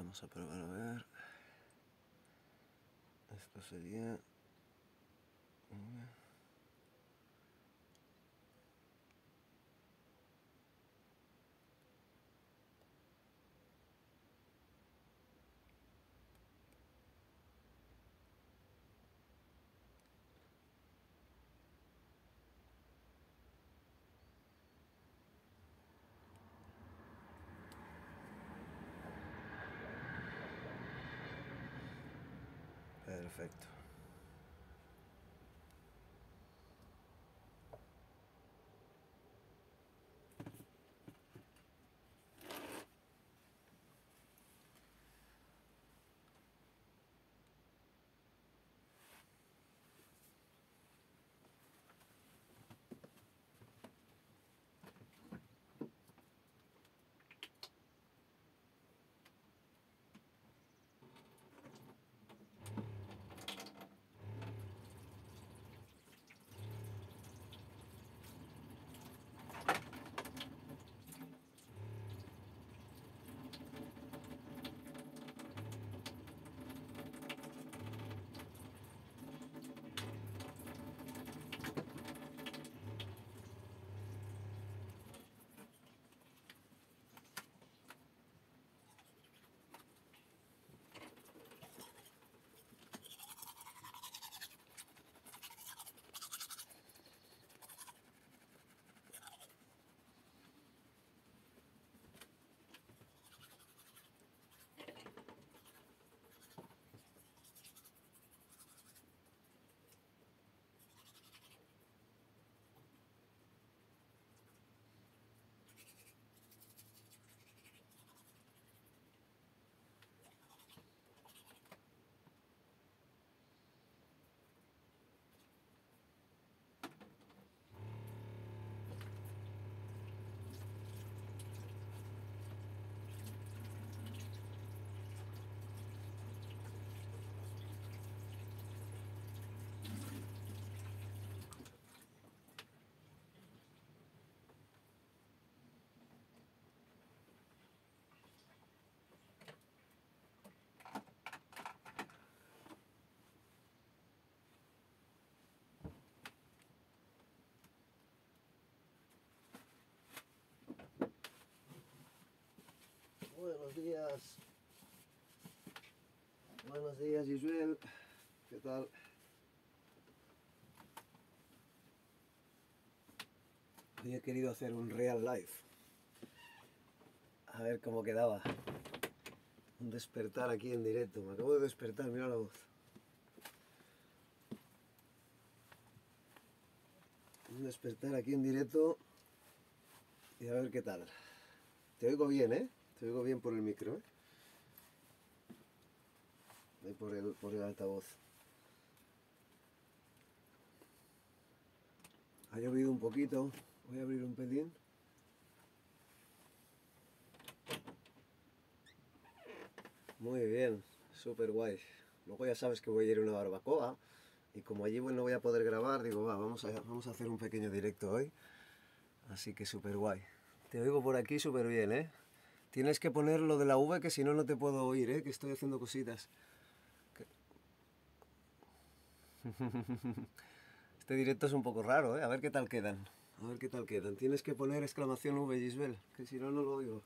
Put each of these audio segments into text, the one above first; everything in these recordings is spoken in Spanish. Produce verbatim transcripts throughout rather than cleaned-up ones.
Vamos a probar a ver. Esto sería... Perfecto. Buenos días. Buenos días, Gisbel. ¿Qué tal? Hoy he querido hacer un real live. A ver cómo quedaba. Un despertar aquí en directo. Me acabo de despertar, mira la voz. Un despertar aquí en directo. Y a ver qué tal. Te oigo bien, ¿eh? Te oigo bien por el micro, ¿eh? Y por el, por el altavoz. Ha llovido un poquito. Voy a abrir un pelín. Muy bien, súper guay. Luego ya sabes que voy a ir a una barbacoa. Y como allí no voy a poder grabar, digo, va, vamos a, vamos a hacer un pequeño directo hoy. Así que súper guay. Te oigo por aquí súper bien, ¿eh? Tienes que poner lo de la V, que si no, no te puedo oír, ¿eh? Que estoy haciendo cositas. Este directo es un poco raro, ¿eh? A ver qué tal quedan. A ver qué tal quedan. Tienes que poner exclamación V, Gisbel, que si no, no lo oigo.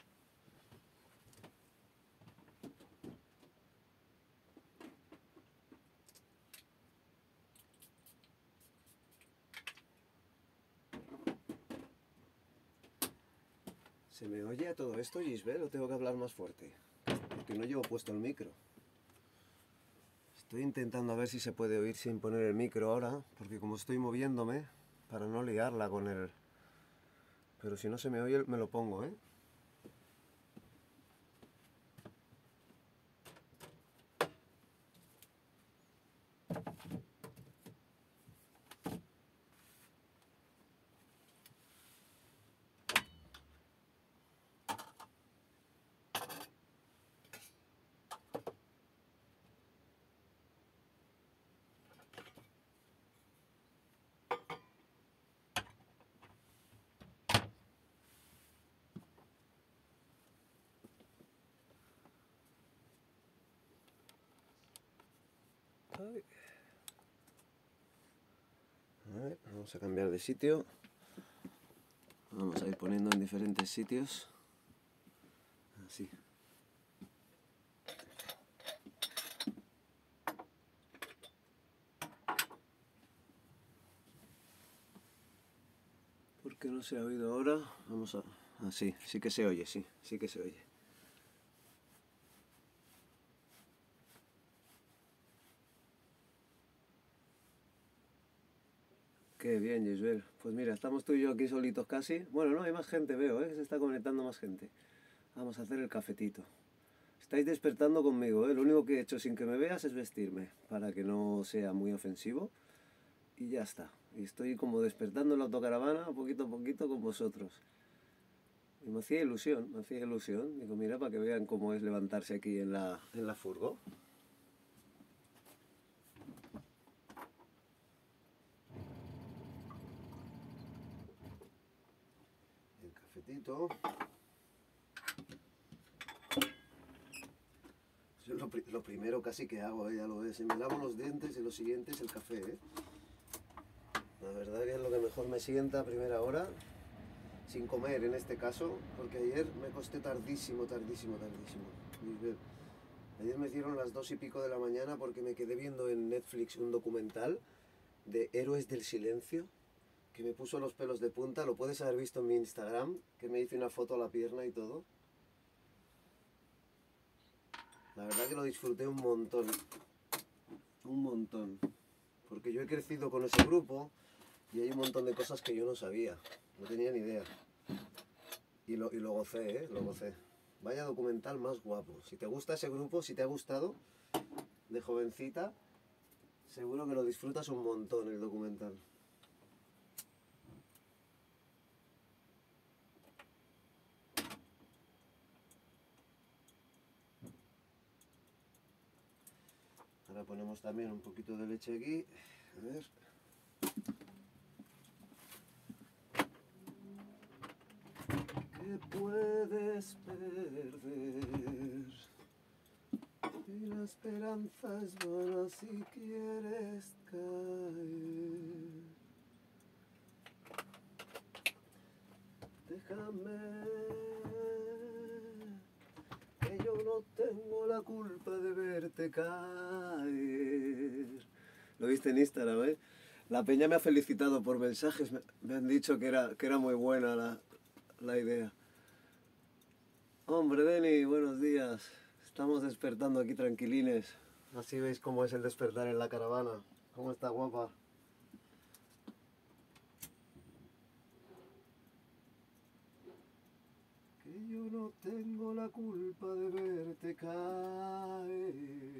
¿Se me oye todo esto, Gisbel, o tengo que hablar más fuerte? Porque no llevo puesto el micro. Estoy intentando a ver si se puede oír sin poner el micro ahora, porque como estoy moviéndome, para no liarla con el... Pero si no se me oye, me lo pongo, ¿eh? Ay. A ver, vamos a cambiar de sitio. Vamos a ir poniendo en diferentes sitios. Así. ¿Por qué no se ha oído ahora? Vamos a... Ah, sí, sí que se oye, sí, sí que se oye. Qué bien, Gisbel. Pues mira, estamos tú y yo aquí solitos casi. Bueno, no, hay más gente, veo, ¿eh? Se está conectando más gente. Vamos a hacer el cafetito. Estáis despertando conmigo, ¿eh? Lo único que he hecho sin que me veas es vestirme, para que no sea muy ofensivo. Y ya está. Y estoy como despertando en la autocaravana, poquito a poquito, con vosotros. Y me hacía ilusión, me hacía ilusión. Digo, mira, para que vean cómo es levantarse aquí en la, en la furgo. El cafetito. Yo lo, pri lo primero casi que hago, ¿eh? Ya lo ves. Me lavo los dientes y lo siguiente es el café, ¿eh? La verdad que es lo que mejor me sienta a primera hora. Sin comer en este caso, porque ayer me acosté tardísimo, tardísimo, tardísimo. Ayer me hicieron las dos y pico de la mañana porque me quedé viendo en Netflix un documental de Héroes del Silencio que me puso los pelos de punta. Lo puedes haber visto en mi Instagram, que me hice una foto a la pierna y todo. La verdad que lo disfruté un montón, un montón, porque yo he crecido con ese grupo y hay un montón de cosas que yo no sabía, no tenía ni idea. Y lo, y lo gocé, ¿eh? Lo gocé. Vaya documental más guapo. Si te gusta ese grupo, si te ha gustado, de jovencita, seguro que lo disfrutas un montón el documental. Ahora ponemos también un poquito de leche aquí. A ver. ¿Qué puedes perder? Y la esperanza es buena si quieres caer. Déjame, que yo no tengo la culpa de verte caer. Lo viste en Instagram, ¿eh? La peña me ha felicitado por mensajes, me, me han dicho que era, que era muy buena la, la idea. Hombre, Deni, buenos días. Estamos despertando aquí tranquilines. Así veis cómo es el despertar en la caravana. ¿Cómo está guapa? Que yo no tengo la culpa de verte caer.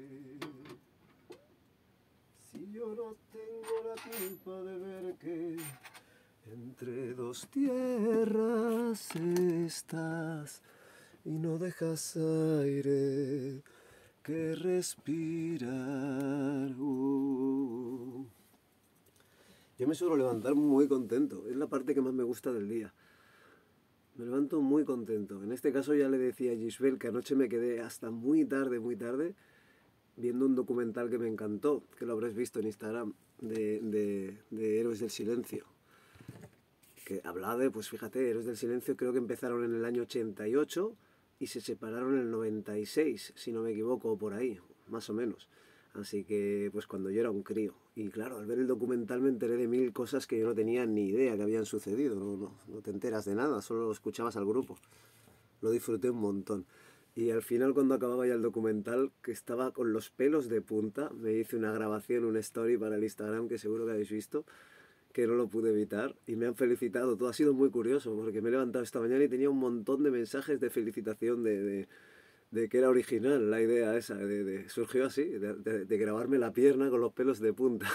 Si yo no tengo la culpa de ver que entre dos tierras estás y no dejas aire que respirar. Uh. Yo me suelo levantar muy contento, es la parte que más me gusta del día. Me levanto muy contento. En este caso ya le decía a Gisbel que anoche me quedé hasta muy tarde, muy tarde, viendo un documental que me encantó, que lo habréis visto en Instagram, de, de, de Héroes del Silencio. Que hablaba de, pues fíjate, Héroes del Silencio creo que empezaron en el año ochenta y ocho y se separaron en el noventa y seis, si no me equivoco, o por ahí, más o menos. Así que, pues cuando yo era un crío. Y claro, al ver el documental me enteré de mil cosas que yo no tenía ni idea que habían sucedido. No, no, no te enteras de nada, solo escuchabas al grupo. Lo disfruté un montón. Y al final, cuando acababa ya el documental, que estaba con los pelos de punta, me hice una grabación, una story para el Instagram que seguro que habéis visto, que no lo pude evitar, y me han felicitado. Todo ha sido muy curioso, porque me he levantado esta mañana y tenía un montón de mensajes de felicitación de, de, de que era original la idea esa, de, de, surgió así, de, de, de grabarme la pierna con los pelos de punta.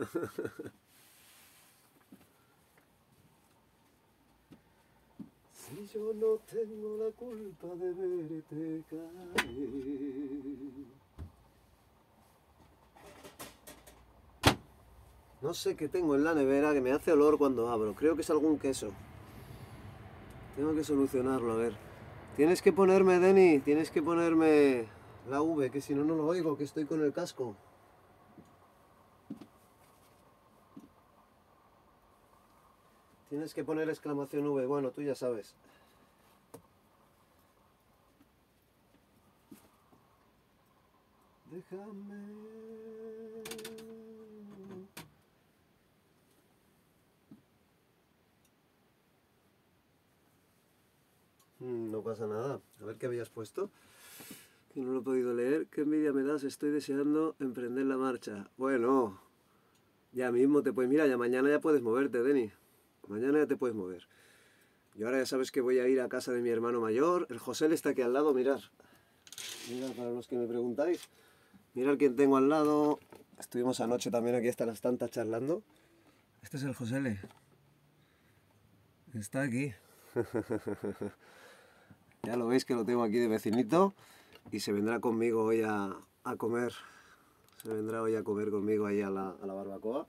Si yo no tengo la culpa de verte caer. No sé qué tengo en la nevera que me hace olor cuando abro. Creo que es algún queso. Tengo que solucionarlo, a ver. Tienes que ponerme, Deni, tienes que ponerme la V, que si no, no lo oigo, que estoy con el casco. Tienes que poner exclamación V, bueno, tú ya sabes. Déjame... No pasa nada. A ver qué habías puesto. Que no lo he podido leer. Qué envidia me das. Estoy deseando emprender la marcha. Bueno, ya mismo te puedes... Mira, ya mañana ya puedes moverte, Deni. Mañana ya te puedes mover. Y ahora ya sabes que voy a ir a casa de mi hermano mayor. El José le está aquí al lado, mirad. Mirad, para los que me preguntáis. Mirad quién tengo al lado. Estuvimos anoche también aquí hasta las tantas charlando. Este es el José. Está aquí. Ya lo veis que lo tengo aquí de vecinito y se vendrá conmigo hoy a, a comer. Se vendrá hoy a comer conmigo ahí a la, a la barbacoa.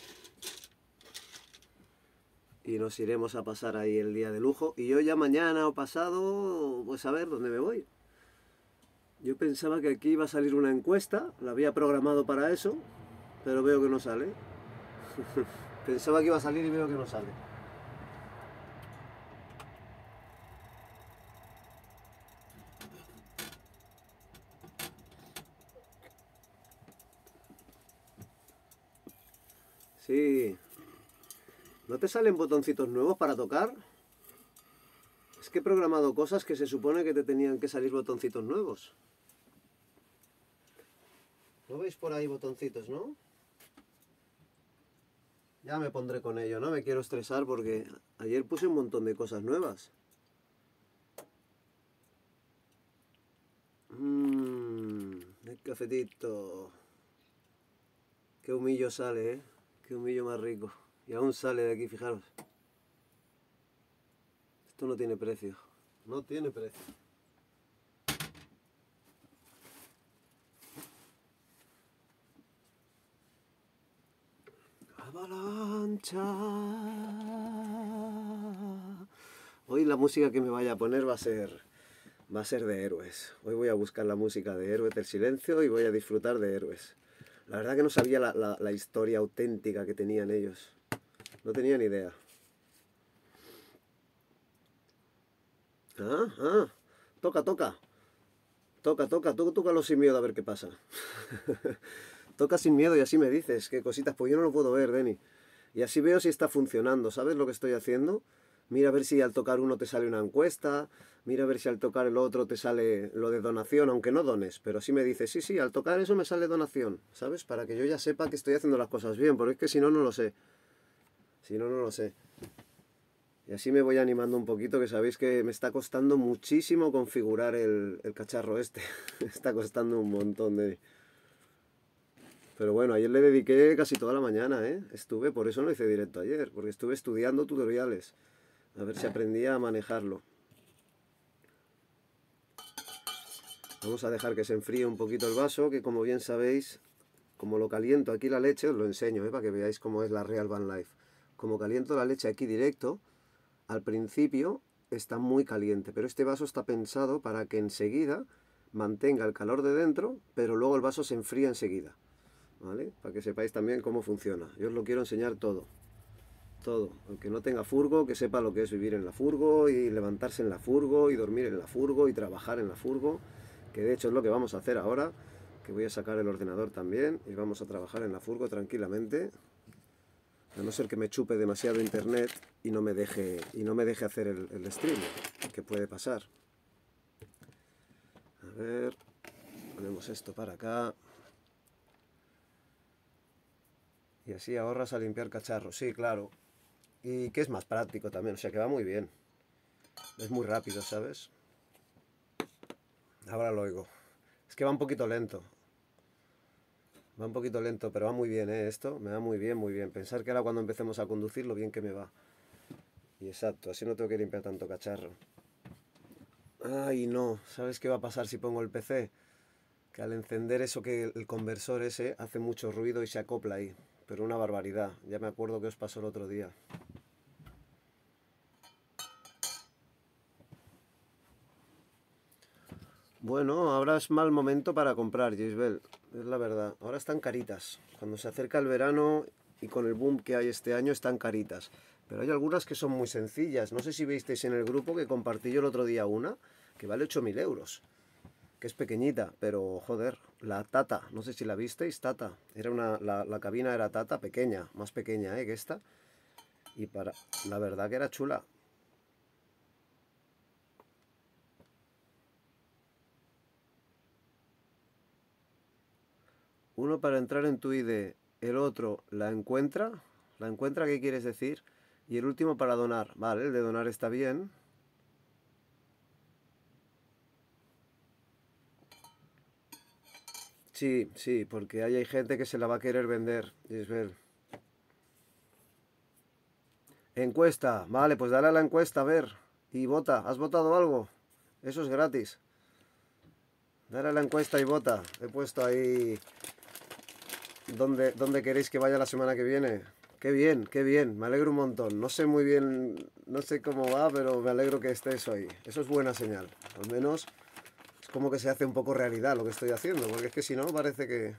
Y nos iremos a pasar ahí el día de lujo. Y yo ya mañana o pasado, pues a ver dónde me voy. Yo pensaba que aquí iba a salir una encuesta, la había programado para eso, pero veo que no sale. Pensaba que iba a salir y veo que no sale. Sí. ¿No te salen botoncitos nuevos para tocar? Es que he programado cosas que se supone que te tenían que salir botoncitos nuevos. ¿No veis por ahí botoncitos, no? Ya me pondré con ello, no me quiero estresar porque ayer puse un montón de cosas nuevas. Mmm, el cafetito. Qué humillo sale, ¿eh? Qué humillo más rico. Y aún sale de aquí, fijaros. Esto no tiene precio. No tiene precio. Avalancha. Hoy la música que me vaya a poner va a ser... Va a ser de Héroes. Hoy voy a buscar la música de Héroes del Silencio y voy a disfrutar de Héroes. La verdad que no sabía la, la, la historia auténtica que tenían ellos. No tenía ni idea. Ah, ah. Toca, toca. Toca, toca. Toca, tócalo sin miedo a ver qué pasa. Toca sin miedo y así me dices qué cositas. Pues yo no lo puedo ver, Deni. Y así veo si está funcionando. ¿Sabes lo que estoy haciendo? Mira a ver si al tocar uno te sale una encuesta. Mira a ver si al tocar el otro te sale lo de donación, aunque no dones. Pero sí me dices, sí, sí, al tocar eso me sale donación. ¿Sabes? Para que yo ya sepa que estoy haciendo las cosas bien. Porque es que si no, no lo sé. Si no, no lo sé. Y así me voy animando un poquito, que sabéis que me está costando muchísimo configurar el, el cacharro este. Me está costando un montón de... Pero bueno, ayer le dediqué casi toda la mañana, ¿eh? Estuve, por eso no hice directo ayer, porque estuve estudiando tutoriales. A ver si aprendía a manejarlo. Vamos a dejar que se enfríe un poquito el vaso, que como bien sabéis, como lo caliento aquí la leche, os lo enseño, ¿eh? Para que veáis cómo es la Real Van Life. Como caliento la leche aquí directo, al principio está muy caliente, pero este vaso está pensado para que enseguida mantenga el calor de dentro, pero luego el vaso se enfría enseguida. ¿Vale? Para que sepáis también cómo funciona. Yo os lo quiero enseñar todo. Todo. Aunque no tenga furgo, que sepa lo que es vivir en la furgo y levantarse en la furgo y dormir en la furgo y trabajar en la furgo. Que de hecho es lo que vamos a hacer ahora. Que voy a sacar el ordenador también y vamos a trabajar en la furgo tranquilamente. A no ser que me chupe demasiado internet y no me deje, y no me deje hacer el, el stream. Que puede pasar. A ver. Ponemos esto para acá. Y así ahorras a limpiar cacharros, sí, claro. Y que es más práctico también, o sea que va muy bien. Es muy rápido, ¿sabes? Ahora lo oigo. Es que va un poquito lento. Va un poquito lento, pero va muy bien, ¿eh? Esto me va muy bien, muy bien. Pensar que ahora cuando empecemos a conducir, lo bien que me va. Y exacto, así no tengo que limpiar tanto cacharro. Ay, no. ¿Sabes qué va a pasar si pongo el P C? Que al encender eso, que el conversor ese hace mucho ruido y se acopla ahí. Pero una barbaridad. Ya me acuerdo que os pasó el otro día. Bueno, ahora es mal momento para comprar, Gisbel. Es la verdad. Ahora están caritas. Cuando se acerca el verano y con el boom que hay este año están caritas. Pero hay algunas que son muy sencillas. No sé si visteis en el grupo que compartí yo el otro día una, que vale ocho mil euros. Que es pequeñita, pero joder, la Tata, no sé si la visteis, Tata. Era una, la, la cabina era Tata, pequeña, más pequeña ¿eh? que esta. Y para, la verdad que era chula. Uno para entrar en tu I D, el otro la encuentra. ¿La encuentra qué quieres decir? Y el último para donar. Vale, el de donar está bien. Sí, sí, porque ahí hay gente que se la va a querer vender, Isbel. Encuesta, vale, pues dale a la encuesta, a ver. Y vota, ¿has votado algo? Eso es gratis. Dale a la encuesta y vota. He puesto ahí dónde, dónde queréis que vaya la semana que viene. Qué bien, qué bien, me alegro un montón. No sé muy bien, no sé cómo va, pero me alegro que estés hoy. Eso es buena señal. Al menos es como que se hace un poco realidad lo que estoy haciendo, porque es que si no parece que...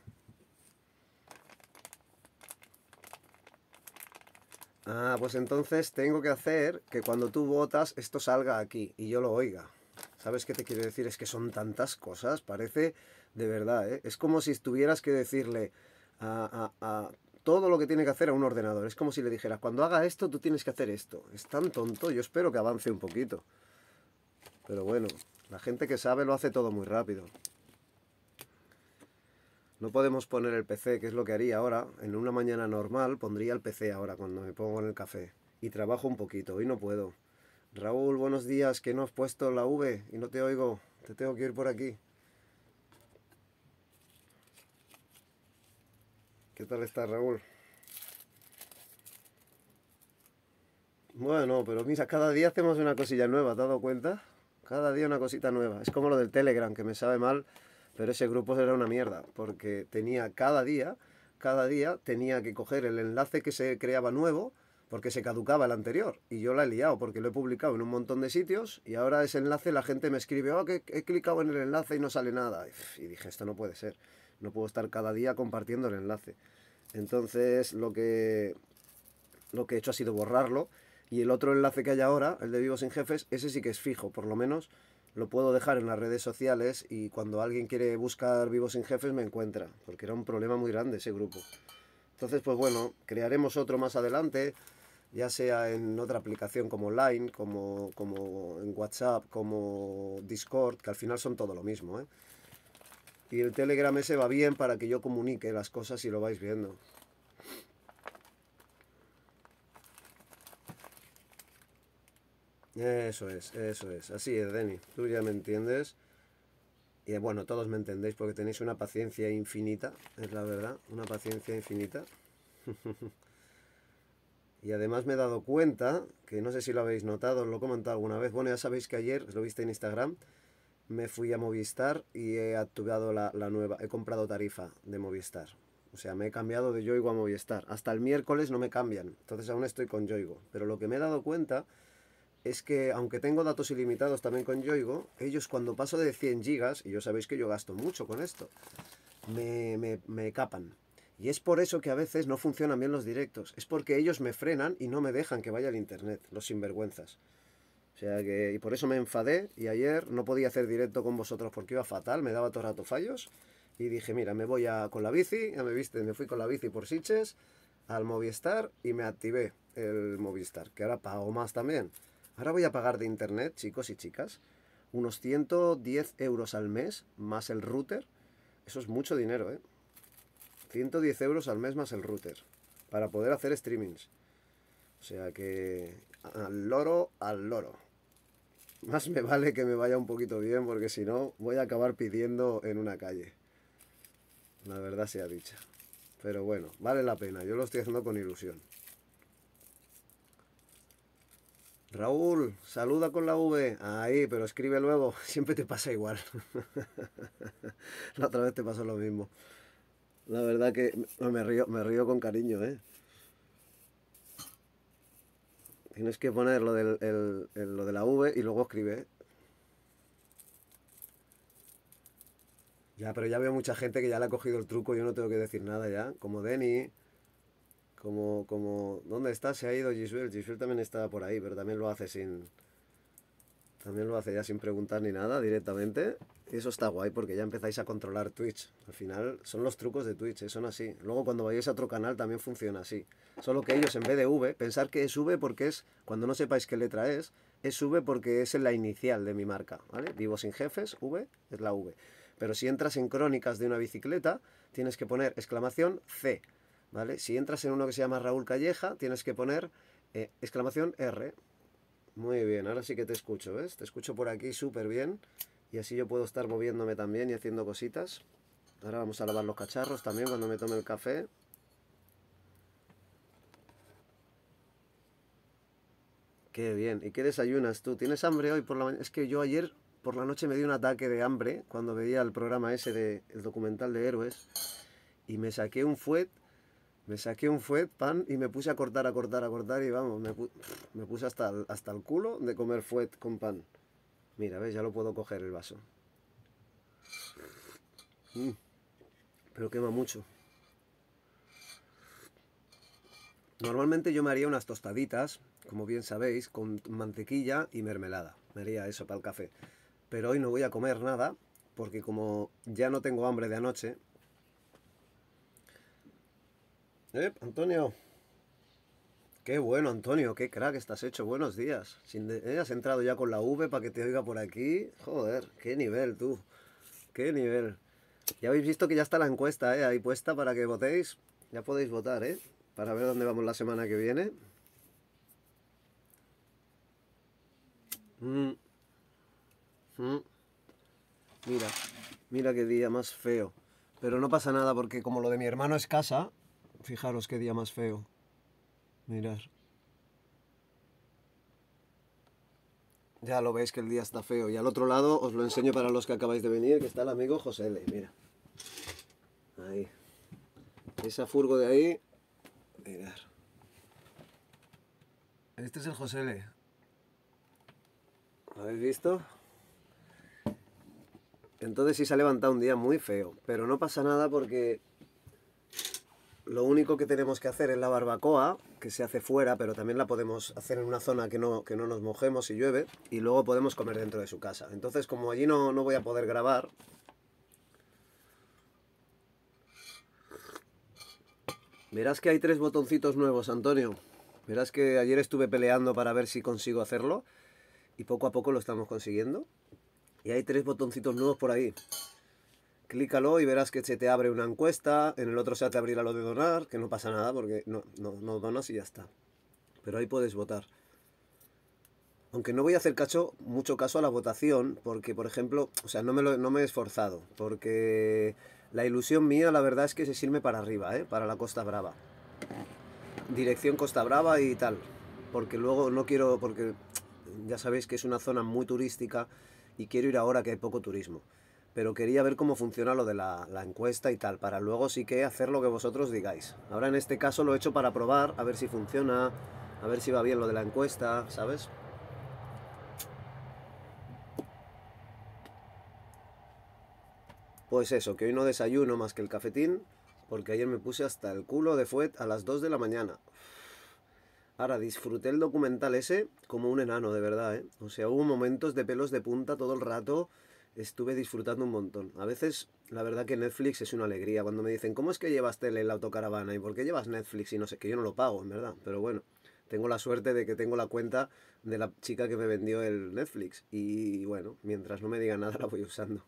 Ah, pues entonces tengo que hacer que cuando tú votas esto salga aquí y yo lo oiga. ¿Sabes qué te quiero decir? Es que son tantas cosas, parece de verdad, ¿eh? Es como si tuvieras que decirle a, a- a todo lo que tiene que hacer a un ordenador. Es como si le dijeras, cuando haga esto, tú tienes que hacer esto. Es tan tonto, yo espero que avance un poquito. Pero bueno, la gente que sabe lo hace todo muy rápido. No podemos poner el P C, que es lo que haría ahora. En una mañana normal pondría el P C ahora cuando me pongo en el café. Y trabajo un poquito, hoy no puedo. Raúl, buenos días, que no has puesto la V y no te oigo. Te tengo que ir por aquí. ¿Qué tal estás, Raúl? Bueno, pero mira, cada día hacemos una cosilla nueva, ¿te has dado cuenta? Cada día una cosita nueva. Es como lo del Telegram, que me sabe mal, pero ese grupo era una mierda, porque tenía cada día, cada día tenía que coger el enlace que se creaba nuevo, porque se caducaba el anterior. Y yo la he liado, porque lo he publicado en un montón de sitios, y ahora ese enlace la gente me escribe, oh, que he clicado en el enlace y no sale nada. Y dije, esto no puede ser. No puedo estar cada día compartiendo el enlace. Entonces, lo que lo que he hecho ha sido borrarlo. Y el otro enlace que hay ahora, el de Vivos Sin Jefes, ese sí que es fijo, por lo menos lo puedo dejar en las redes sociales y cuando alguien quiere buscar Vivos Sin Jefes me encuentra, porque era un problema muy grande ese grupo. Entonces, pues bueno, crearemos otro más adelante, ya sea en otra aplicación como Line, como, como en WhatsApp, como Discord, que al final son todo lo mismo, ¿eh? Y el Telegram ese va bien para que yo comunique las cosas y lo vais viendo. Eso es, eso es. Así es, Denny. Tú ya me entiendes. Y bueno, todos me entendéis porque tenéis una paciencia infinita, es la verdad, una paciencia infinita. Y además me he dado cuenta, que no sé si lo habéis notado, os lo he comentado alguna vez, bueno, ya sabéis que ayer, lo viste en Instagram, me fui a Movistar y he activado la, la nueva, he comprado tarifa de Movistar. O sea, me he cambiado de Yoigo a Movistar. Hasta el miércoles no me cambian, entonces aún estoy con Yoigo. Pero lo que me he dado cuenta es que aunque tengo datos ilimitados también con Yoigo, ellos cuando paso de cien gigas, y yo sabéis que yo gasto mucho con esto, me, me, me capan. Y es por eso que a veces no funcionan bien los directos. Es porque ellos me frenan y no me dejan que vaya al internet, los sinvergüenzas. O sea que, y por eso me enfadé y ayer no podía hacer directo con vosotros porque iba fatal, me daba todo el rato fallos. Y dije, mira, me voy a, con la bici, ya me viste, me fui con la bici por Sitges al Movistar y me activé el Movistar, que ahora pago más también. Ahora voy a pagar de internet, chicos y chicas, unos ciento diez euros al mes más el router. Eso es mucho dinero, ¿eh? ciento diez euros al mes más el router para poder hacer streamings. O sea que al loro, al loro. Más me vale que me vaya un poquito bien porque si no voy a acabar pidiendo en una calle. La verdad sea dicha. Pero bueno, vale la pena. Yo lo estoy haciendo con ilusión. Raúl, saluda con la V. Ahí, pero escribe luego. Siempre te pasa igual. La otra vez te pasó lo mismo. La verdad que me río, me río con cariño, ¿eh? Tienes que poner lo, del, el, el, lo de la V y luego escribe. Ya, pero ya veo mucha gente que ya le ha cogido el truco. Yo no tengo que decir nada ya. Como Denny, Como, como, ¿dónde está? Se ha ido Gisbel. Gisbel también está por ahí, pero también lo hace sin, también lo hace ya sin preguntar ni nada, directamente. Y eso está guay porque ya empezáis a controlar Twitch. Al final son los trucos de Twitch, eh, son así. Luego cuando vayáis a otro canal también funciona así. Solo que ellos en vez de V, pensar que es V porque es, cuando no sepáis qué letra es, es V porque es la inicial de mi marca, ¿vale? Vivo sin jefes, V es la V. Pero si entras en crónicas de una bicicleta, tienes que poner exclamación C, ¿vale? Si entras en uno que se llama Raúl Calleja, tienes que poner eh, exclamación R. Muy bien, ahora sí que te escucho, ¿ves? Te escucho por aquí súper bien. Y así yo puedo estar moviéndome también y haciendo cositas. Ahora vamos a lavar los cacharros también cuando me tome el café. Qué bien. ¿Y qué desayunas tú? ¿Tienes hambre hoy por la mañana? Es que yo ayer por la noche me di un ataque de hambre cuando veía el programa ese de el documental de héroes. Y me saqué un fuet, me saqué un fuet, pan, y me puse a cortar, a cortar, a cortar. Y vamos, me, pu me puse hasta el, hasta el culo de comer fuet con pan. Mira, ¿ves? Ya lo puedo coger el vaso. Mm, pero quema mucho. Normalmente yo me haría unas tostaditas, como bien sabéis, con mantequilla y mermelada. Me haría eso para el café. Pero hoy no voy a comer nada, porque como ya no tengo hambre de anoche... ¡Eh, Antonio! ¡Qué bueno, Antonio! ¡Qué crack estás hecho! Buenos días. Sin de... ¿Eh? Has entrado ya con la V para que te oiga por aquí. Joder, qué nivel tú. Qué nivel. Ya habéis visto que ya está la encuesta, ¿eh? Ahí puesta para que votéis. Ya podéis votar, ¿eh? Para ver dónde vamos la semana que viene. Mm, mm. Mira, mira qué día más feo. Pero no pasa nada porque como lo de mi hermano es casa, fijaros qué día más feo. Mirad. Ya lo veis que el día está feo. Y al otro lado os lo enseño para los que acabáis de venir, que está el amigo José L. Mira. Ahí. Esa furgo de ahí. Mirad. Este es el José L. ¿Lo habéis visto? Entonces sí se ha levantado un día muy feo. Pero no pasa nada porque lo único que tenemos que hacer es la barbacoa, que se hace fuera, pero también la podemos hacer en una zona que no, que no nos mojemos si llueve, y luego podemos comer dentro de su casa. Entonces, como allí no, no voy a poder grabar, verás que hay tres botoncitos nuevos, Antonio. Verás que ayer estuve peleando para ver si consigo hacerlo, y poco a poco lo estamos consiguiendo. Y hay tres botoncitos nuevos por ahí. Clícalo y verás que se te abre una encuesta, en el otro se te abrirá lo de donar, que no pasa nada porque no, no, no donas y ya está. Pero ahí puedes votar. Aunque no voy a hacer caso, mucho caso a la votación, porque, por ejemplo, o sea, no me, lo, no me he esforzado, porque la ilusión mía, la verdad es que se sirve para arriba, ¿eh? Para la Costa Brava. Dirección Costa Brava y tal, porque luego no quiero, porque ya sabéis que es una zona muy turística y quiero ir ahora que hay poco turismo. Pero quería ver cómo funciona lo de la, la encuesta y tal, para luego sí que hacer lo que vosotros digáis. Ahora en este caso lo he hecho para probar, a ver si funciona, a ver si va bien lo de la encuesta, ¿sabes? Pues eso, que hoy no desayuno más que el cafetín, porque ayer me puse hasta el culo de fuet a las dos de la mañana. Ahora, disfruté el documental ese como un enano, de verdad, ¿eh? O sea, hubo momentos de pelos de punta todo el rato, estuve disfrutando un montón. A veces, la verdad que Netflix es una alegría. Cuando me dicen, ¿cómo es que llevas tele en la autocaravana? ¿Y por qué llevas Netflix? Y no sé, que yo no lo pago, en verdad. Pero bueno, tengo la suerte de que tengo la cuenta de la chica que me vendió el Netflix. Y bueno, mientras no me diga nada la voy usando.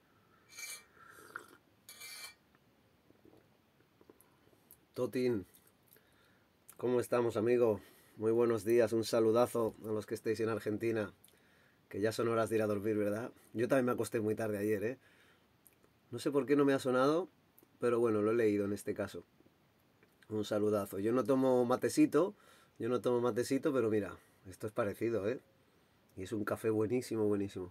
Totin, ¿cómo estamos, amigo? Muy buenos días, un saludazo a los que estéis en Argentina, que ya son horas de ir a dormir, ¿verdad? Yo también me acosté muy tarde ayer, ¿eh? No sé por qué no me ha sonado, pero bueno, lo he leído en este caso. Un saludazo. Yo no tomo matecito, yo no tomo matecito, pero mira, esto es parecido, ¿eh? Y es un café buenísimo, buenísimo.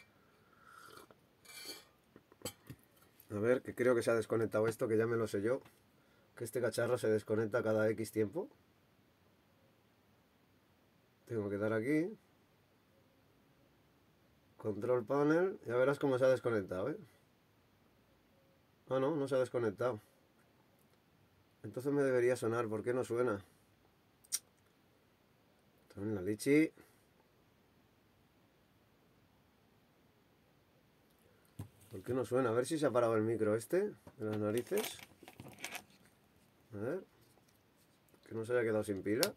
A ver, que creo que se ha desconectado esto, que ya me lo sé yo. Que este cacharro se desconecta cada X tiempo. Tengo que dar aquí. Control panel. Ya verás cómo se ha desconectado, ¿eh? Ah, no, no se ha desconectado. Entonces me debería sonar. ¿Por qué no suena? También la lichi. ¿Por qué no suena? A ver si se ha parado el micro este de las narices. A ver. Que no se haya quedado sin pila.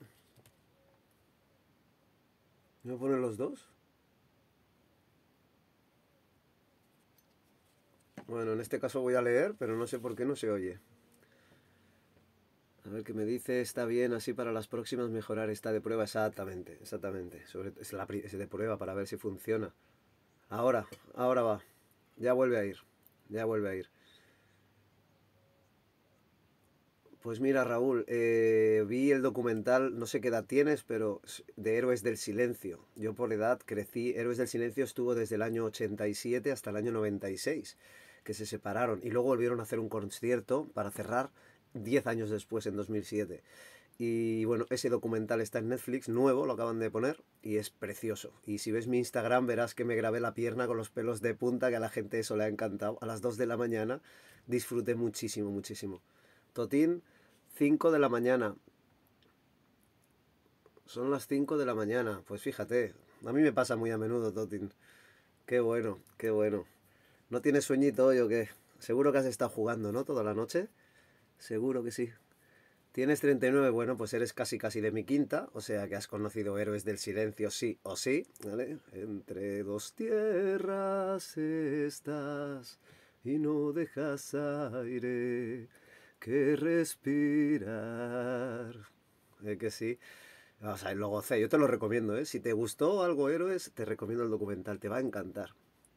¿Me voy a poner los dos? Bueno, en este caso voy a leer, pero no sé por qué no se oye. A ver qué me dice, está bien, así para las próximas mejorar esta de prueba. Exactamente, exactamente. Sobre, es, la, es de prueba para ver si funciona. Ahora, ahora va. Ya vuelve a ir. Ya vuelve a ir. Pues mira, Raúl, eh, vi el documental, no sé qué edad tienes, pero de Héroes del Silencio. Yo por edad crecí, Héroes del Silencio estuvo desde el año ochenta y siete hasta el año noventa y seis, que se separaron y luego volvieron a hacer un concierto para cerrar diez años después, en dos mil siete. Y bueno, ese documental está en Netflix, nuevo, lo acaban de poner, y es precioso. Y si ves mi Instagram verás que me grabé la pierna con los pelos de punta, que a la gente eso le ha encantado. A las dos de la mañana disfruté muchísimo, muchísimo. Totín, cinco de la mañana. Son las cinco de la mañana. Pues fíjate, a mí me pasa muy a menudo, Totín. Qué bueno, qué bueno. ¿No tienes sueñito hoy o qué? Seguro que has estado jugando, ¿no? Toda la noche. Seguro que sí. Tienes treinta y nueve, bueno, pues eres casi casi de mi quinta, o sea que has conocido Héroes del Silencio sí o sí, ¿vale? Entre dos tierras estás y no dejas aire que respirar. ¿Eh que sí? O sea, lo gocé, yo te lo recomiendo, ¿eh? Si te gustó algo Héroes, te recomiendo el documental, te va a encantar.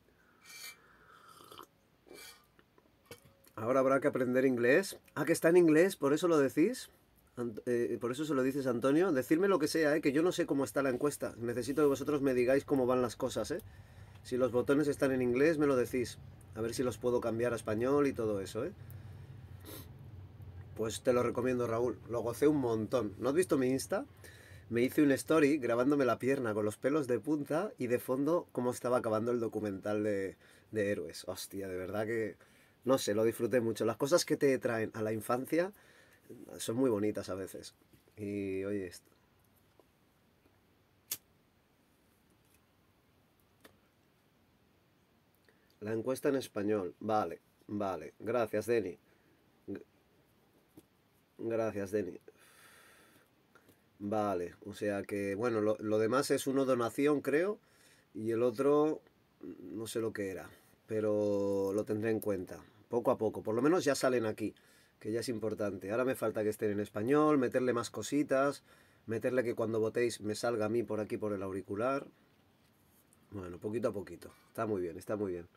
Ahora habrá que aprender inglés. Ah, que está en inglés, por eso lo decís. Ant- eh, por eso se lo dices, Antonio. Decidme lo que sea, ¿eh? Que yo no sé cómo está la encuesta. Necesito que vosotros me digáis cómo van las cosas, ¿eh? Si los botones están en inglés, me lo decís. A ver si los puedo cambiar a español y todo eso, ¿eh? Pues te lo recomiendo, Raúl. Lo gocé un montón. ¿No has visto mi Insta? Me hice un story grabándome la pierna con los pelos de punta y de fondo cómo estaba acabando el documental de, de Héroes. Hostia, de verdad que... No sé, lo disfruté mucho. Las cosas que te traen a la infancia son muy bonitas a veces. Y oye, esto. La encuesta en español. Vale, vale. Gracias, Denny. Gracias, Denny. Vale, o sea que, bueno, lo, lo demás es uno donación, creo, y el otro no sé lo que era, pero lo tendré en cuenta. Poco a poco, por lo menos ya salen aquí, que ya es importante. Ahora me falta que estén en español, meterle más cositas, meterle que cuando votéis me salga a mí por aquí por el auricular. Bueno, poquito a poquito. Está muy bien, está muy bien.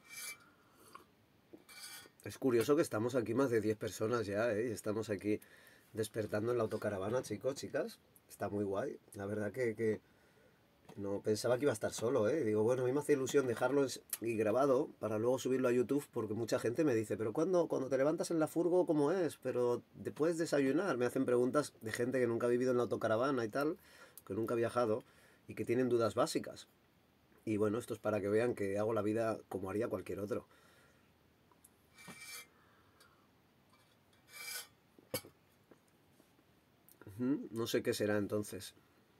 Es curioso que estamos aquí más de diez personas ya, ¿eh? Y estamos aquí despertando en la autocaravana, chicos, chicas. Está muy guay. La verdad que, que no pensaba que iba a estar solo, ¿eh? Digo, bueno, a mí me hace ilusión dejarlo y grabado para luego subirlo a YouTube porque mucha gente me dice, pero ¿cuándo, cuando te levantas en la furgo, cómo es? Pero ¿te puedes desayunar? Me hacen preguntas de gente que nunca ha vivido en la autocaravana y tal, que nunca ha viajado y que tienen dudas básicas. Y bueno, esto es para que vean que hago la vida como haría cualquier otro. Ujú. No sé qué será entonces.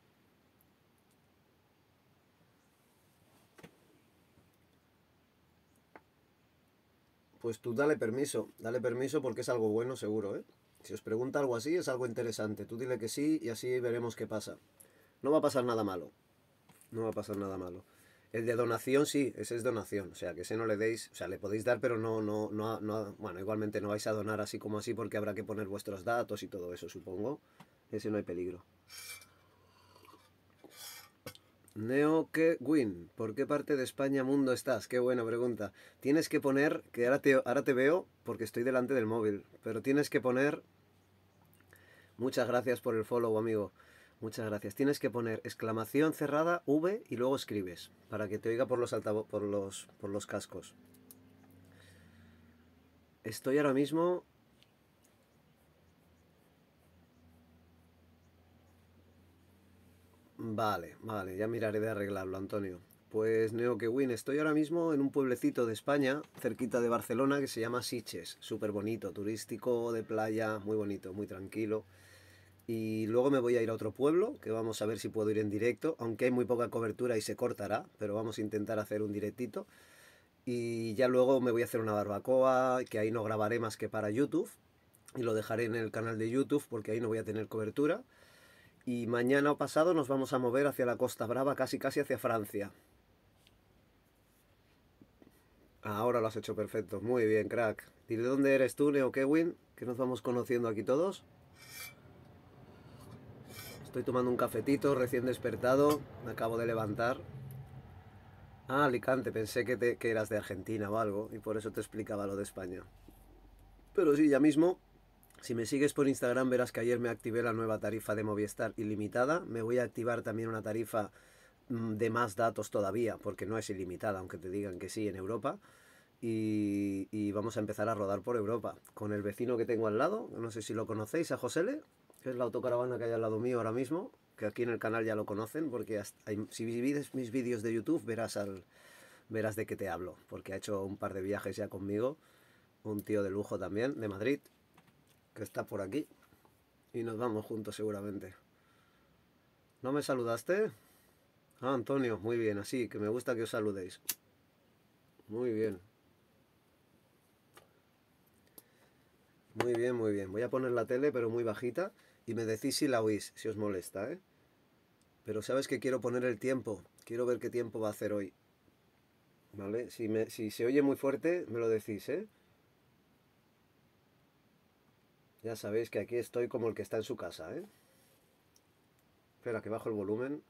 Pues tú dale permiso, dale permiso porque es algo bueno seguro, ¿eh? Si os pregunta algo así es algo interesante. Tú dile que sí y así veremos qué pasa. No va a pasar nada malo. No va a pasar nada malo. El de donación sí, ese es donación. O sea, que ese no le deis, o sea, le podéis dar, pero no, no, no, no, bueno, igualmente no vais a donar así como así porque habrá que poner vuestros datos y todo eso, supongo. Ese no hay peligro. Neo que Win, ¿por qué parte de España mundo estás? Qué buena pregunta. Tienes que poner, que ahora te, ahora te veo porque estoy delante del móvil, pero tienes que poner, muchas gracias por el follow, amigo. Muchas gracias. Tienes que poner exclamación cerrada V y luego escribes para que te oiga por los altavo por los por los cascos. Estoy ahora mismo. Vale, vale, ya miraré de arreglarlo, Antonio. Pues Neoquewin, estoy ahora mismo en un pueblecito de España, cerquita de Barcelona, que se llama Sitges. Súper bonito, turístico, de playa, muy bonito, muy tranquilo. Y luego me voy a ir a otro pueblo, que vamos a ver si puedo ir en directo, aunque hay muy poca cobertura y se cortará, pero vamos a intentar hacer un directito. Y ya luego me voy a hacer una barbacoa, que ahí no grabaré más que para YouTube, y lo dejaré en el canal de YouTube porque ahí no voy a tener cobertura. Y mañana o pasado nos vamos a mover hacia la Costa Brava, casi casi hacia Francia. Ahora lo has hecho perfecto, muy bien, crack. ¿Y de dónde eres tú, Neo Kewin? Que nos vamos conociendo aquí todos. Estoy tomando un cafetito recién despertado, me acabo de levantar. Ah, Alicante, pensé que, te, que eras de Argentina o algo, y por eso te explicaba lo de España. Pero sí, ya mismo, si me sigues por Instagram verás que ayer me activé la nueva tarifa de Movistar ilimitada. Me voy a activar también una tarifa mm, de más datos todavía, porque no es ilimitada, aunque te digan que sí en Europa. Y, y vamos a empezar a rodar por Europa. Con el vecino que tengo al lado, no sé si lo conocéis, a Josele, que es la autocaravana que hay al lado mío ahora mismo, que aquí en el canal ya lo conocen, porque hasta, hay, si vives mis vídeos de YouTube verás, al, verás de qué te hablo, porque ha hecho un par de viajes ya conmigo, un tío de lujo también, de Madrid, que está por aquí, y nos vamos juntos seguramente. ¿No me saludaste? Ah, Antonio, muy bien, así, que me gusta que os saludéis. Muy bien. Muy bien, muy bien. Voy a poner la tele, pero muy bajita, y me decís si la oís, si os molesta, ¿eh? Pero sabes que quiero poner el tiempo. Quiero ver qué tiempo va a hacer hoy. ¿Vale? Si, me, si se oye muy fuerte, me lo decís, ¿eh? Ya sabéis que aquí estoy como el que está en su casa, ¿eh? Espera, que bajo el volumen.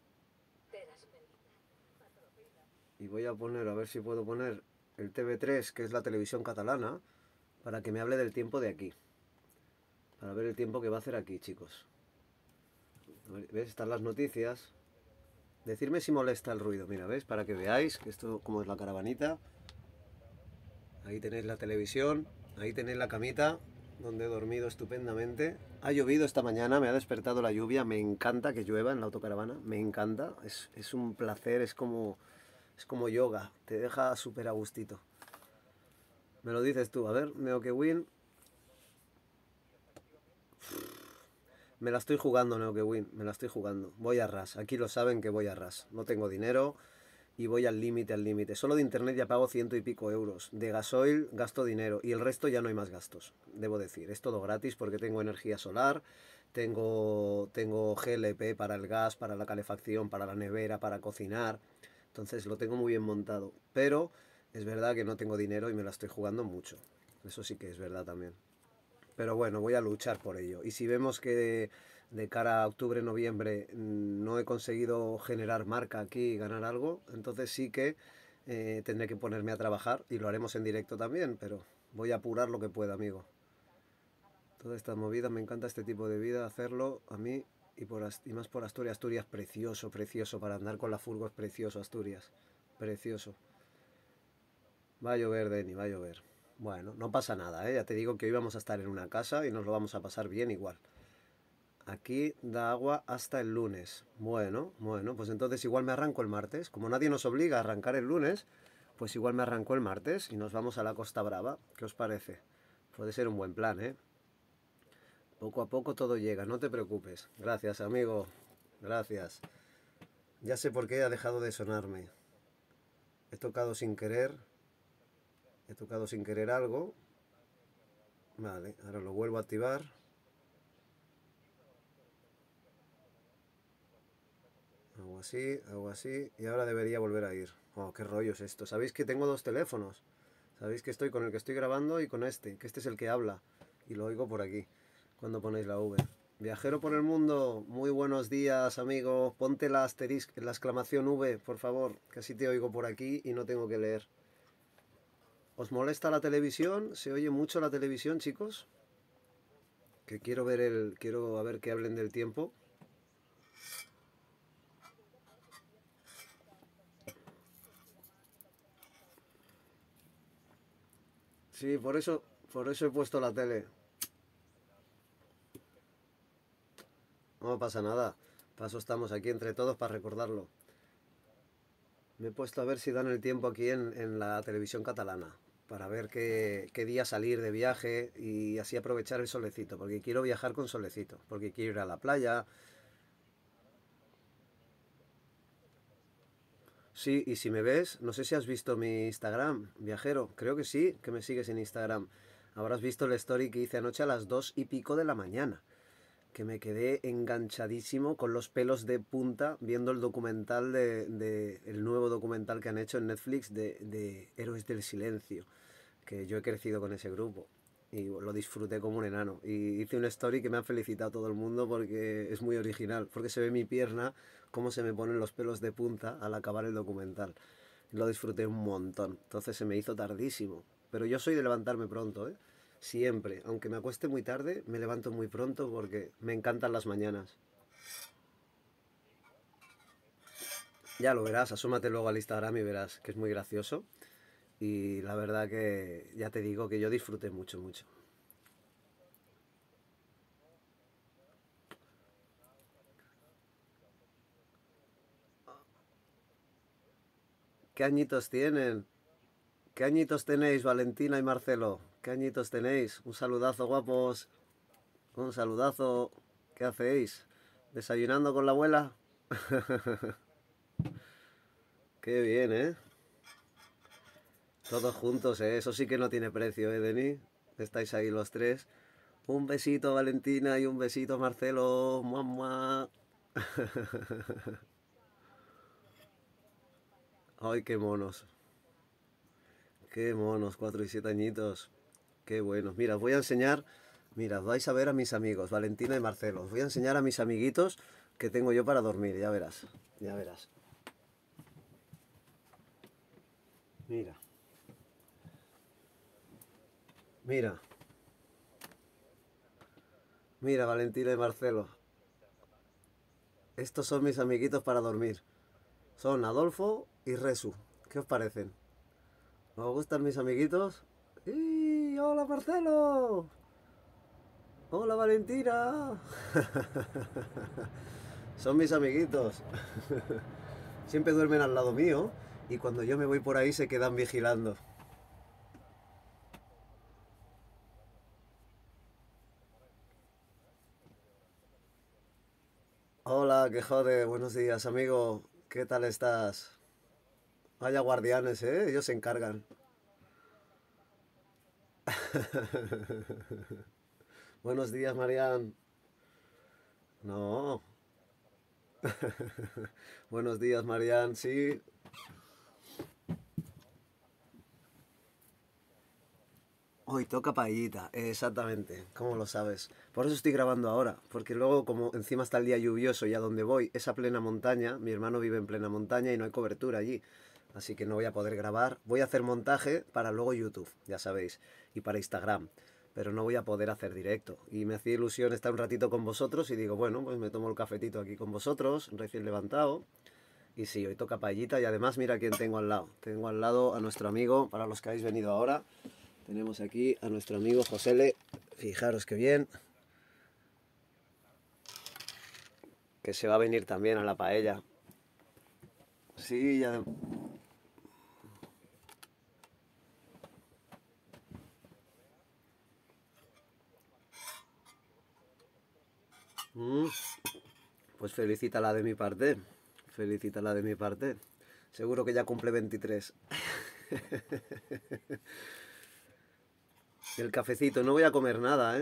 Y voy a poner, a ver si puedo poner el T V tres, que es la televisión catalana, para que me hable del tiempo de aquí. Para ver el tiempo que va a hacer aquí, chicos. ¿Ves? Están las noticias. Decidme si molesta el ruido. Mira, ¿ves? Para que veáis que esto como es la caravanita. Ahí tenéis la televisión. Ahí tenéis la camita donde he dormido estupendamente. Ha llovido esta mañana, me ha despertado la lluvia. Me encanta que llueva en la autocaravana. Me encanta. Es, es un placer, es como, es como yoga. Te deja súper a gustito. Me lo dices tú. A ver, Neoquewin. Me la estoy jugando, Neoquewin. Me la estoy jugando. Voy a ras. Aquí lo saben que voy a ras. No tengo dinero. Y voy al límite, al límite. Solo de internet ya pago ciento y pico euros. De gasoil gasto dinero y el resto ya no hay más gastos, debo decir. Es todo gratis porque tengo energía solar, tengo, tengo G L P para el gas, para la calefacción, para la nevera, para cocinar. Entonces lo tengo muy bien montado. Pero es verdad que no tengo dinero y me la estoy jugando mucho. Eso sí que es verdad también. Pero bueno, voy a luchar por ello. Y si vemos que de, de cara a octubre, noviembre mm, no he conseguido generar marca aquí y ganar algo, entonces sí que eh, tendré que ponerme a trabajar y lo haremos en directo también, pero voy a apurar lo que pueda, amigo. Toda esta movida, me encanta este tipo de vida, hacerlo a mí y, por, y más por Asturias. Asturias precioso, precioso, para andar con la furgo es precioso, Asturias. Precioso. Va a llover, Denny, va a llover. Bueno, no pasa nada, ¿eh? Ya te digo que hoy vamos a estar en una casa y nos lo vamos a pasar bien igual. Aquí da agua hasta el lunes. Bueno, bueno, pues entonces igual me arranco el martes. Como nadie nos obliga a arrancar el lunes, pues igual me arranco el martes y nos vamos a la Costa Brava. ¿Qué os parece? Puede ser un buen plan, ¿eh? Poco a poco todo llega, no te preocupes. Gracias, amigo. Gracias. Ya sé por qué ha dejado de sonarme. He tocado sin querer. He tocado sin querer algo. Vale, ahora lo vuelvo a activar. Hago así, hago así y ahora debería volver a ir. Oh, qué rollo es esto. ¿Sabéis que tengo dos teléfonos? Sabéis que estoy con el que estoy grabando y con este, que este es el que habla. Y lo oigo por aquí, cuando ponéis la V. Viajero por el mundo, muy buenos días, amigo. Ponte la asterisco, la exclamación V, por favor, que así te oigo por aquí y no tengo que leer. ¿Os molesta la televisión? ¿Se oye mucho la televisión, chicos? Que quiero ver el, quiero a ver que hablen del tiempo. Sí, por eso, por eso he puesto la tele. No pasa nada. Paso estamos aquí entre todos para recordarlo. Me he puesto a ver si dan el tiempo aquí en, en la televisión catalana, para ver qué, qué día salir de viaje y así aprovechar el solecito, porque quiero viajar con solecito, porque quiero ir a la playa. Sí, y si me ves, no sé si has visto mi Instagram, viajero, creo que sí, que me sigues en Instagram. Habrás visto el story que hice anoche a las dos y pico de la mañana, que me quedé enganchadísimo con los pelos de punta viendo el documental de, de- el nuevo documental que han hecho en Netflix de, de Héroes del Silencio, que yo he crecido con ese grupo y lo disfruté como un enano. Y hice una story que me han felicitado todo el mundo porque es muy original, porque se ve mi pierna, cómo se me ponen los pelos de punta al acabar el documental. Lo disfruté un montón, entonces se me hizo tardísimo. Pero yo soy de levantarme pronto, ¿eh? Siempre, aunque me acueste muy tarde, me levanto muy pronto porque me encantan las mañanas. Ya lo verás, asómate luego al Instagram y verás que es muy gracioso. Y la verdad que ya te digo que yo disfruté mucho, mucho. ¿Qué añitos tienen? ¿Qué añitos tenéis, Valentina y Marcelo? ¿Qué añitos tenéis? Un saludazo, guapos. Un saludazo. ¿Qué hacéis? ¿Desayunando con la abuela? Qué bien, ¿eh? Todos juntos, ¿eh? Eso sí que no tiene precio, ¿eh, Denis? Estáis ahí los tres. Un besito, Valentina, y un besito, Marcelo. ¡Mua, mua! Ay, qué monos. Qué monos, cuatro y siete añitos. Qué buenos. Mira, os voy a enseñar. Mira, vais a ver a mis amigos, Valentina y Marcelo. Os voy a enseñar a mis amiguitos que tengo yo para dormir, ya verás. Ya verás. Mira, mira, mira, Valentina y Marcelo. Estos son mis amiguitos para dormir. Son Adolfo y Resu. ¿Qué os parecen? ¿Os gustan mis amiguitos? ¡Y hola Marcelo! ¡Hola Valentina! Son mis amiguitos. Siempre duermen al lado mío y cuando yo me voy por ahí se quedan vigilando. Hola, qué jode, buenos días amigo. ¿Qué tal estás? Vaya guardianes, ¿eh? Ellos se encargan. Buenos días, Marian. No. Buenos días, Marian. Sí. Hoy toca paellita, exactamente. ¿Cómo lo sabes? Por eso estoy grabando ahora, porque luego como encima está el día lluvioso y a donde voy es a plena montaña, mi hermano vive en plena montaña y no hay cobertura allí, así que no voy a poder grabar. Voy a hacer montaje para luego YouTube, ya sabéis, y para Instagram, pero no voy a poder hacer directo. Y me hacía ilusión estar un ratito con vosotros y digo, bueno, pues me tomo el cafetito aquí con vosotros, recién levantado. Y sí, hoy toca paellita y además mira quién tengo al lado. Tengo al lado a nuestro amigo, para los que habéis venido ahora, tenemos aquí a nuestro amigo Josele. Fijaros que bien, que se va a venir también a la paella. Sí, ya... Mm, pues felicítala de mi parte. Felicítala de mi parte. Seguro que ya cumple veintitrés. El cafecito, no voy a comer nada, ¿eh?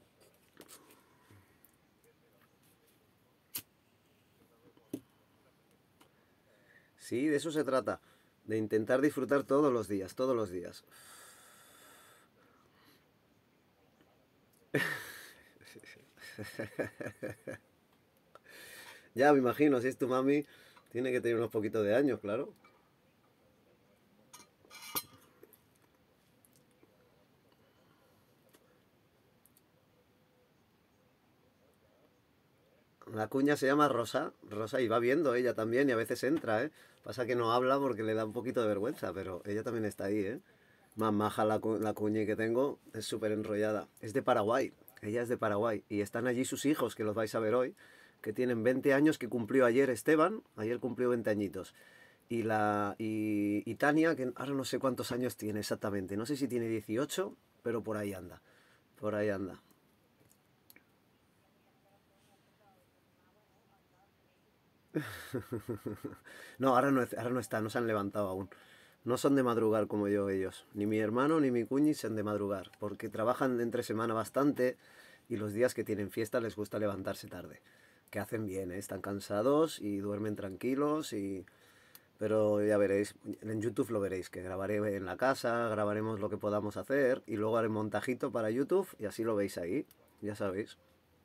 Sí, de eso se trata. De intentar disfrutar todos los días, todos los días. Ya me imagino, si es tu mami, tiene que tener unos poquitos de años, claro. La cuña se llama Rosa, Rosa, y va viendo ella también, y a veces entra, ¿eh? Pasa que no habla porque le da un poquito de vergüenza, pero ella también está ahí, ¿eh? Más maja la, cu- la cuña que tengo, es súper enrollada. Es de Paraguay, ella es de Paraguay, y están allí sus hijos, que los vais a ver hoy, que tienen veinte años, que cumplió ayer Esteban, ayer cumplió veinte añitos. Y, la, y, y Tania, que ahora no sé cuántos años tiene exactamente, no sé si tiene dieciocho, pero por ahí anda, por ahí anda. No, ahora no, ahora no está, no se han levantado aún. No son de madrugar como yo ellos. Ni mi hermano ni mi cuñi son de madrugar, porque trabajan entre semana bastante y los días que tienen fiesta les gusta levantarse tarde. Que hacen bien, ¿eh? Están cansados y duermen tranquilos y... Pero ya veréis, en YouTube lo veréis, que grabaré en la casa, grabaremos lo que podamos hacer y luego haré montajito para YouTube y así lo veis ahí, ya sabéis.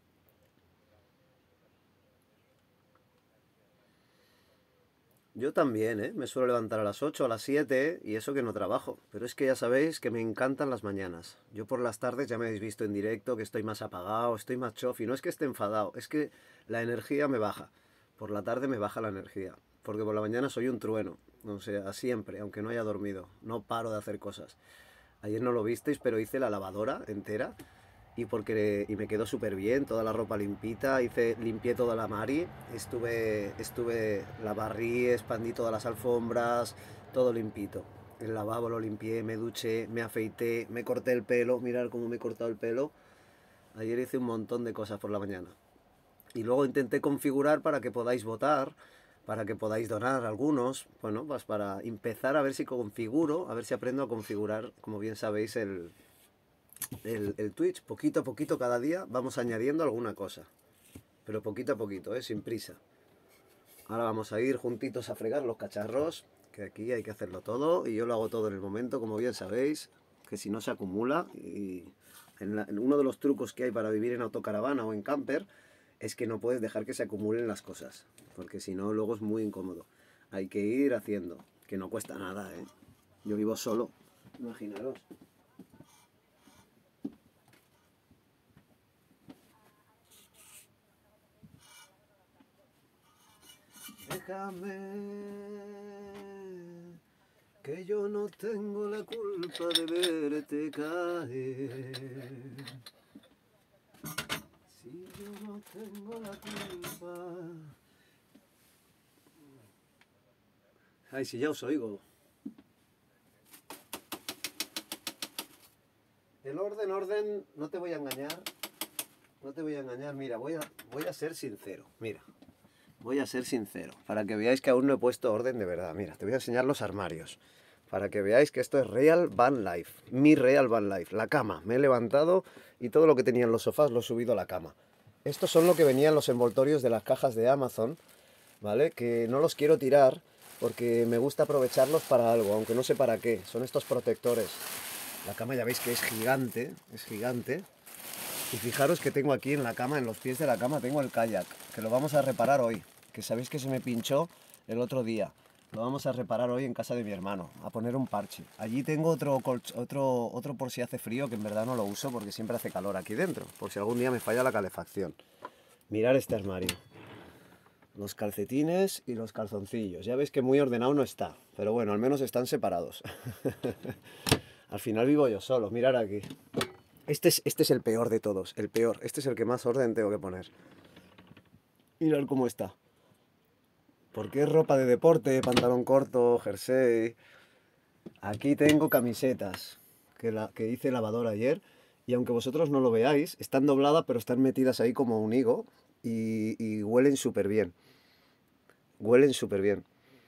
Yo también, ¿eh? Me suelo levantar a las ocho, a las siete y eso que no trabajo. Pero es que ya sabéis que me encantan las mañanas. Yo por las tardes ya me habéis visto en directo que estoy más apagado, estoy más chof y no es que esté enfadado, es que la energía me baja. Por la tarde me baja la energía. Porque por la mañana soy un trueno. O sea, siempre, aunque no haya dormido. No paro de hacer cosas. Ayer no lo visteis, pero hice la lavadora entera y porque y me quedó súper bien, toda la ropa limpita, hice, limpié toda la mari, estuve, estuve, la barrí, expandí todas las alfombras, todo limpito. El lavabo lo limpié, me duché, me afeité, me corté el pelo, mirad cómo me he cortado el pelo. Ayer hice un montón de cosas por la mañana. Y luego intenté configurar para que podáis votar, para que podáis donar algunos, bueno, pues para empezar a ver si configuro, a ver si aprendo a configurar, como bien sabéis, el, el, el Twitch, poquito a poquito cada día vamos añadiendo alguna cosa. Pero poquito a poquito, ¿eh? Sin prisa. Ahora vamos a ir juntitos a fregar los cacharros, que aquí hay que hacerlo todo. Y yo lo hago todo en el momento, como bien sabéis, que si no se acumula. Y en, la, en uno de los trucos que hay para vivir en autocaravana o en camper es que no puedes dejar que se acumulen las cosas, porque si no luego es muy incómodo. Hay que ir haciendo, que no cuesta nada, ¿eh? Yo vivo solo, imaginaros. Déjame, que yo no tengo la culpa de verte caer. Si yo no tengo la culpa. Ay, si ya os oigo. El orden, orden, no te voy a engañar. No te voy a engañar, mira, voy a, voy a ser sincero. Mira, voy a ser sincero. Para que veáis que aún no he puesto orden de verdad. Mira, te voy a enseñar los armarios. Para que veáis que esto es Real Van Life. Mi Real Van Life. La cama. Me he levantado y todo lo que tenía en los sofás lo he subido a la cama. Estos son lo que venían los envoltorios de las cajas de Amazon, ¿vale? Que no los quiero tirar porque me gusta aprovecharlos para algo, aunque no sé para qué. Son estos protectores. La cama ya veis que es gigante, es gigante. Y fijaros que tengo aquí en la cama, en los pies de la cama, tengo el kayak, que lo vamos a reparar hoy. Que sabéis que se me pinchó el otro día. Lo vamos a reparar hoy en casa de mi hermano, a poner un parche. Allí tengo otro, otro, otro por si hace frío, que en verdad no lo uso porque siempre hace calor aquí dentro, por si algún día me falla la calefacción. Mirad este armario. Los calcetines y los calzoncillos. Ya veis que muy ordenado no está, pero bueno, al menos están separados. Al final vivo yo solo, mirad aquí. Este es, este es el peor de todos, el peor. Este es el que más orden tengo que poner. Mirad cómo está. Porque es ropa de deporte, pantalón corto, jersey. Aquí tengo camisetas que, la, que hice lavadora ayer. Y aunque vosotros no lo veáis, están dobladas, pero están metidas ahí como un higo. Y, y huelen súper bien. Huelen súper bien.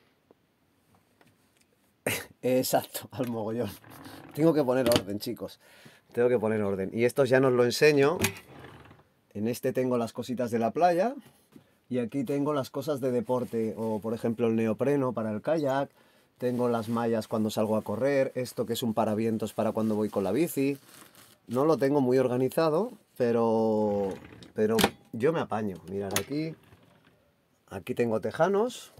Exacto, al mogollón. Tengo que poner orden, chicos. Tengo que poner orden. Y estos ya no os lo enseño. En este tengo las cositas de la playa. Y aquí tengo las cosas de deporte. O por ejemplo el neopreno para el kayak. Tengo las mallas cuando salgo a correr. Esto que es un paravientos para cuando voy con la bici. No lo tengo muy organizado. Pero, pero yo me apaño. Mirad aquí. Aquí tengo tejanos.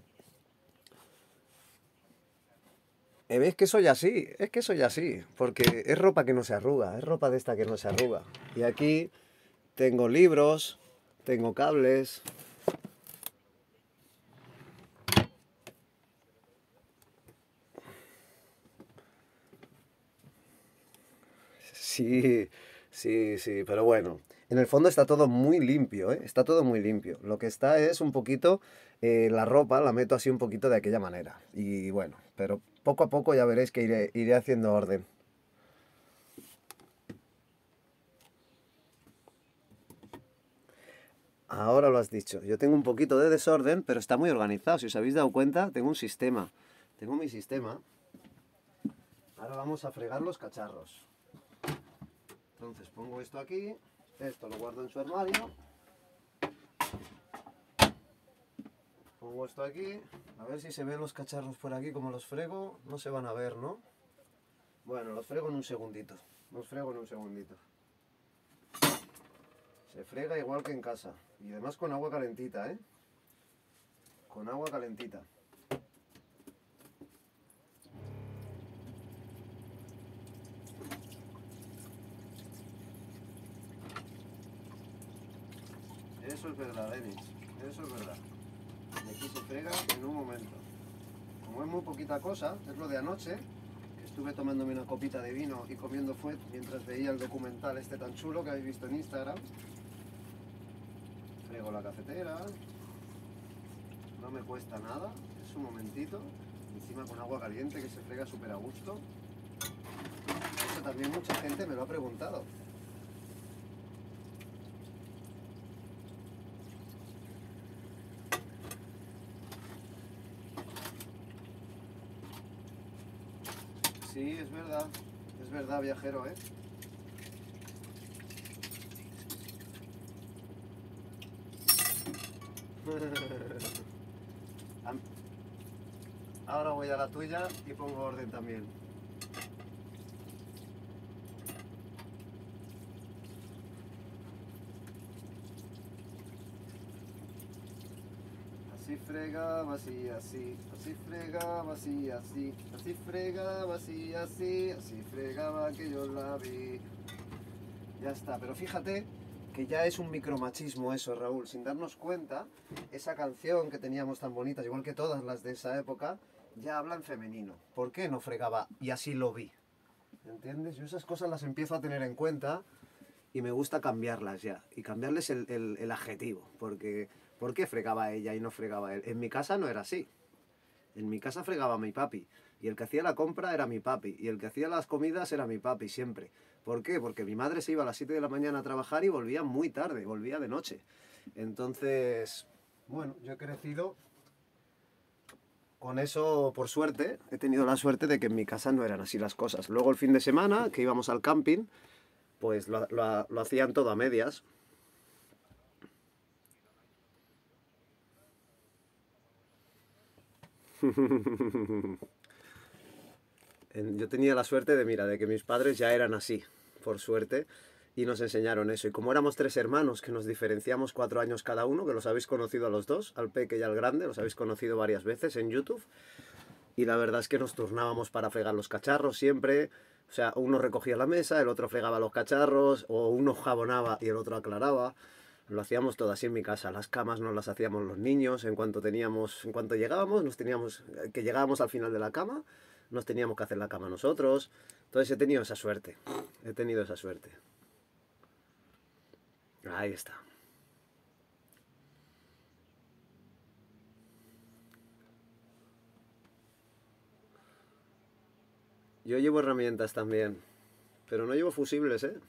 Eh, ¿Veis que soy así? Es que soy así, porque es ropa que no se arruga, es ropa de esta que no se arruga. Y aquí tengo libros, tengo cables. Sí, sí, sí, pero bueno. En el fondo está todo muy limpio, ¿eh? Está todo muy limpio. Lo que está es un poquito, eh, la ropa la meto así un poquito de aquella manera. Y bueno, pero poco a poco ya veréis que iré, iré haciendo orden. Ahora lo has dicho. Yo tengo un poquito de desorden, pero está muy organizado. Si os habéis dado cuenta, tengo un sistema. Tengo mi sistema. Ahora vamos a fregar los cacharros. Entonces pongo esto aquí. Esto lo guardo en su armario. Pongo esto aquí. A ver si se ven los cacharros por aquí como los frego. No se van a ver, ¿no? Bueno, los frego en un segundito. Los frego en un segundito. Se frega igual que en casa. Y además con agua calentita, ¿eh? Con agua calentita. Eso es verdad, Denis. Eso es verdad. Y aquí se frega en un momento. Como es muy poquita cosa, es lo de anoche, que estuve tomándome una copita de vino y comiendo fuet mientras veía el documental este tan chulo que habéis visto en Instagram. Frego la cafetera. No me cuesta nada, es un momentito. Encima con agua caliente que se frega súper a gusto. Eso también mucha gente me lo ha preguntado. Sí, es verdad, es verdad, viajero, ¿eh? Ahora voy a la tuya y pongo orden también. Así fregaba, así, así, así fregaba, así, así, así fregaba, así, así, así fregaba que yo la vi. Ya está, pero fíjate que ya es un micromachismo eso, Raúl, sin darnos cuenta, esa canción que teníamos tan bonita, igual que todas las de esa época, ya habla en femenino. ¿Por qué no fregaba? Y así lo vi. ¿Entiendes? Yo esas cosas las empiezo a tener en cuenta y me gusta cambiarlas ya. Y cambiarles el, el, el adjetivo. Porque, ¿por qué fregaba ella y no fregaba él? En mi casa no era así. En mi casa fregaba mi papi. Y el que hacía la compra era mi papi. Y el que hacía las comidas era mi papi, siempre. ¿Por qué? Porque mi madre se iba a las siete de la mañana a trabajar y volvía muy tarde, volvía de noche. Entonces, bueno, yo he crecido con eso, por suerte. He tenido la suerte de que en mi casa no eran así las cosas. Luego el fin de semana, que íbamos al camping, pues lo, lo, lo hacían todo a medias. Yo tenía la suerte de, mira, de que mis padres ya eran así, por suerte, y nos enseñaron eso. Y como éramos tres hermanos, que nos diferenciamos cuatro años cada uno, que los habéis conocido a los dos, al peque y al grande, los habéis conocido varias veces en YouTube, y la verdad es que nos turnábamos para fregar los cacharros siempre. O sea, uno recogía la mesa, el otro fregaba los cacharros, o uno jabonaba y el otro aclaraba. Lo hacíamos todo así en mi casa. Las camas nos las hacíamos los niños. En cuanto teníamos, en cuanto llegábamos, nos teníamos que llegábamos al final de la cama, nos teníamos que hacer la cama nosotros. Entonces he tenido esa suerte. He tenido esa suerte. Ahí está. Yo llevo herramientas también, pero no llevo fusibles, ¿eh?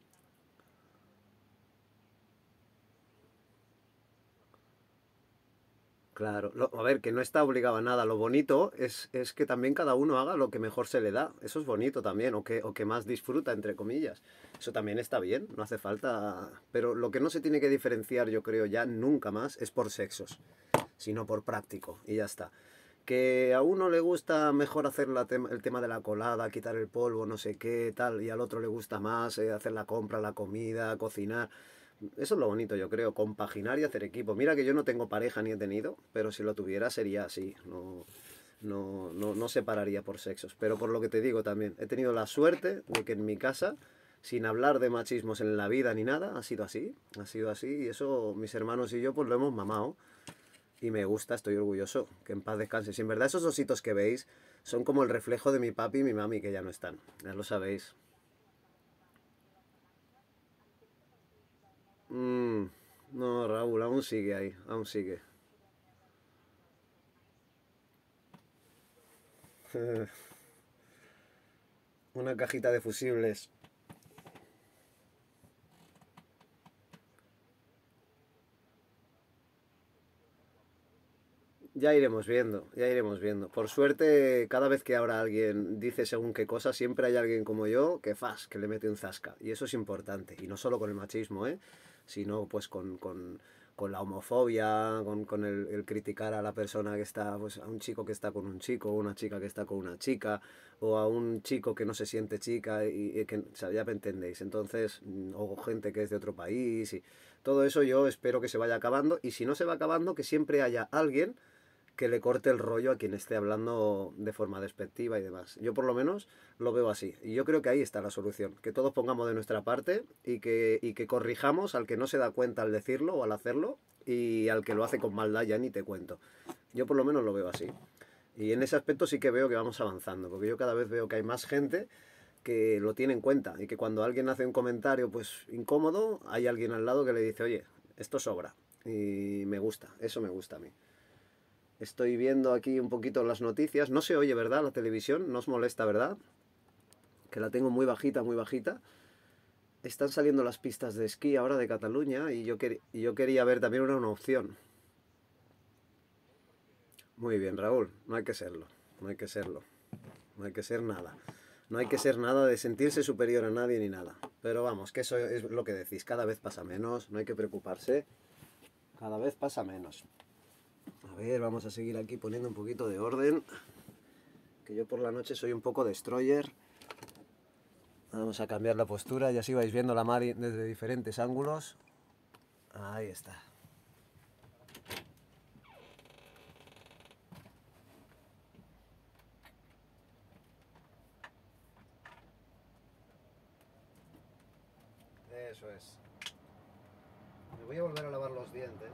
Claro, lo- a ver, que no está obligado a nada. Lo bonito es, es que también cada uno haga lo que mejor se le da. Eso es bonito también, o que, o que más disfruta, entre comillas. Eso también está bien, no hace falta. Pero lo que no se tiene que diferenciar, yo creo, ya nunca más, es por sexos, sino por práctico, y ya está. Que a uno le gusta mejor hacer la tem- el tema de la colada, quitar el polvo, no sé qué, tal, y al otro le gusta más eh, hacer la compra, la comida, cocinar. Eso es lo bonito, yo creo, compaginar y hacer equipo. Mira que yo no tengo pareja ni he tenido, pero si lo tuviera sería así, no, no, no, no separaría por sexos. Pero por lo que te digo también, he tenido la suerte de que en mi casa, sin hablar de machismos en la vida ni nada, ha sido así, ha sido así, y eso mis hermanos y yo pues lo hemos mamado. Y me gusta, estoy orgulloso, que en paz descanse. Si en verdad esos ositos que veis son como el reflejo de mi papi y mi mami, que ya no están, ya lo sabéis. Mm, no, Raúl, aún sigue ahí, aún sigue. Una cajita de fusibles. Ya iremos viendo, ya iremos viendo. Por suerte, cada vez que ahora alguien dice según qué cosa, siempre hay alguien como yo que fas, que le mete un zasca. Y eso es importante. Y no solo con el machismo, ¿eh? Sino pues con, con, con la homofobia, con, con el, el criticar a la persona que está, pues a un chico que está con un chico, o una chica que está con una chica, o a un chico que no se siente chica y, y que, o sea, ya me entendéis. Entonces, mm, o gente que es de otro país y todo eso yo espero que se vaya acabando. Y si no se va acabando, que siempre haya alguien que le corte el rollo a quien esté hablando de forma despectiva y demás. Yo por lo menos lo veo así. Y yo creo que ahí está la solución. Que todos pongamos de nuestra parte y que, y que corrijamos al que no se da cuenta al decirlo o al hacerlo y al que lo hace con maldad ya ni te cuento. Yo por lo menos lo veo así. Y en ese aspecto sí que veo que vamos avanzando, porque yo cada vez veo que hay más gente que lo tiene en cuenta y que cuando alguien hace un comentario pues incómodo, hay alguien al lado que le dice, oye, esto sobra. Y me gusta, eso me gusta a mí. Estoy viendo aquí un poquito las noticias. No se oye, ¿verdad? La televisión. No os molesta, ¿verdad? Que la tengo muy bajita, muy bajita. Están saliendo las pistas de esquí ahora de Cataluña y yo, quer y yo quería ver también una, una opción. Muy bien, Raúl. No hay que serlo. No hay que serlo. No hay que ser nada. No hay que ser nada de sentirse superior a nadie ni nada. Pero vamos, que eso es lo que decís. Cada vez pasa menos. No hay que preocuparse. Cada vez pasa menos. A ver, vamos a seguir aquí poniendo un poquito de orden. Que yo por la noche soy un poco destroyer. Vamos a cambiar la postura y así vais viendo la mar desde diferentes ángulos. Ahí está. Eso es. Me voy a volver a lavar los dientes.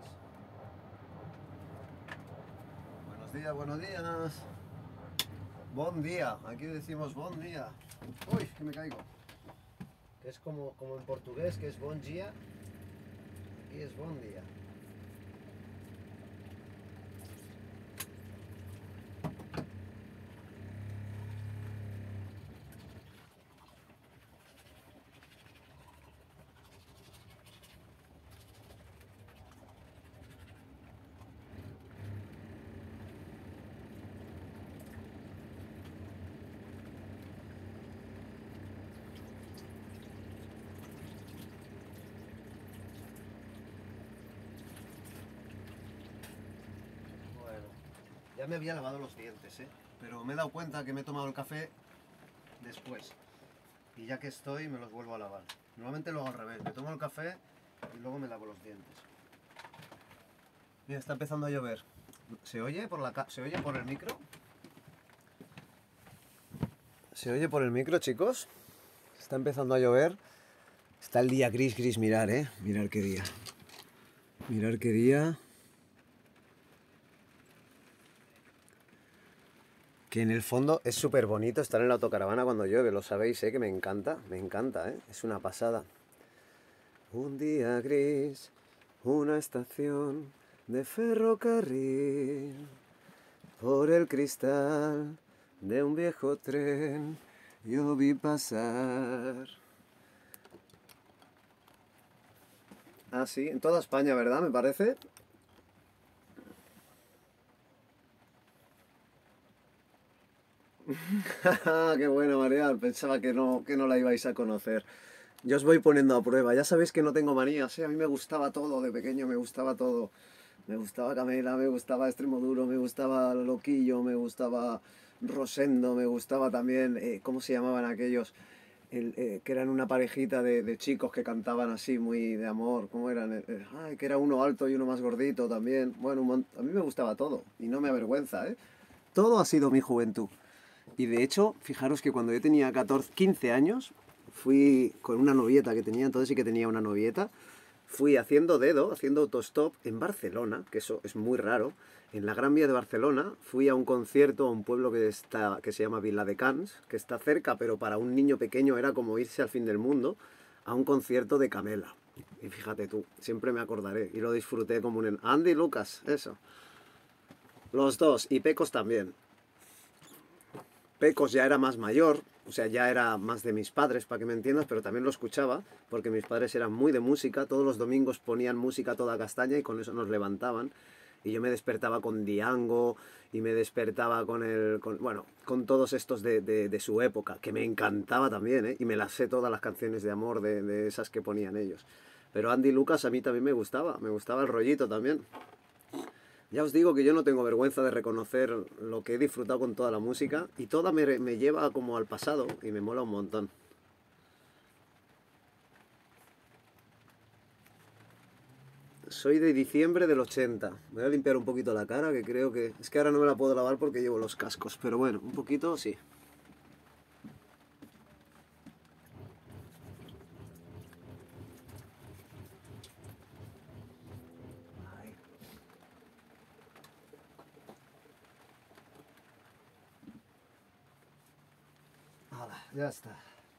Buenos días, buenos días. Bon día. Aquí decimos bon día. Uy, que me caigo. Que es como, como en portugués, que es bon dia. Aquí es bon día. Bueno, ya me había lavado los dientes, ¿eh? Pero me he dado cuenta que me he tomado el café después. Y ya que estoy, me los vuelvo a lavar. Normalmente lo hago al revés. Me tomo el café y luego me lavo los dientes. Mira, está empezando a llover. ¿Se oye por la ca- ¿Se oye por el micro? ¿Se oye por el micro, chicos? Está empezando a llover. Está el día gris, gris. Mirar, ¿eh? Mirar qué día. Mirar qué día. Que en el fondo es súper bonito estar en la autocaravana cuando llueve. Lo sabéis, ¿eh? Que me encanta. Me encanta, ¿eh? Es una pasada. Un día gris. Una estación de ferrocarril. Por el cristal de un viejo tren yo vi pasar. Ah, sí, en toda España, ¿verdad? Me parece. Qué bueno, Marial. Pensaba que no, que no la ibais a conocer. Yo os voy poniendo a prueba. Ya sabéis que no tengo manías, ¿eh? A mí me gustaba todo, de pequeño me gustaba todo. Me gustaba Camela, me gustaba Extremoduro, me gustaba Loquillo, me gustaba Rosendo, me gustaba también, eh, ¿cómo se llamaban aquellos? El, eh, que eran una parejita de, de chicos que cantaban así, muy de amor. ¿Cómo eran? Eh, eh, ay, que era uno alto y uno más gordito también. Bueno, un mon- a mí me gustaba todo y no me avergüenza, ¿eh? Todo ha sido mi juventud. Y de hecho, fijaros que cuando yo tenía catorce, quince años, fui con una novieta que tenía, entonces sí que tenía una novieta, fui haciendo dedo, haciendo autostop en Barcelona, que eso es muy raro, en la Gran Vía de Barcelona, fui a un concierto a un pueblo que, está, que se llama Viladecans, que está cerca, pero para un niño pequeño era como irse al fin del mundo, a un concierto de Camela. Y fíjate tú, siempre me acordaré. Y lo disfruté como un... Andy Lucas, eso. Los dos, y Pecos también. Pecos ya era más mayor, o sea, ya era más de mis padres, para que me entiendas, pero también lo escuchaba, porque mis padres eran muy de música, todos los domingos ponían música toda castaña y con eso nos levantaban. Y yo me despertaba con Diango, y me despertaba con el... Con, bueno, con todos estos de, de, de su época, que me encantaba también, ¿eh? Y me las sé todas las canciones de amor de, de esas que ponían ellos. Pero Andy Lucas a mí también me gustaba, me gustaba el rollito también. Ya os digo que yo no tengo vergüenza de reconocer lo que he disfrutado con toda la música y toda me, me lleva como al pasado y me mola un montón. Soy de diciembre del ochenta. Me voy a limpiar un poquito la cara, que creo que... Es que ahora no me la puedo lavar porque llevo los cascos, pero bueno, un poquito sí. Hala, ya está.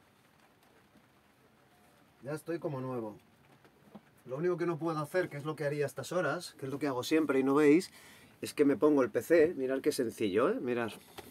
Ya estoy como nuevo. Lo único que no puedo hacer, que es lo que haría a estas horas, que es lo que hago siempre y no veis, es que me pongo el P C. Mirad qué sencillo, ¿eh? Mirad.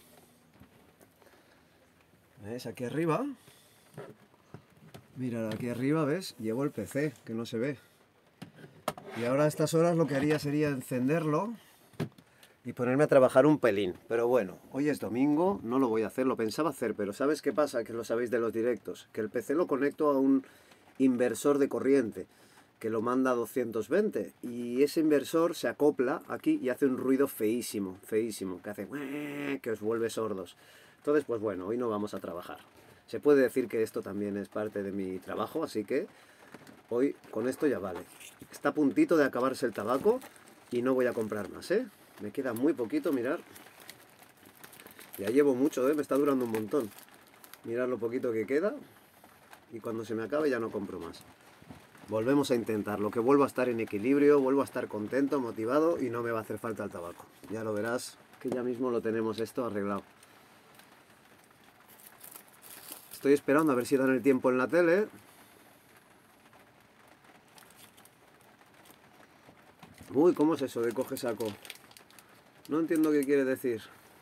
¿Ves? Aquí arriba. Mirad, aquí arriba, ¿ves? Llevo el P C, que no se ve. Y ahora a estas horas lo que haría sería encenderlo y ponerme a trabajar un pelín. Pero bueno, hoy es domingo, no lo voy a hacer, lo pensaba hacer, pero ¿sabes qué pasa? Que lo sabéis de los directos. Que el P C lo conecto a un inversor de corriente, que lo manda a doscientos veinte. Y ese inversor se acopla aquí y hace un ruido feísimo, feísimo, que hace... que os vuelve sordos. Entonces, pues bueno, hoy no vamos a trabajar. Se puede decir que esto también es parte de mi trabajo, así que hoy con esto ya vale. Está a puntito de acabarse el tabaco y no voy a comprar más, ¿eh? Me queda muy poquito, mirar. Ya llevo mucho, ¿eh? Me está durando un montón. Mirad lo poquito que queda y cuando se me acabe ya no compro más. Volvemos a intentarlo, que vuelvo a estar en equilibrio, vuelvo a estar contento, motivado y no me va a hacer falta el tabaco. Ya lo verás, que ya mismo lo tenemos esto arreglado. Estoy esperando a ver si dan el tiempo en la tele. Uy, ¿cómo es eso de coge saco? No entiendo qué quiere decir.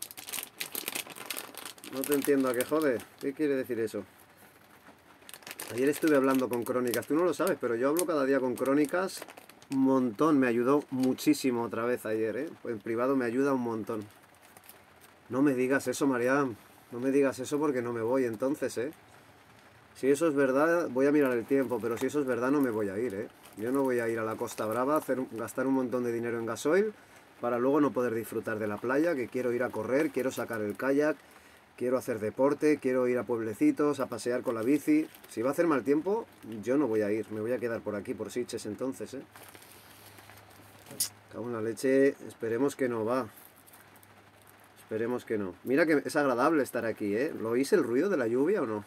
No te entiendo, ¿a qué jode? ¿Qué quiere decir eso? Ayer estuve hablando con Crónicas, tú no lo sabes, pero yo hablo cada día con Crónicas un montón, me ayudó muchísimo otra vez ayer, ¿eh? En privado me ayuda un montón. No me digas eso, Mariam, no me digas eso porque no me voy entonces, ¿eh? Si eso es verdad, voy a mirar el tiempo, pero si eso es verdad no me voy a ir, ¿eh? Yo no voy a ir a la Costa Brava a hacer, gastar un montón de dinero en gasoil para luego no poder disfrutar de la playa, que quiero ir a correr, quiero sacar el kayak, quiero hacer deporte, quiero ir a pueblecitos, a pasear con la bici. Si va a hacer mal tiempo, yo no voy a ir, me voy a quedar por aquí, por Sitges entonces, ¿eh? Cago en la leche, esperemos que no va. Esperemos que no. Mira que es agradable estar aquí, ¿eh? ¿Lo oís el ruido de la lluvia o no?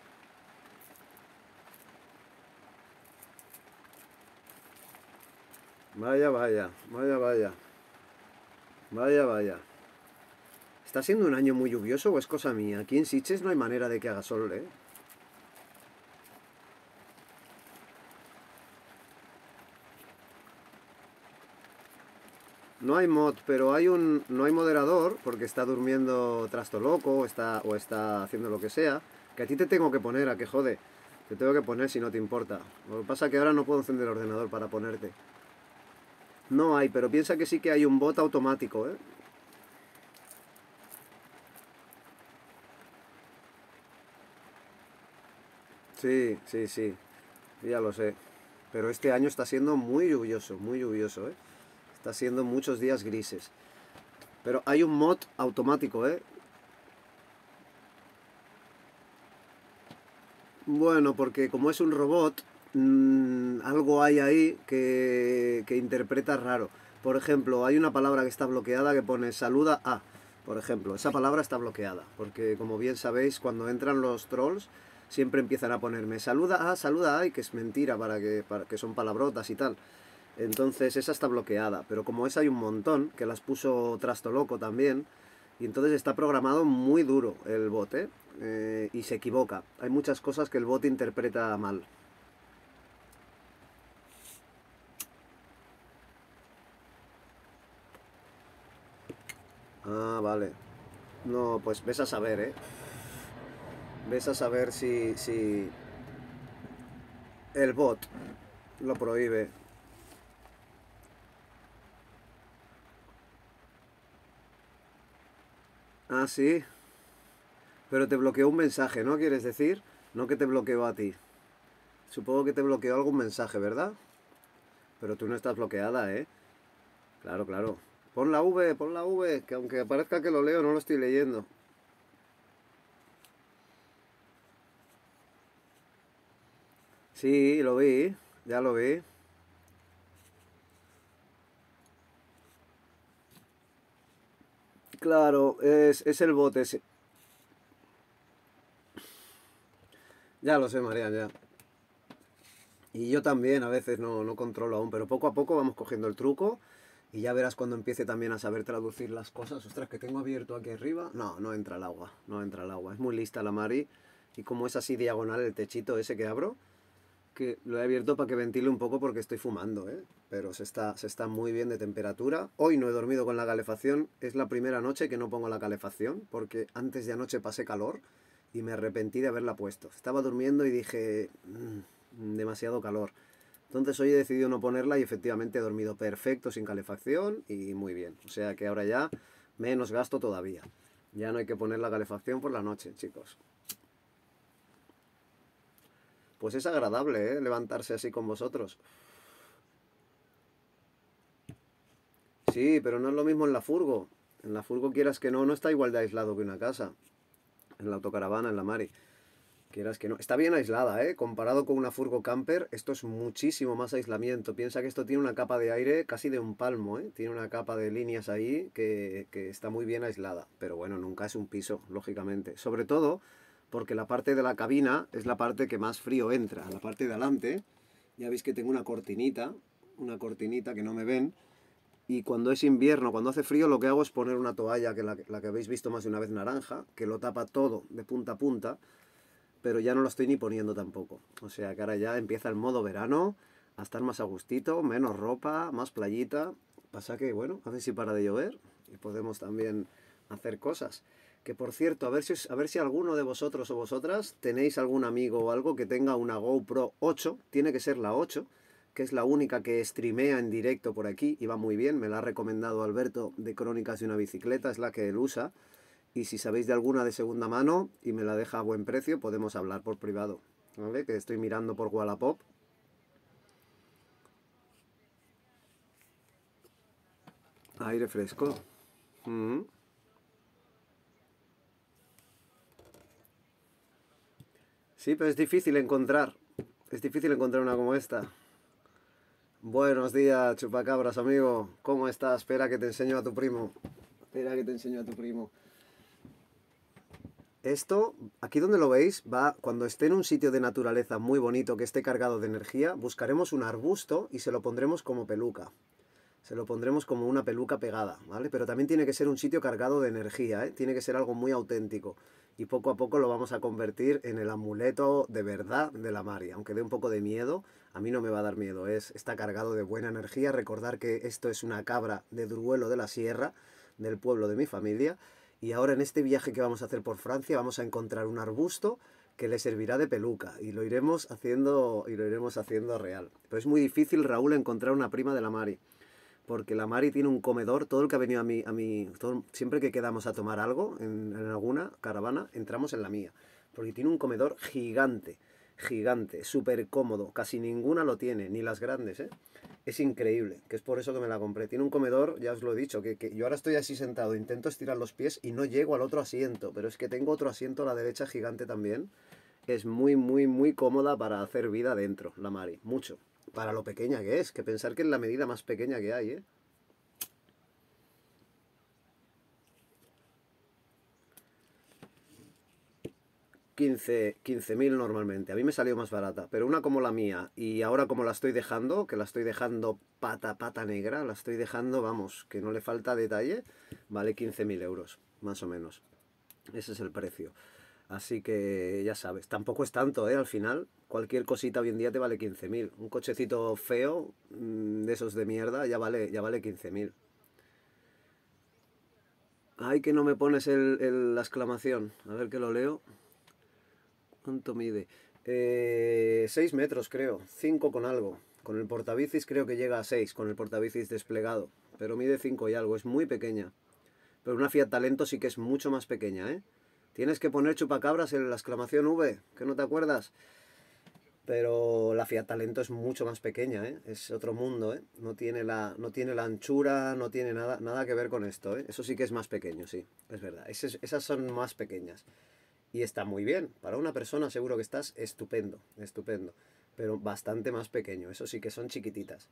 Vaya, vaya, vaya, vaya. Vaya, vaya. ¿Está siendo un año muy lluvioso o es cosa mía? Aquí en Sitges no hay manera de que haga sol, ¿eh? No hay mod, pero hay un... No hay moderador porque está durmiendo trasto loco o está, o está haciendo lo que sea. Que a ti te tengo que poner, a que jode. Te tengo que poner si no te importa. Lo que pasa es que ahora no puedo encender el ordenador para ponerte. No hay, pero piensa que sí que hay un bot automático, ¿eh? Sí, sí, sí. Ya lo sé. Pero este año está siendo muy lluvioso, muy lluvioso, ¿eh? Está siendo muchos días grises. Pero hay un mod automático, ¿eh? Bueno, porque como es un robot, mmm, algo hay ahí que, que interpreta raro. Por ejemplo, hay una palabra que está bloqueada que pone saluda a. Por ejemplo, esa palabra está bloqueada. Porque como bien sabéis, cuando entran los trolls, siempre empiezan a ponerme saluda a, saluda a, y que es mentira para que, para que son palabrotas y tal. Entonces esa está bloqueada. Pero como esa hay un montón, que las puso Trasto Loco también. Y entonces está programado muy duro el bot, ¿eh? Eh, y se equivoca. Hay muchas cosas que el bot interpreta mal. Ah, vale. No, pues ves a saber, ¿eh? Ves a saber si, si el bot lo prohíbe. Ah, sí. Pero te bloqueó un mensaje, ¿no? ¿Quieres decir? No que te bloqueó a ti. Supongo que te bloqueó algún mensaje, ¿verdad? Pero tú no estás bloqueada, ¿eh? Claro, claro. Pon la V, pon la V, que aunque parezca que lo leo, no lo estoy leyendo. Sí, lo vi, ya lo vi. Claro, es, es el bot ese. Ya lo sé, Marian, ya. Y yo también a veces no, no controlo aún, pero poco a poco vamos cogiendo el truco y ya verás cuando empiece también a saber traducir las cosas. Ostras, que tengo abierto aquí arriba. No, no entra el agua, no entra el agua. Es muy lista la Mari y como es así diagonal el techito ese que abro, que lo he abierto para que ventile un poco porque estoy fumando, ¿eh? Pero se está, se está muy bien de temperatura. Hoy no he dormido con la calefacción. Es la primera noche que no pongo la calefacción porque antes de anoche pasé calor y me arrepentí de haberla puesto. Estaba durmiendo y dije, mmm, demasiado calor. Entonces hoy he decidido no ponerla y efectivamente he dormido perfecto sin calefacción y muy bien. O sea que ahora ya menos gasto todavía. Ya no hay que poner la calefacción por la noche, chicos. Pues es agradable, ¿eh? Levantarse así con vosotros. Sí, pero no es lo mismo en la furgo. En la furgo, quieras que no, no está igual de aislado que una casa. En la autocaravana, en la Mari. Quieras que no. Está bien aislada, ¿eh? Comparado con una furgo camper, esto es muchísimo más aislamiento. Piensa que esto tiene una capa de aire casi de un palmo, ¿eh? Tiene una capa de líneas ahí que, que está muy bien aislada. Pero bueno, nunca es un piso, lógicamente. Sobre todo porque la parte de la cabina es la parte que más frío entra. La parte de adelante, ya veis que tengo una cortinita, una cortinita que no me ven. Y cuando es invierno, cuando hace frío, lo que hago es poner una toalla, que la, la que habéis visto más de una vez naranja, que lo tapa todo de punta a punta, pero ya no lo estoy ni poniendo tampoco. O sea que ahora ya empieza el modo verano, a estar más a gustito, menos ropa, más playita. Pasa que, bueno, a ver si para de llover y podemos también hacer cosas. Que por cierto, a ver si, a ver si alguno de vosotros o vosotras tenéis algún amigo o algo que tenga una GoPro ocho, tiene que ser la ocho, que es la única que streamea en directo por aquí y va muy bien, me la ha recomendado Alberto de Crónicas de una Bicicleta, es la que él usa. Y si sabéis de alguna de segunda mano y me la deja a buen precio, podemos hablar por privado. ¿Vale? Que estoy mirando por Wallapop. Aire fresco. Mm. Sí, pero es difícil encontrar. Es difícil encontrar una como esta. Buenos días, chupacabras, amigo. ¿Cómo estás? Espera que te enseño a tu primo. Espera que te enseño a tu primo. Esto, aquí donde lo veis, va cuando esté en un sitio de naturaleza muy bonito que esté cargado de energía, buscaremos un arbusto y se lo pondremos como peluca. Se lo pondremos como una peluca pegada, ¿vale? Pero también tiene que ser un sitio cargado de energía, ¿eh? Tiene que ser algo muy auténtico. Y poco a poco lo vamos a convertir en el amuleto de verdad de la Mari. Aunque dé un poco de miedo, a mí no me va a dar miedo. Es, está cargado de buena energía. Recordar que esto es una cabra de Duruelo de la Sierra, del pueblo de mi familia. Y ahora en este viaje que vamos a hacer por Francia vamos a encontrar un arbusto que le servirá de peluca y lo iremos haciendo y lo iremos haciendo real. Pero es muy difícil, Raúl, encontrar una prima de la Mari porque la Mari tiene un comedor, todo el que ha venido a mi, a mi todo, siempre que quedamos a tomar algo en, en alguna caravana, entramos en la mía, porque tiene un comedor gigante, gigante, súper cómodo, casi ninguna lo tiene, ni las grandes, ¿eh? Es increíble, que es por eso que me la compré. Tiene un comedor, ya os lo he dicho, que, que yo ahora estoy así sentado, intento estirar los pies y no llego al otro asiento, pero es que tengo otro asiento a la derecha gigante también. Es muy, muy, muy cómoda para hacer vida dentro, la Mari, mucho. Para lo pequeña que es, que pensar que es la medida más pequeña que hay, ¿eh? quince mil normalmente. A mí me salió más barata, pero una como la mía y ahora como la estoy dejando, que la estoy dejando pata, pata negra, la estoy dejando, vamos, que no le falta detalle, vale quince mil euros, más o menos. Ese es el precio. Así que ya sabes, tampoco es tanto, ¿eh? Al final, cualquier cosita hoy en día te vale quince mil. Un cochecito feo, mmm, de esos de mierda, ya vale, ya vale quince mil. Ay, que no me pones el, el- la exclamación. A ver que lo leo. ¿Cuánto mide? Eh, seis metros, creo. Cinco con algo. Con el portabicis creo que llega a seis, con el portabicis desplegado. Pero mide cinco y algo. Es muy pequeña. Pero una Fiat Talento sí que es mucho más pequeña, ¿eh? Tienes que poner chupacabras en la exclamación V, que no te acuerdas. Pero la Fiat Talento es mucho más pequeña, ¿eh? Es otro mundo, ¿eh? No tiene la, no tiene la anchura, no tiene nada, nada que ver con esto, ¿eh? Eso sí que es más pequeño, sí, es verdad. Esas, esas son más pequeñas. Y está muy bien. Para una persona seguro que estás estupendo, estupendo. Pero bastante más pequeño. Eso sí que son chiquititas.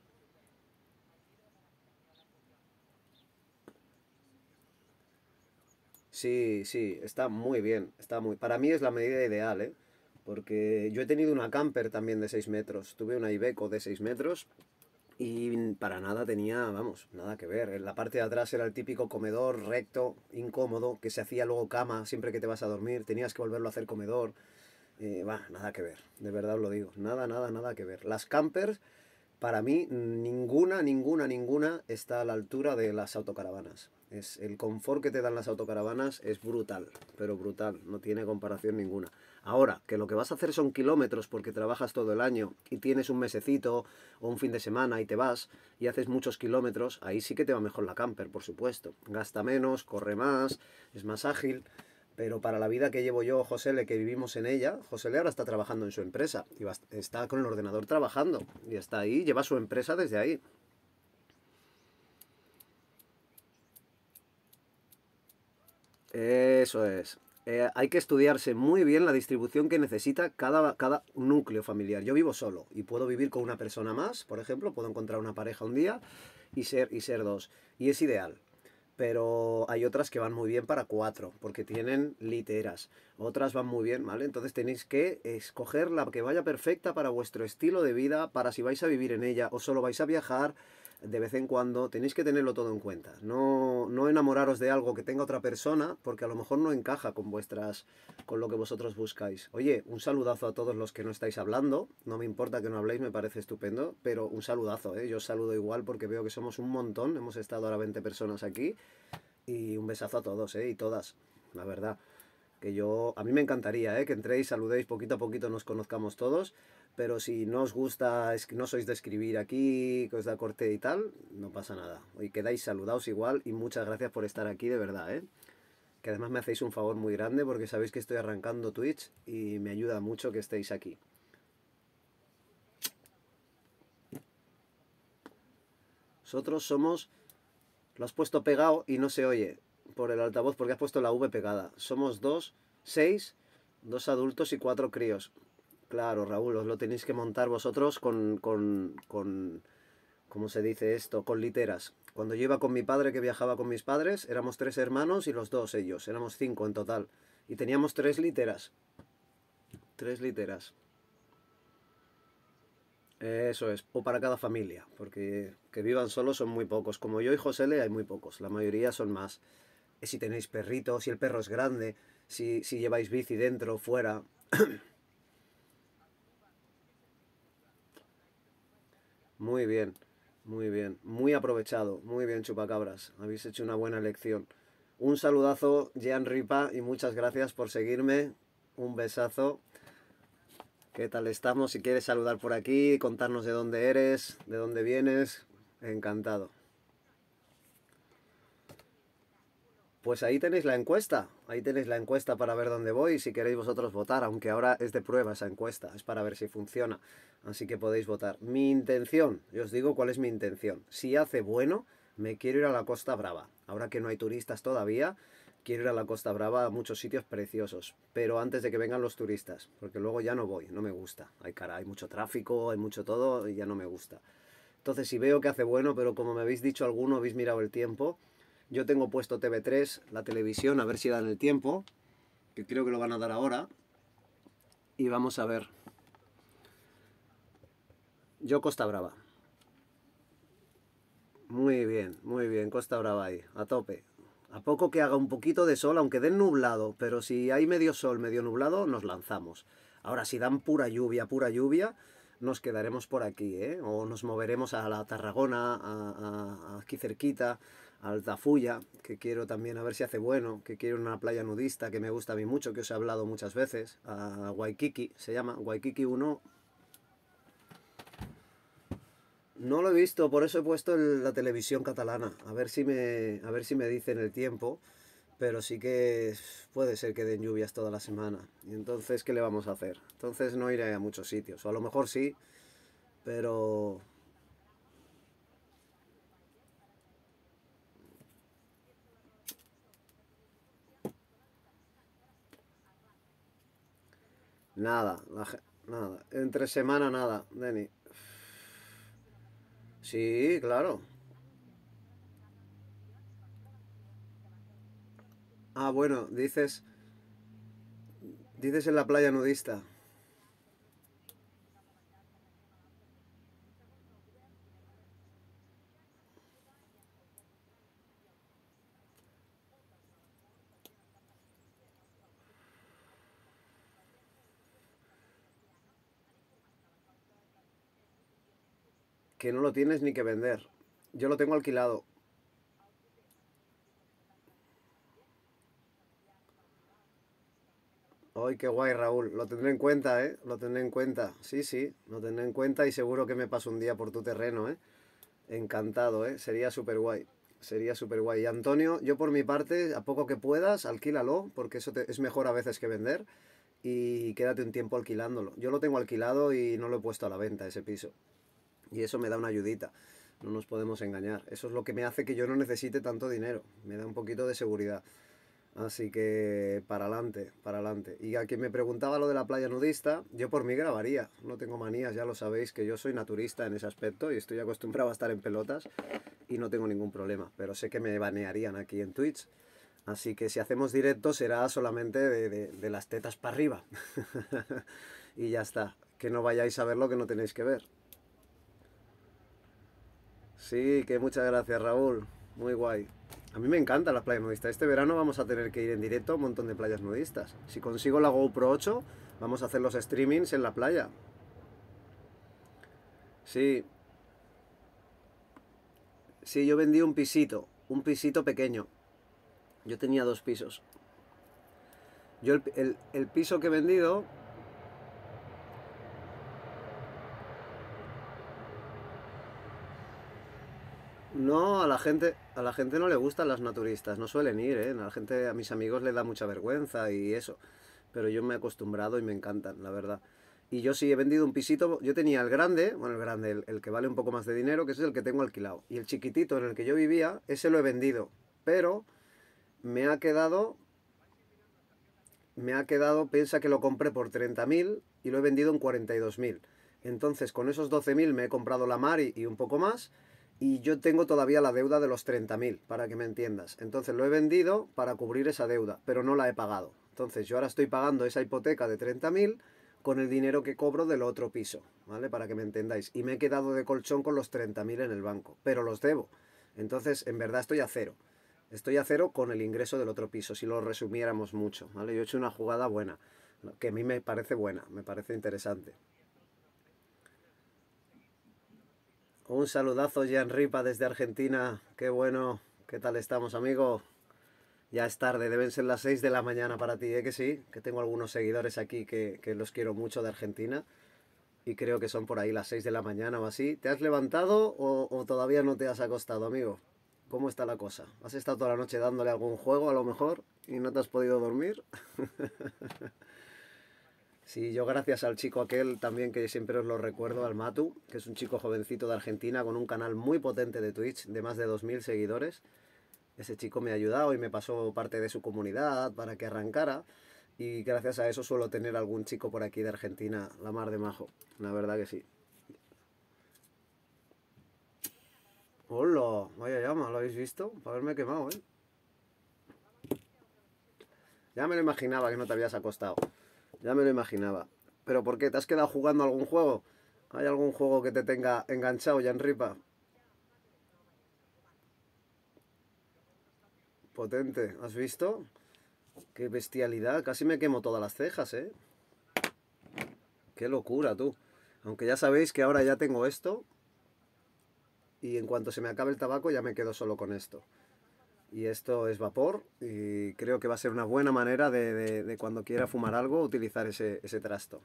Sí, sí, está muy bien. Está muy... Para mí es la medida ideal, ¿eh? Porque yo he tenido una camper también de seis metros. Tuve una Iveco de seis metros. Y para nada tenía, vamos, nada que ver. En la parte de atrás era el típico comedor recto, incómodo, que se hacía luego cama siempre que te vas a dormir. Tenías que volverlo a hacer comedor. Eh, va, nada que ver. De verdad os lo digo. Nada, nada, nada que ver. Las campers, para mí, ninguna, ninguna, ninguna está a la altura de las autocaravanas. Es, el confort que te dan las autocaravanas es brutal, pero brutal, no tiene comparación ninguna. Ahora, que lo que vas a hacer son kilómetros porque trabajas todo el año y tienes un mesecito o un fin de semana y te vas y haces muchos kilómetros, ahí sí que te va mejor la camper, por supuesto. Gasta menos, corre más, es más ágil. Pero para la vida que llevo yo, Josele, que vivimos en ella, Josele ahora está trabajando en su empresa y va- está con el ordenador trabajando y está ahí, lleva su empresa desde ahí. Eso es. Eh, hay que estudiarse muy bien la distribución que necesita cada, cada núcleo familiar. Yo vivo solo y puedo vivir con una persona más, por ejemplo, puedo encontrar una pareja un día y ser, y ser dos. Y es ideal. Pero hay otras que van muy bien para cuatro, porque tienen literas. Otras van muy bien, ¿vale? Entonces tenéis que escoger la que vaya perfecta para vuestro estilo de vida, para si vais a vivir en ella o solo vais a viajar de vez en cuando. Tenéis que tenerlo todo en cuenta. No, no enamoraros de algo que tenga otra persona, porque a lo mejor no encaja con vuestras, con lo que vosotros buscáis. Oye, un saludazo a todos los que no estáis hablando. No me importa que no habléis, me parece estupendo, pero un saludazo, ¿eh? Yo os saludo igual porque veo que somos un montón. Hemos estado ahora veinte personas aquí. Y un besazo a todos, ¿eh? Y todas, la verdad. Que yo, a mí me encantaría, ¿eh? Que entréis, saludéis, poquito a poquito nos conozcamos todos. Pero si no os gusta, es que no sois de escribir aquí, que os da corte y tal, no pasa nada. Hoy quedáis saludados igual y muchas gracias por estar aquí, de verdad, ¿eh? Que además me hacéis un favor muy grande porque sabéis que estoy arrancando Twitch y me ayuda mucho que estéis aquí. Nosotros somos... Lo has puesto pegado y no se oye por el altavoz porque has puesto la V pegada. Somos dos, seis, dos adultos y cuatro críos. Claro, Raúl, os lo tenéis que montar vosotros con, con, con, ¿cómo se dice esto? Con literas. Cuando yo iba con mi padre, que viajaba con mis padres, éramos tres hermanos y los dos ellos. Éramos cinco en total. Y teníamos tres literas. Tres literas. Eso es. O para cada familia. Porque que vivan solos son muy pocos. Como yo y José Le hay muy pocos. La mayoría son más. Si tenéis perrito, si el perro es grande, si, si lleváis bici dentro, fuera. Muy bien, muy bien. Muy aprovechado. Muy bien, chupacabras. Habéis hecho una buena elección. Un saludazo, Jean Ripa, y muchas gracias por seguirme. Un besazo. ¿Qué tal estamos? Si quieres saludar por aquí, contarnos de dónde eres, de dónde vienes, encantado. Pues ahí tenéis la encuesta, ahí tenéis la encuesta para ver dónde voy, si queréis vosotros votar, aunque ahora es de prueba esa encuesta, es para ver si funciona, así que podéis votar. Mi intención, yo os digo cuál es mi intención. Si hace bueno, me quiero ir a la Costa Brava. Ahora que no hay turistas todavía, quiero ir a la Costa Brava a muchos sitios preciosos, pero antes de que vengan los turistas, porque luego ya no voy, no me gusta. Hay cara, hay mucho tráfico, hay mucho todo y ya no me gusta. Entonces, si veo que hace bueno, pero como me habéis dicho alguno, habéis mirado el tiempo, yo tengo puesto T V tres, la televisión, a ver si dan el tiempo, que creo que lo van a dar ahora. Y vamos a ver. Yo Costa Brava. Muy bien, muy bien, Costa Brava ahí, a tope. A poco que haga un poquito de sol, aunque den nublado, pero si hay medio sol, medio nublado, nos lanzamos. Ahora, si dan pura lluvia, pura lluvia, nos quedaremos por aquí, ¿eh? O nos moveremos a la Tarragona, a, a- aquí cerquita, a Altafulla, que quiero también a ver si hace bueno, que quiero una playa nudista que me gusta a mí mucho, que os he hablado muchas veces, a Waikiki, se llama Waikiki uno. No lo he visto, por eso he puesto el- la televisión catalana, a ver si me, a ver si me dicen el tiempo, pero sí que puede ser que den lluvias toda la semana. Y entonces, ¿qué le vamos a hacer? Entonces no iré a muchos sitios, o a lo mejor sí, pero nada, la ge- nada. Entre semana nada, Deni. Sí, claro. Ah, bueno, dices, dices en la playa nudista. Que no lo tienes ni que vender. Yo lo tengo alquilado. Ay, qué guay, Raúl. Lo tendré en cuenta, ¿eh? Lo tendré en cuenta. Sí, sí, lo tendré en cuenta y seguro que me paso un día por tu terreno, ¿eh? Encantado, ¿eh? Sería súper guay. Sería súper guay. Y Antonio, yo por mi parte, a poco que puedas, alquílalo, porque eso te- es mejor a veces que vender. Y quédate un tiempo alquilándolo. Yo lo tengo alquilado y no lo he puesto a la venta, ese piso. Y eso me da una ayudita. No nos podemos engañar. Eso es lo que me hace que yo no necesite tanto dinero. Me da un poquito de seguridad. Así que para adelante, para adelante. Y a quien me preguntaba lo de la playa nudista, yo por mí grabaría. No tengo manías, ya lo sabéis que yo soy naturista en ese aspecto y estoy acostumbrado a estar en pelotas y no tengo ningún problema. Pero sé que me banearían aquí en Twitch. Así que si hacemos directo será solamente de, de- de las tetas para arriba. Y ya está. Que no vayáis a ver lo que no tenéis que ver. Sí, que muchas gracias, Raúl. Muy guay. A mí me encantan las playas nudistas. Este verano vamos a tener que ir en directo a un montón de playas nudistas. Si consigo la GoPro ocho, vamos a hacer los streamings en la playa. Sí, sí, yo vendí un pisito, un pisito pequeño. Yo tenía dos pisos. Yo el, el- el piso que he vendido, no, a la gente, a la gente no le gustan las naturistas, no suelen ir, ¿eh? A la gente, a mis amigos les da mucha vergüenza y eso. Pero yo me he acostumbrado y me encantan, la verdad. Y yo sí he vendido un pisito, yo tenía el grande, bueno, el grande, el, el que vale un poco más de dinero, que ese es el que tengo alquilado. Y el chiquitito en el que yo vivía, ese lo he vendido. Pero me ha quedado, me ha quedado, piensa que lo compré por treinta mil y lo he vendido en cuarenta y dos mil. Entonces con esos doce mil me he comprado la mar y, y un poco más. Y yo tengo todavía la deuda de los treinta mil, para que me entiendas. Entonces lo he vendido para cubrir esa deuda, pero no la he pagado. Entonces yo ahora estoy pagando esa hipoteca de treinta mil con el dinero que cobro del otro piso, ¿vale? Para que me entendáis. Y me he quedado de colchón con los treinta mil en el banco, pero los debo. Entonces, en verdad estoy a cero. Estoy a cero con el ingreso del otro piso, si lo resumiéramos mucho, ¿vale? Yo he hecho una jugada buena, que a mí me parece buena, me parece interesante. Un saludazo, Jean Ripa, desde Argentina. Qué bueno. ¿Qué tal estamos, amigo? Ya es tarde, deben ser las seis de la mañana para ti, ¿eh? Que sí, que tengo algunos seguidores aquí que, que los quiero mucho de Argentina y creo que son por ahí las seis de la mañana o así. ¿Te has levantado o, o todavía no te has acostado, amigo? ¿Cómo está la cosa? ¿Has estado toda la noche dándole algún juego a lo mejor y no te has podido dormir? Sí, yo gracias al chico aquel también que siempre os lo recuerdo, al Matu, que es un chico jovencito de Argentina con un canal muy potente de Twitch de más de dos mil seguidores. Ese chico me ha ayudado y me pasó parte de su comunidad para que arrancara. Y gracias a eso suelo tener algún chico por aquí de Argentina, la mar de majo. La verdad que sí. ¡Hola! Vaya llama, ¿lo habéis visto? Para haberme quemado, ¿eh? Ya me lo imaginaba que no te habías acostado. Ya me lo imaginaba. ¿Pero por qué? ¿Te has quedado jugando algún juego? ¿Hay algún juego que te tenga enganchado ya en ripa? Potente, ¿has visto? Qué bestialidad, casi me quemo todas las cejas, ¿eh? Qué locura, tú. Aunque ya sabéis que ahora ya tengo esto y en cuanto se me acabe el tabaco ya me quedo solo con esto. Y esto es vapor y creo que va a ser una buena manera de, de- de cuando quiera fumar algo utilizar ese, ese trasto.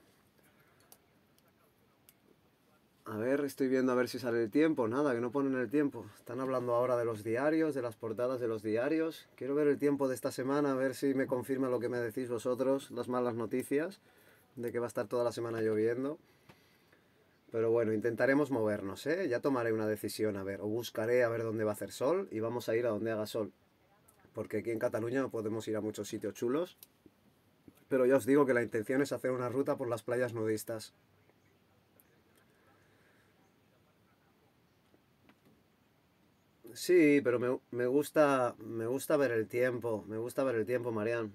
A ver, estoy viendo a ver si sale el tiempo. Nada, que no ponen el tiempo. Están hablando ahora de los diarios, de las portadas de los diarios. Quiero ver el tiempo de esta semana, a ver si me confirma lo que me decís vosotros, las malas noticias, de que va a estar toda la semana lloviendo. Pero bueno, intentaremos movernos, ¿eh? Ya tomaré una decisión, a ver, o buscaré a ver dónde va a hacer sol y vamos a ir a donde haga sol. Porque aquí en Cataluña no podemos ir a muchos sitios chulos. Pero ya os digo que la intención es hacer una ruta por las playas nudistas. Sí, pero me, me gusta, me gusta ver el tiempo, me gusta ver el tiempo, Marian.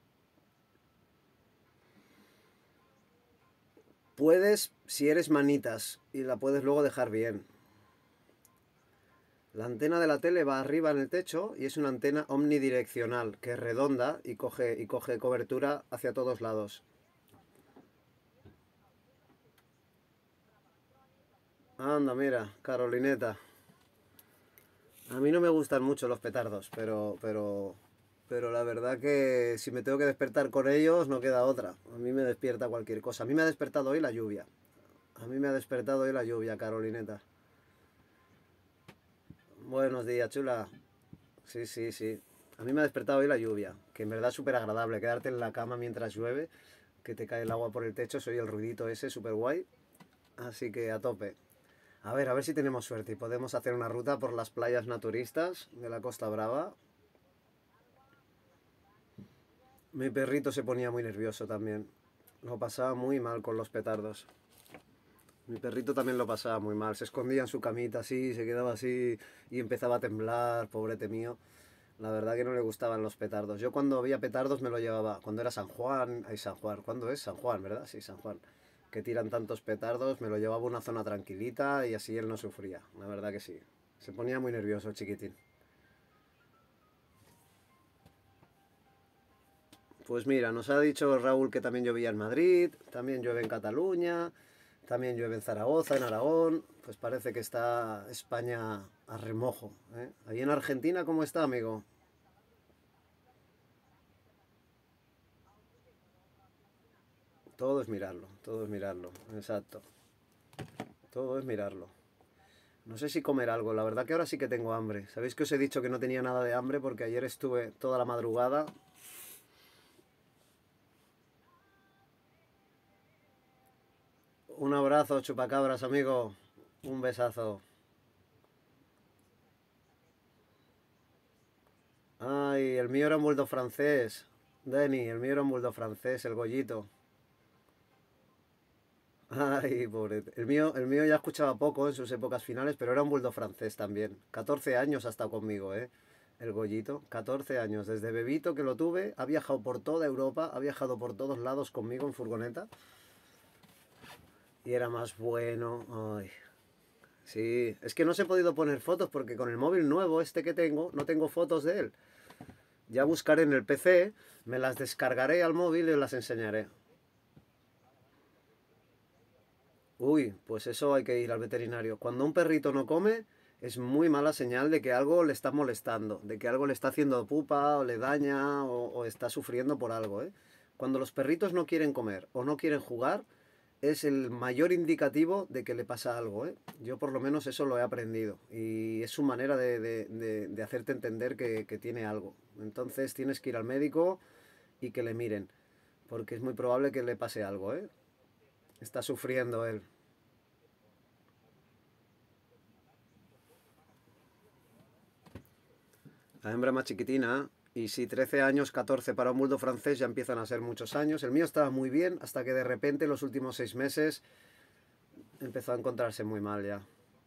Puedes, si eres manitas, y la puedes luego dejar bien. La antena de la tele va arriba en el techo y es una antena omnidireccional, que es redonda y coge, y coge cobertura hacia todos lados. Anda, mira, Carolineta. A mí no me gustan mucho los petardos, pero, pero, pero la verdad que si me tengo que despertar con ellos no queda otra. A mí me despierta cualquier cosa. A mí me ha despertado hoy la lluvia. A mí me ha despertado hoy la lluvia, Carolineta. Buenos días, chula. Sí, sí, sí. A mí me ha despertado hoy la lluvia, que en verdad es súper agradable quedarte en la cama mientras llueve, que te cae el agua por el techo, soy el ruidito ese, súper guay. Así que a tope. A ver, a ver si tenemos suerte y podemos hacer una ruta por las playas naturistas de la Costa Brava. Mi perrito se ponía muy nervioso también. Lo pasaba muy mal con los petardos. Mi perrito también lo pasaba muy mal. Se escondía en su camita así, se quedaba así y empezaba a temblar, pobrete mío. La verdad que no le gustaban los petardos. Yo cuando había petardos me lo llevaba. Cuando era San Juan, ay San Juan, ¿cuándo es? San Juan, ¿verdad? Sí, San Juan. Que tiran tantos petardos, me lo llevaba a una zona tranquilita y así él no sufría. La verdad que sí. Se ponía muy nervioso el chiquitín. Pues mira, nos ha dicho Raúl que también llovía en Madrid, también llueve en Cataluña, también llueve en Zaragoza, en Aragón. Pues parece que está España a remojo, ¿eh? Ahí en Argentina, ¿cómo está, amigo? Todo es mirarlo, todo es mirarlo, exacto. Todo es mirarlo. No sé si comer algo, la verdad que ahora sí que tengo hambre. ¿Sabéis que os he dicho que no tenía nada de hambre porque ayer estuve toda la madrugada? Un abrazo, chupacabras, amigo. Un besazo. Ay, el mío era un bulldog francés. Denny, el mío era un bulldog francés, el Gollito. Ay, pobre. El mío, el mío ya escuchaba poco en sus épocas finales, pero era un bulldog francés también. catorce años ha estado conmigo, ¿eh? El Gollito. catorce años. Desde bebito que lo tuve, ha viajado por toda Europa, ha viajado por todos lados conmigo en furgoneta. Y era más bueno. Ay. Sí, es que no os he podido poner fotos porque con el móvil nuevo este que tengo, no tengo fotos de él. Ya buscaré en el P C, me las descargaré al móvil y os las enseñaré. Uy, pues eso hay que ir al veterinario. Cuando un perrito no come, es muy mala señal de que algo le está molestando, de que algo le está haciendo pupa o le daña o, o está sufriendo por algo, ¿eh? Cuando los perritos no quieren comer o no quieren jugar, es el mayor indicativo de que le pasa algo, ¿eh? Yo por lo menos eso lo he aprendido y es su manera de, de- de- de hacerte entender que, que tiene algo. Entonces tienes que ir al médico y que le miren, porque es muy probable que le pase algo, ¿eh? Está sufriendo él. La hembra más chiquitina. Y si trece años, catorce para un bulldog francés ya empiezan a ser muchos años. El mío estaba muy bien hasta que de repente los últimos seis meses empezó a encontrarse muy mal ya.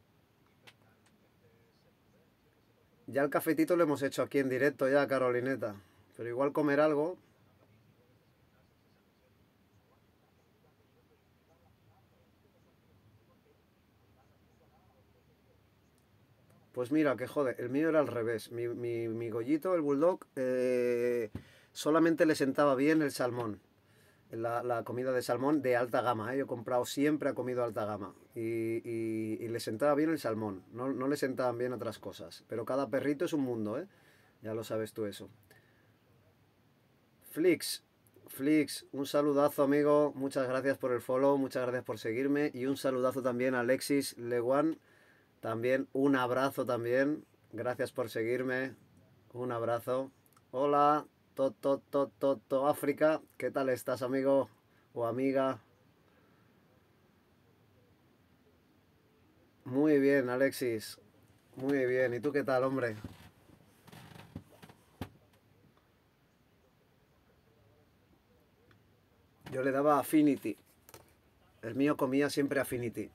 Ya el cafetito lo hemos hecho aquí en directo ya, Carolineta. Pero igual comer algo. Pues mira, que jode, el mío era al revés. Mi, mi, mi Gollito, el bulldog, eh, solamente le sentaba bien el salmón. La, la comida de salmón de alta gama, ¿eh? Yo he comprado siempre, ha comido alta gama. Y, y- y le sentaba bien el salmón, no, no le sentaban bien otras cosas. Pero cada perrito es un mundo, ¿eh? Ya lo sabes tú eso. Flix, Flix, un saludazo amigo, muchas gracias por el follow, muchas gracias por seguirme y un saludazo también a Alexis Leguán, también un abrazo también, gracias por seguirme, un abrazo. Hola, Toto, Toto, Toto, África, ¿qué tal estás amigo o amiga? Muy bien, Alexis, muy bien, ¿y tú qué tal, hombre? Yo le daba Affinity, el mío comía siempre Affinity.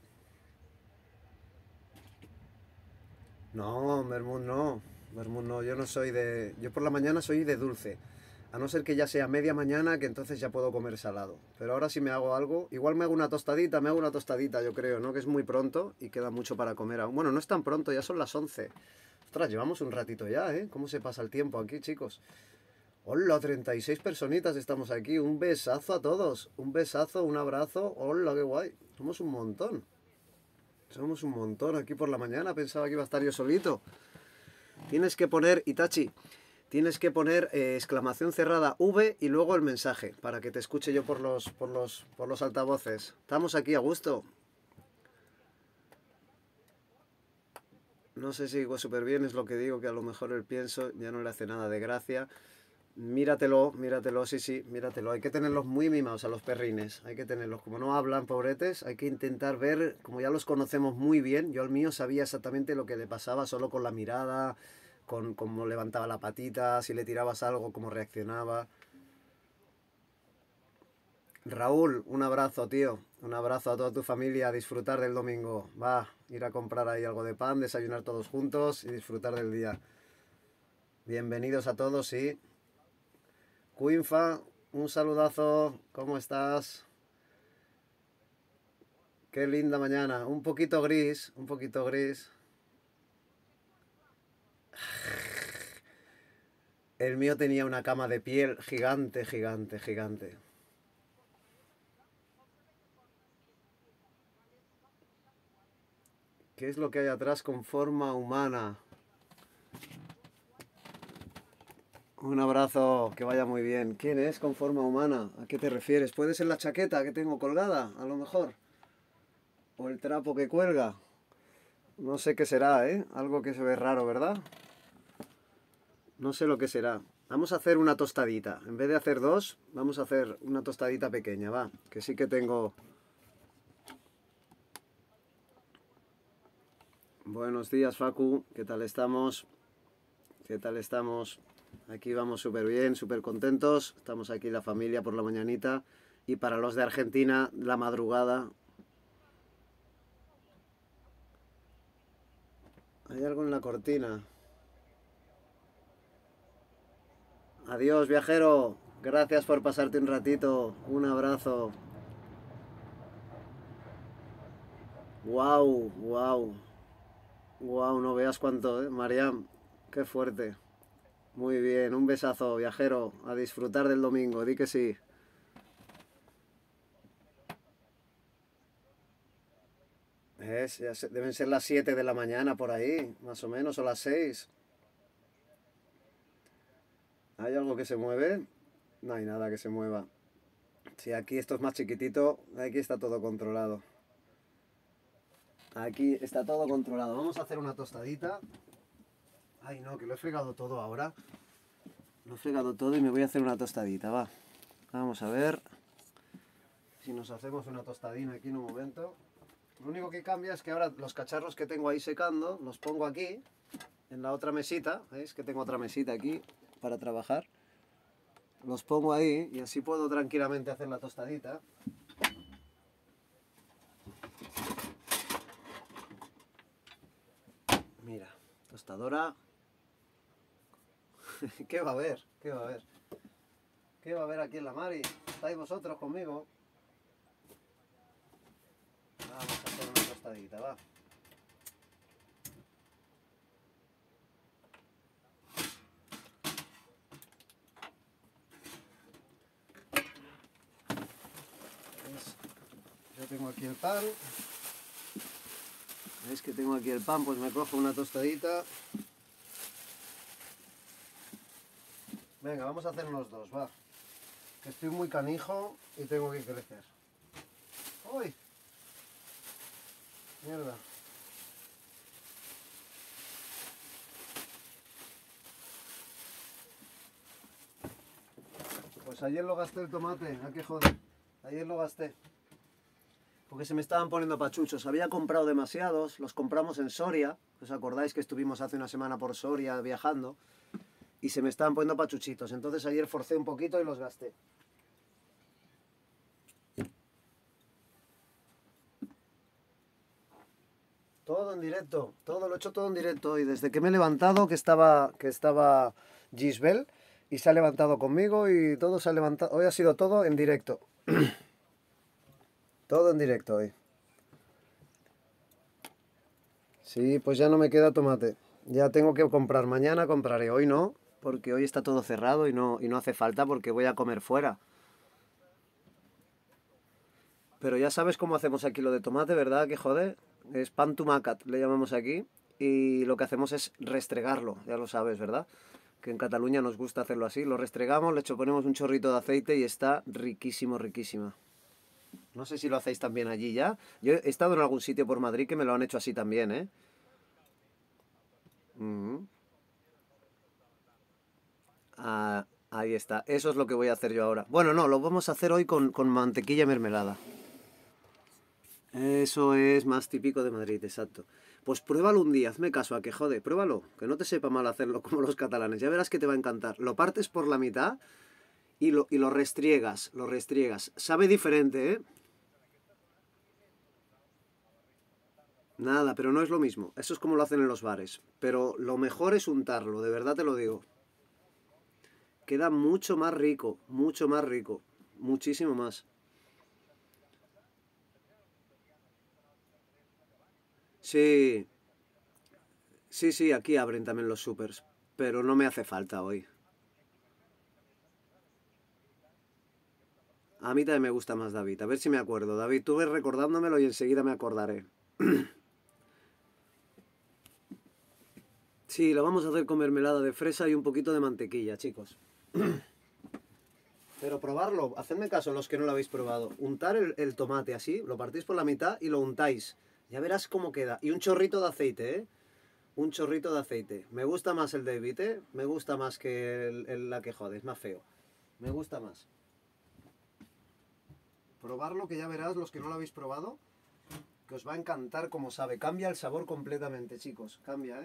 No, Mermut no. Mermut no, yo no soy de... Yo por la mañana soy de dulce. A no ser que ya sea media mañana, que entonces ya puedo comer salado. Pero ahora si me hago algo, igual me hago una tostadita, me hago una tostadita, yo creo, ¿no? Que es muy pronto y queda mucho para comer aún. Bueno, no es tan pronto, ya son las once. Ostras, llevamos un ratito ya, ¿eh? ¿Cómo se pasa el tiempo aquí, chicos? Hola, treinta y seis personitas estamos aquí. Un besazo a todos. Un besazo, un abrazo. Hola, qué guay. Somos un montón. Somos un montón aquí por la mañana. Pensaba que iba a estar yo solito. Tienes que poner, Itachi, tienes que poner eh, exclamación cerrada V y luego el mensaje, para que te escuche yo por los, por los, por los altavoces. Estamos aquí a gusto. No sé si digo súper bien, es lo que digo, que a lo mejor el pienso ya no le hace nada de gracia. Míratelo, míratelo, sí, sí, míratelo. Hay que tenerlos muy mimados a los perrines. Hay que tenerlos, como no hablan, pobretes, hay que intentar ver, como ya los conocemos muy bien. Yo al mío sabía exactamente lo que le pasaba solo con la mirada, con cómo levantaba la patita, si le tirabas algo, cómo reaccionaba. Raúl, un abrazo, tío. Un abrazo a toda tu familia, a disfrutar del domingo. Va, ir a comprar ahí algo de pan, desayunar todos juntos y disfrutar del día. Bienvenidos a todos, sí. Quinfa, un saludazo, ¿cómo estás? Qué linda mañana, un poquito gris, un poquito gris. El mío tenía una cama de piel gigante, gigante, gigante. ¿Qué es lo que hay atrás con forma humana? Un abrazo, que vaya muy bien. ¿Quién es con forma humana? ¿A qué te refieres? ¿Puede ser la chaqueta que tengo colgada, a lo mejor? ¿O el trapo que cuelga? No sé qué será, ¿eh? Algo que se ve raro, ¿verdad? No sé lo que será. Vamos a hacer una tostadita. En vez de hacer dos, vamos a hacer una tostadita pequeña, va. Que sí que tengo... Buenos días, Facu. ¿Qué tal estamos? ¿Qué tal estamos? Aquí vamos súper bien, súper contentos. Estamos aquí la familia por la mañanita. Y para los de Argentina, la madrugada. Hay algo en la cortina. Adiós, viajero. Gracias por pasarte un ratito. Un abrazo. Wow, wow. Wow, no veas cuánto, ¿eh? Mariam, qué fuerte. Muy bien, un besazo, viajero. A disfrutar del domingo, di que sí. Es, ya se- deben ser las siete de la mañana por ahí, más o menos, o las seis. ¿Hay algo que se mueve? No hay nada que se mueva. Si aquí esto es más chiquitito, aquí está todo controlado. Aquí está todo controlado. Vamos a hacer una tostadita. Ay, no, que lo he fregado todo ahora. Lo he fregado todo y me voy a hacer una tostadita, va. Vamos a ver si nos hacemos una tostadina aquí en un momento. Lo único que cambia es que ahora los cacharros que tengo ahí secando los pongo aquí, en la otra mesita. ¿Veis que tengo otra mesita aquí para trabajar? Los pongo ahí y así puedo tranquilamente hacer la tostadita. Mira, tostadora. ¿Qué va a haber? ¿Qué va a haber? ¿Qué va a haber aquí en la Mari? ¿Estáis vosotros conmigo? Vamos a hacer una tostadita, va. ¿Veis? Yo tengo aquí el pan. ¿Veis que tengo aquí el pan? Pues me cojo una tostadita. Venga, vamos a hacer los dos, va. Que estoy muy canijo y tengo que crecer. ¡Uy! Mierda. Pues ayer lo gasté el tomate, ¿a qué joder? Ayer lo gasté. Porque se me estaban poniendo pachuchos. Había comprado demasiados, los compramos en Soria. ¿Os acordáis que estuvimos hace una semana por Soria viajando? Y se me estaban poniendo pachuchitos. Entonces ayer forcé un poquito y los gasté. Todo en directo, todo lo he hecho todo en directo. Y desde que me he levantado, que estaba, que estaba Gisbel, y se ha levantado conmigo y todo se ha levantado. Hoy ha sido todo en directo. Todo en directo hoy. Sí, pues ya no me queda tomate. Ya tengo que comprar. Mañana compraré. Hoy no, porque hoy está todo cerrado y no, y no hace falta porque voy a comer fuera. Pero ya sabes cómo hacemos aquí lo de tomate, ¿verdad? Que joder. Es pan tumacat, le llamamos aquí. Y lo que hacemos es restregarlo, ya lo sabes, ¿verdad? Que en Cataluña nos gusta hacerlo así. Lo restregamos, le hecho, ponemos un chorrito de aceite y está riquísimo, riquísima. No sé si lo hacéis también allí ya. Yo he estado en algún sitio por Madrid que me lo han hecho así también, ¿eh? Mm. Ah, ahí está. Eso es lo que voy a hacer yo ahora. Bueno, no, lo vamos a hacer hoy con, con mantequilla y mermelada. Eso es más típico de Madrid, exacto. Pues pruébalo un día, hazme caso a que jode, pruébalo, que no te sepa mal hacerlo como los catalanes, ya verás que te va a encantar. Lo partes por la mitad y lo, y lo restriegas, lo restriegas. Sabe diferente, ¿eh? Nada, pero no es lo mismo. Eso es como lo hacen en los bares. Pero lo mejor es untarlo, de verdad te lo digo. Queda mucho más rico, mucho más rico, muchísimo más. Sí, sí, sí, aquí abren también los supers, pero no me hace falta hoy. A mí también me gusta más David. A ver si me acuerdo. David, tú ves recordándomelo y enseguida me acordaré. Sí, lo vamos a hacer con mermelada de fresa y un poquito de mantequilla, chicos. Pero probarlo, hacedme caso los que no lo habéis probado. Untar el, el tomate así, lo partís por la mitad y lo untáis. Ya verás cómo queda. Y un chorrito de aceite, ¿eh? Un chorrito de aceite. Me gusta más el David, ¿eh? Me gusta más que el, el- la que jode, es más feo. Me gusta más. Probarlo que ya verás los que no lo habéis probado, que os va a encantar como sabe. Cambia el sabor completamente, chicos. Cambia, ¿eh?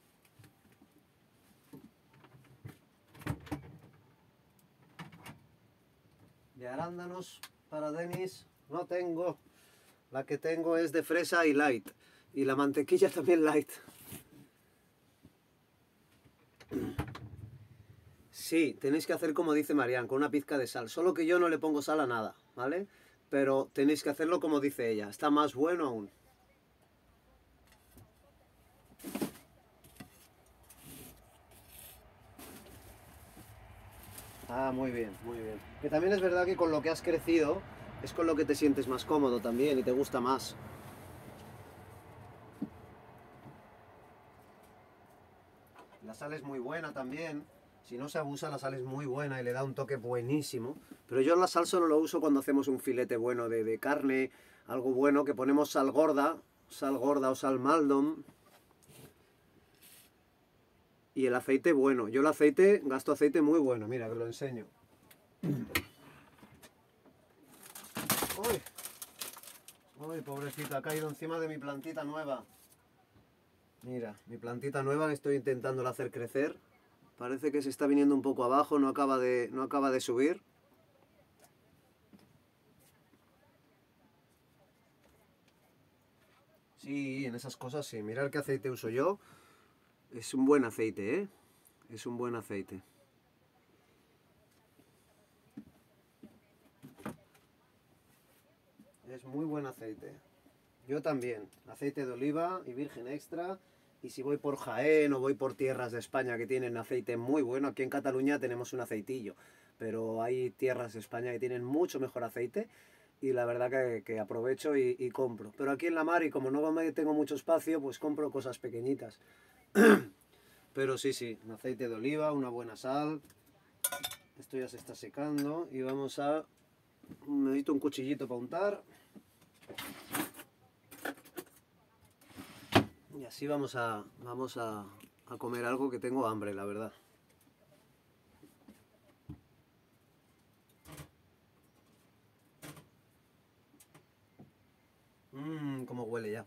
De arándanos para Denis no tengo. La que tengo es de fresa y light. Y la mantequilla también light. Sí, tenéis que hacer como dice Marian, con una pizca de sal. Solo que yo no le pongo sal a nada, ¿vale? Pero tenéis que hacerlo como dice ella. Está más bueno aún. Ah, muy bien, muy bien. Que también es verdad que con lo que has crecido es con lo que te sientes más cómodo también y te gusta más. La sal es muy buena también. Si no se abusa, la sal es muy buena y le da un toque buenísimo. Pero yo la sal solo lo uso cuando hacemos un filete bueno de, de carne, algo bueno, que ponemos sal gorda, sal gorda o sal maldon. Y el aceite bueno. Yo el aceite, gasto aceite muy bueno. Mira, que lo enseño. ¡Uy! ¡Uy, pobrecita! Ha caído encima de mi plantita nueva. Mira, mi plantita nueva que estoy intentándola hacer crecer. Parece que se está viniendo un poco abajo, no acaba de, no acaba de subir. Sí, en esas cosas sí. Mirad qué aceite uso yo. Es un buen aceite, ¿eh? Es un buen aceite. Es muy buen aceite. Yo también. Aceite de oliva y virgen extra. Y si voy por Jaén o voy por tierras de España que tienen aceite muy bueno, aquí en Cataluña tenemos un aceitillo. Pero hay tierras de España que tienen mucho mejor aceite. Y la verdad que, que aprovecho y, y compro. Pero aquí en la mar, y como no me tengo mucho espacio, pues compro cosas pequeñitas. Pero sí, sí, un aceite de oliva, una buena sal. Esto ya se está secando y vamos a... Necesito un cuchillito para untar. Y así vamos a, vamos a, a comer algo, que tengo hambre, la verdad. Mmm, cómo huele ya.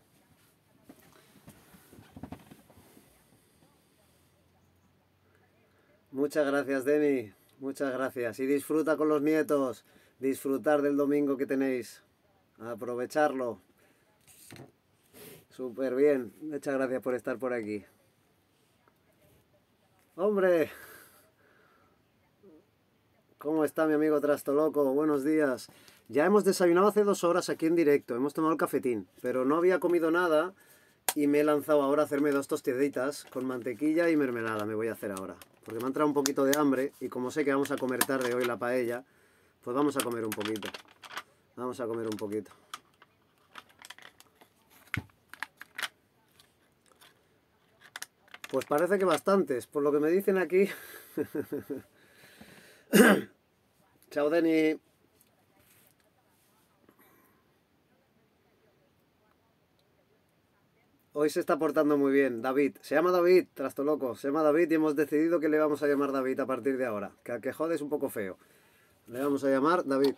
Muchas gracias, Demi. Muchas gracias. Y disfruta con los nietos. Disfrutar del domingo que tenéis. Aprovecharlo. Súper bien. Muchas gracias por estar por aquí. ¡Hombre! ¿Cómo está mi amigo Trastoloco? Buenos días. Ya hemos desayunado hace dos horas aquí en directo. Hemos tomado el cafetín. Pero no había comido nada. Y me he lanzado ahora a hacerme dos tostiditas con mantequilla y mermelada. Me voy a hacer ahora. Porque me ha entrado un poquito de hambre. Y como sé que vamos a comer tarde hoy la paella, pues vamos a comer un poquito. Vamos a comer un poquito. Pues parece que bastantes, por lo que me dicen aquí. Chao, Deni. Hoy se está portando muy bien, David. Se llama David, Trastoloco. Se llama David y hemos decidido que le vamos a llamar David a partir de ahora. Que a que jode es un poco feo. Le vamos a llamar David.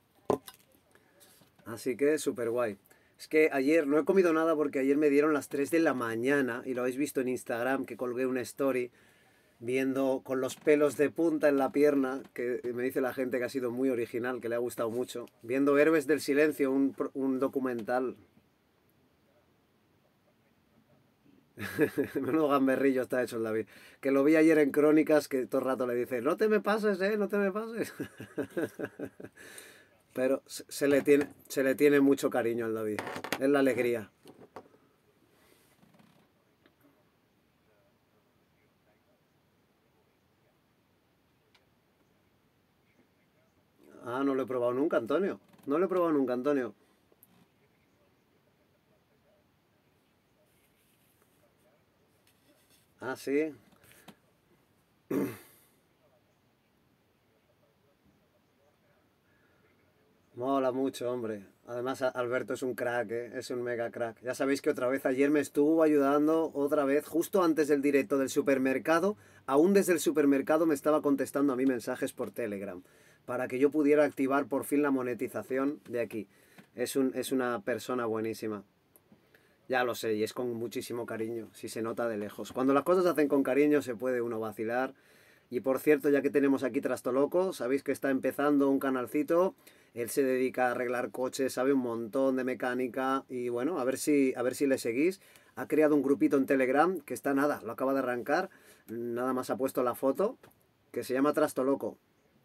Así que súper guay. Es que ayer no he comido nada porque ayer me dieron las tres de la mañana y lo habéis visto en Instagram, que colgué una story viendo con los pelos de punta en la pierna, que me dice la gente que ha sido muy original, que le ha gustado mucho. Viendo Héroes del Silencio, un, un documental. Menudo gamberrillo está hecho el David. Que lo vi ayer en Crónicas, que todo el rato le dice, no te me pases, eh, no te me pases. Pero se le, tiene, se le tiene mucho cariño al David. Es la alegría. Ah, no lo he probado nunca, Antonio. No lo he probado nunca, Antonio. Ah, sí. Mola mucho, hombre. Además, Alberto es un crack, ¿eh? Es un mega crack. Ya sabéis que otra vez ayer me estuvo ayudando, otra vez, justo antes del directo del supermercado, aún desde el supermercado me estaba contestando a mí mensajes por Telegram, para que yo pudiera activar por fin la monetización de aquí. Es, un, es una persona buenísima. Ya lo sé, y es con muchísimo cariño, si se nota de lejos. Cuando las cosas se hacen con cariño se puede uno vacilar. Y por cierto, ya que tenemos aquí Trastoloco, sabéis que está empezando un canalcito. Él se dedica a arreglar coches, sabe un montón de mecánica. Y bueno, a ver si, a ver si le seguís. Ha creado un grupito en Telegram que está nada, lo acaba de arrancar. Nada más ha puesto la foto, que se llama Trastoloco.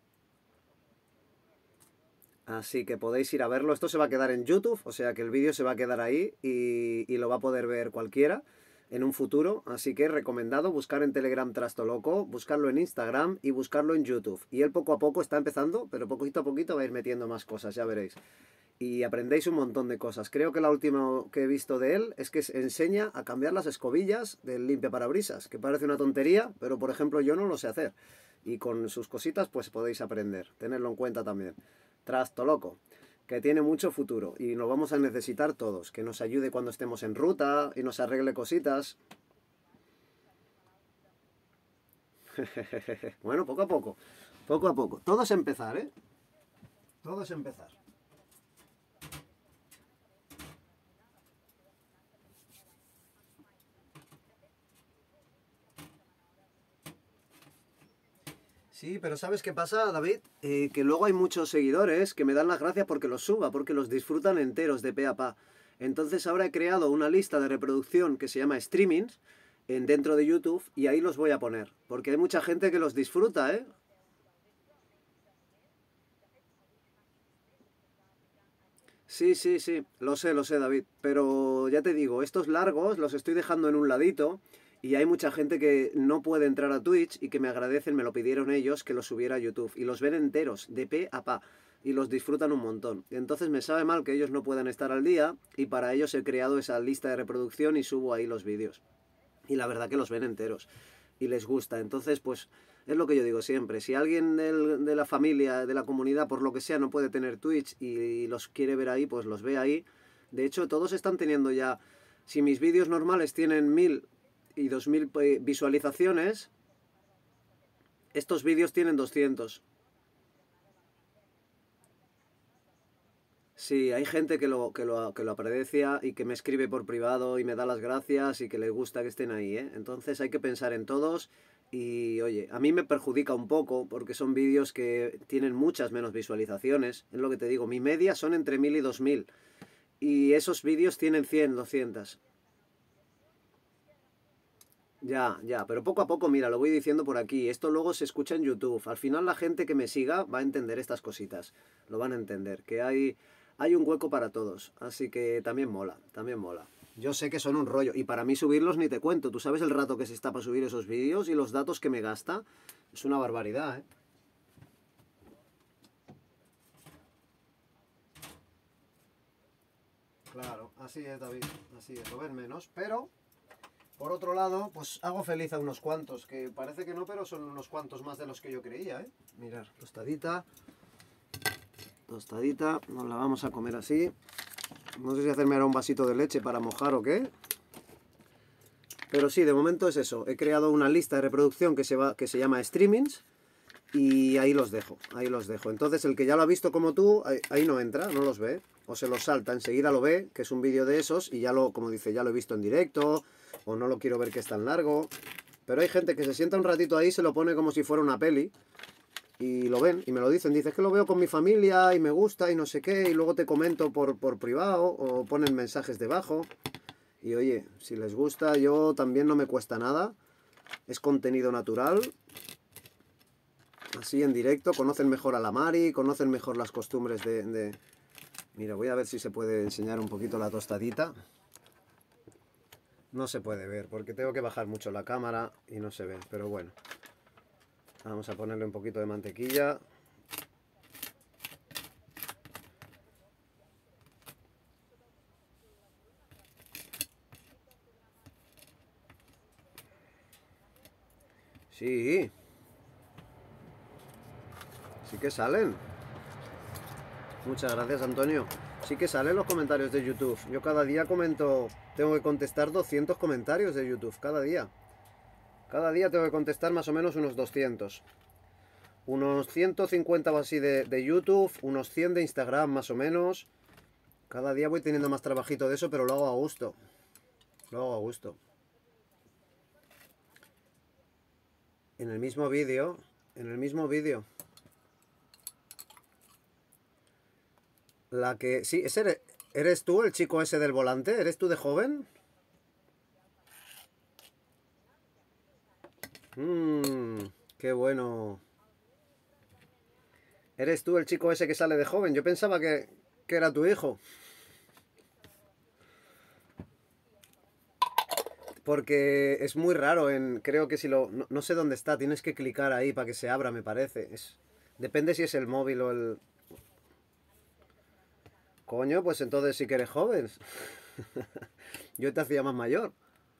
Así que podéis ir a verlo. Esto se va a quedar en YouTube, o sea que el vídeo se va a quedar ahí y, y lo va a poder ver cualquiera en un futuro. Así que recomendado buscar en Telegram Trastoloco, buscarlo en Instagram y buscarlo en YouTube. Y él poco a poco está empezando, pero poquito a poquito va a ir metiendo más cosas, ya veréis. Y aprendéis un montón de cosas. Creo que la última que he visto de él es que enseña a cambiar las escobillas del limpiaparabrisas, que parece una tontería, pero por ejemplo yo no lo sé hacer. Y con sus cositas pues podéis aprender, tenerlo en cuenta también. Trastoloco, que tiene mucho futuro y lo vamos a necesitar todos, que nos ayude cuando estemos en ruta y nos arregle cositas. Bueno, poco a poco, poco a poco. Todo es empezar, ¿eh? Todo es empezar. Sí, pero ¿sabes qué pasa, David? Eh, que luego hay muchos seguidores que me dan las gracias porque los suba, porque los disfrutan enteros de pe a pa. Entonces ahora he creado una lista de reproducción que se llama Streamings en, dentro de YouTube y ahí los voy a poner. Porque hay mucha gente que los disfruta, ¿eh? Sí, sí, sí, lo sé, lo sé, David. Pero ya te digo, estos largos los estoy dejando en un ladito y hay mucha gente que no puede entrar a Twitch y que me agradecen, me lo pidieron ellos, que los subiera a YouTube. Y los ven enteros, de pe a pa. Y los disfrutan un montón. Y entonces me sabe mal que ellos no puedan estar al día y para ellos he creado esa lista de reproducción y subo ahí los vídeos. Y la verdad que los ven enteros y les gusta. Entonces, pues Es lo que yo digo siempre, si alguien del, de la familia, de la comunidad, por lo que sea, no puede tener Twitch y los quiere ver ahí, pues los ve ahí. De hecho, todos están teniendo ya, si mis vídeos normales tienen mil y dos mil visualizaciones, estos vídeos tienen doscientos. Sí, hay gente que lo, que, lo, que lo aprecia y que me escribe por privado y me da las gracias y que le gusta que estén ahí, ¿eh? Entonces hay que pensar en todos y, oye, a mí me perjudica un poco porque son vídeos que tienen muchas menos visualizaciones. Es lo que te digo, mi media son entre mil y dos mil y esos vídeos tienen cien, doscientos. Ya, ya, pero poco a poco, mira, lo voy diciendo por aquí. Esto luego se escucha en YouTube. Al final la gente que me siga va a entender estas cositas. Lo van a entender, que hay, hay un hueco para todos. Así que también mola, también mola. Yo sé que son un rollo. Y para mí subirlos ni te cuento. Tú sabes el rato que se está para subir esos vídeos y los datos que me gasta. Es una barbaridad, ¿eh? Claro, así es, David. Así es, lo ven menos, pero... Por otro lado, pues hago feliz a unos cuantos, que parece que no, pero son unos cuantos más de los que yo creía, ¿eh? Mirad, tostadita, tostadita, nos la vamos a comer así. No sé si hacerme ahora un vasito de leche para mojar o qué. Pero sí, de momento es eso. He creado una lista de reproducción que se, va, que se llama Streamings y ahí los dejo, ahí los dejo. Entonces el que ya lo ha visto como tú, ahí, ahí no entra, no los ve. O se los salta, enseguida lo ve, que es un vídeo de esos y ya lo, como dice, ya lo he visto en directo... o no lo quiero ver que es tan largo. Pero hay gente que se sienta un ratito ahí, se lo pone como si fuera una peli y lo ven y me lo dicen. Dices que lo veo con mi familia y me gusta y no sé qué, y luego te comento por, por privado o ponen mensajes debajo. Y oye, si les gusta, yo también no me cuesta nada. Es contenido natural. Así en directo, conocen mejor a la Mari, conocen mejor las costumbres de... de... Mira, voy a ver si se puede enseñar un poquito la tostadita. No se puede ver porque tengo que bajar mucho la cámara y no se ve, pero bueno. Vamos a ponerle un poquito de mantequilla. Sí. Sí que salen. Muchas gracias, Antonio. Sí que salen los comentarios de YouTube. Yo cada día comento... Tengo que contestar doscientos comentarios de YouTube, cada día. Cada día tengo que contestar más o menos unos doscientos. Unos ciento cincuenta o así de, de YouTube, unos cien de Instagram más o menos. Cada día voy teniendo más trabajito de eso, pero lo hago a gusto. Lo hago a gusto. En el mismo vídeo, en el mismo vídeo. La que... Sí, ese eres, ¿eres tú el chico ese del volante? ¿Eres tú de joven? Mmm, qué bueno. ¿Eres tú el chico ese que sale de joven? Yo pensaba que, que era tu hijo. Porque es muy raro en... Creo que si lo... No, no sé dónde está, tienes que clicar ahí para que se abra, me parece. Es, depende si es el móvil o el... Coño, pues entonces sí que eres joven. Yo te hacía más mayor.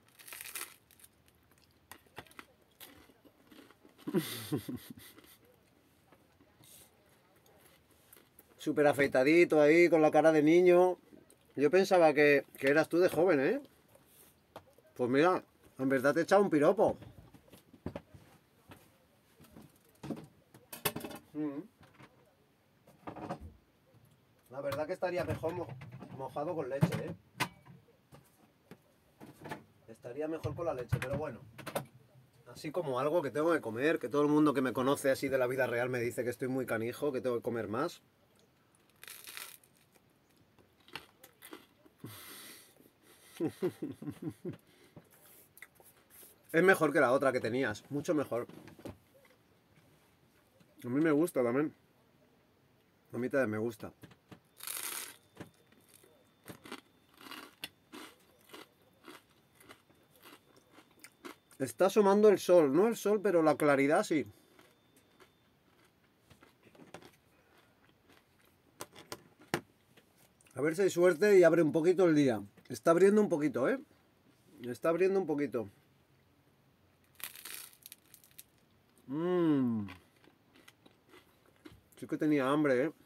Súper afeitadito ahí, con la cara de niño. Yo pensaba que, que eras tú de joven, ¿eh? Pues mira, en verdad te he echado un piropo. Mm. La verdad que estaría mejor mo mojado con leche, ¿eh? Estaría mejor con la leche, pero bueno. Así como algo que tengo que comer, que todo el mundo que me conoce así de la vida real me dice que estoy muy canijo, que tengo que comer más. Es mejor que la otra que tenías, mucho mejor. A mí me gusta también. A mí también me gusta. Está asomando el sol, no el sol, pero la claridad sí. A ver si hay suerte y abre un poquito el día. Está abriendo un poquito, ¿eh? Está abriendo un poquito. Mmm. Sí que tenía hambre, ¿eh?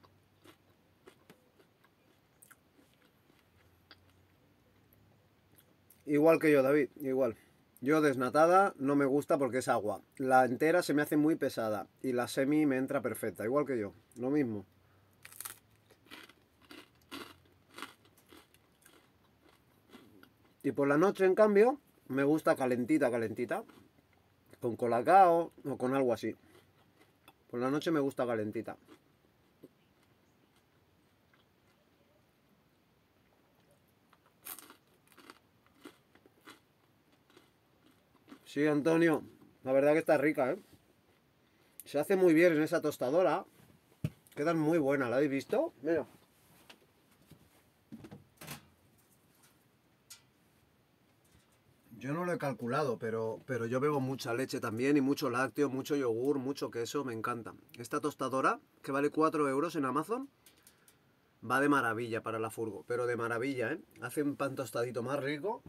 Igual que yo, David, igual. Yo desnatada no me gusta porque es agua. La entera se me hace muy pesada y la semi me entra perfecta, igual que yo. Lo mismo. Y por la noche, en cambio, me gusta calentita, calentita. Con colacao o con algo así. Por la noche me gusta calentita. Sí, Antonio, la verdad que está rica, ¿eh? Se hace muy bien en esa tostadora. Quedan muy buenas, ¿la habéis visto? Mira. Yo no lo he calculado, pero, pero yo bebo mucha leche también y mucho lácteo, mucho yogur, mucho queso, me encanta. Esta tostadora, que vale cuatro euros en Amazon, va de maravilla para la furgo, pero de maravilla, ¿eh? Hace un pan tostadito más rico.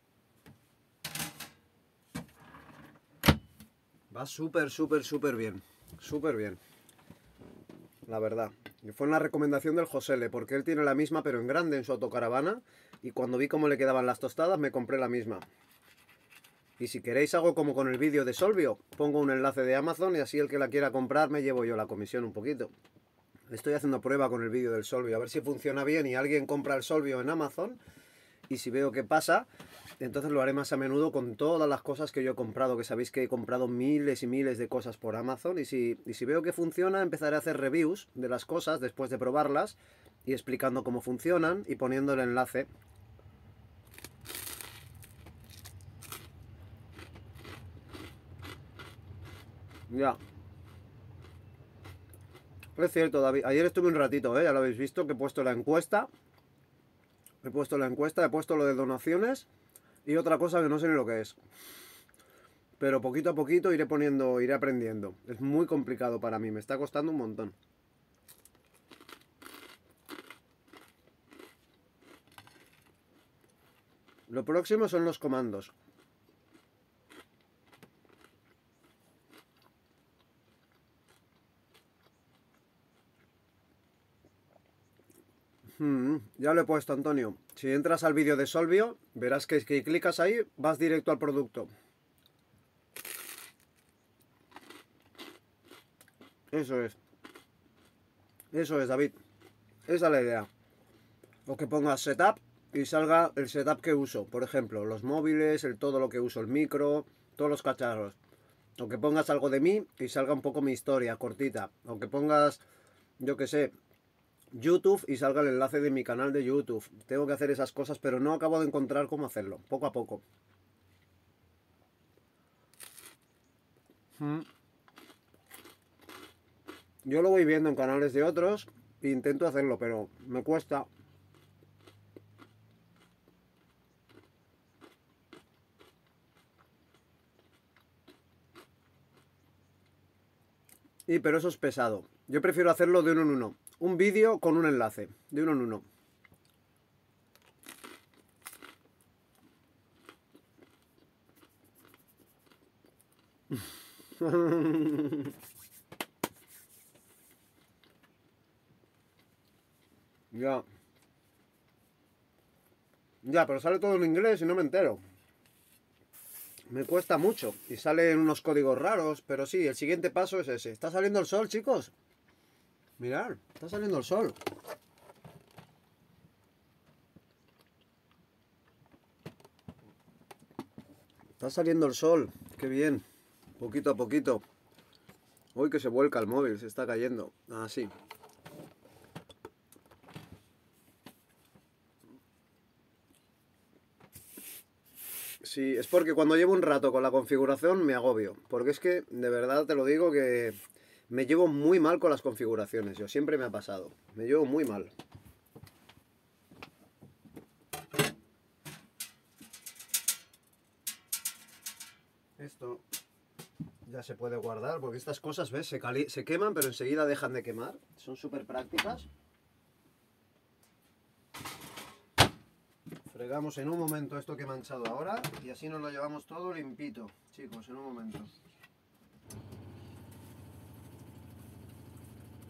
Va súper, súper, súper bien. Súper bien. La verdad. Y fue una recomendación del Josele, porque él tiene la misma, pero en grande, en su autocaravana. Y cuando vi cómo le quedaban las tostadas, me compré la misma. Y si queréis algo como con el vídeo de Solvio, pongo un enlace de Amazon y así el que la quiera comprar me llevo yo la comisión un poquito. Estoy haciendo prueba con el vídeo del Solvio, a ver si funciona bien y alguien compra el Solvio en Amazon. Y si veo que pasa, entonces lo haré más a menudo con todas las cosas que yo he comprado, que sabéis que he comprado miles y miles de cosas por Amazon. Y si, y si veo que funciona, empezaré a hacer reviews de las cosas después de probarlas y explicando cómo funcionan y poniendo el enlace. Ya. Es cierto, David. Ayer estuve un ratito, ¿eh? Ya lo habéis visto, que he puesto la encuesta. He puesto la encuesta, he puesto lo de donaciones y otra cosa que no sé ni lo que es. Pero poquito a poquito iré poniendo, iré aprendiendo. Es muy complicado para mí, me está costando un montón. Lo próximo son los comandos. Hmm, ya lo he puesto, Antonio. Si entras al vídeo de Solvio, verás que, que clicas ahí, vas directo al producto. Eso es. Eso es, David. Esa es la idea. O que pongas setup y salga el setup que uso. Por ejemplo, los móviles, el todo lo que uso, el micro, todos los cacharros. O que pongas algo de mí y salga un poco mi historia, cortita. O que pongas, yo que sé, YouTube y salga el enlace de mi canal de YouTube. Tengo que hacer esas cosas, pero no acabo de encontrar cómo hacerlo. Poco a poco. Mm. Yo lo voy viendo en canales de otros e intento hacerlo, pero me cuesta. Y pero eso es pesado. Yo prefiero hacerlo de uno en uno. Un vídeo con un enlace, de uno en uno. Ya. Ya, pero sale todo en inglés y no me entero. Me cuesta mucho y salen unos códigos raros, pero sí, el siguiente paso es ese. ¿Está saliendo el sol, chicos? Mirad, está saliendo el sol. Está saliendo el sol, qué bien. Poquito a poquito. Uy, que se vuelca el móvil, se está cayendo. Así. Sí, es porque cuando llevo un rato con la configuración me agobio. Porque es que, de verdad te lo digo, que me llevo muy mal con las configuraciones. Yo siempre me ha pasado. Me llevo muy mal. Esto ya se puede guardar, porque estas cosas, ¿ves? Se, cali se queman, pero enseguida dejan de quemar. Son súper prácticas. Fregamos en un momento esto que he manchado ahora y así nos lo llevamos todo limpito, chicos, en un momento.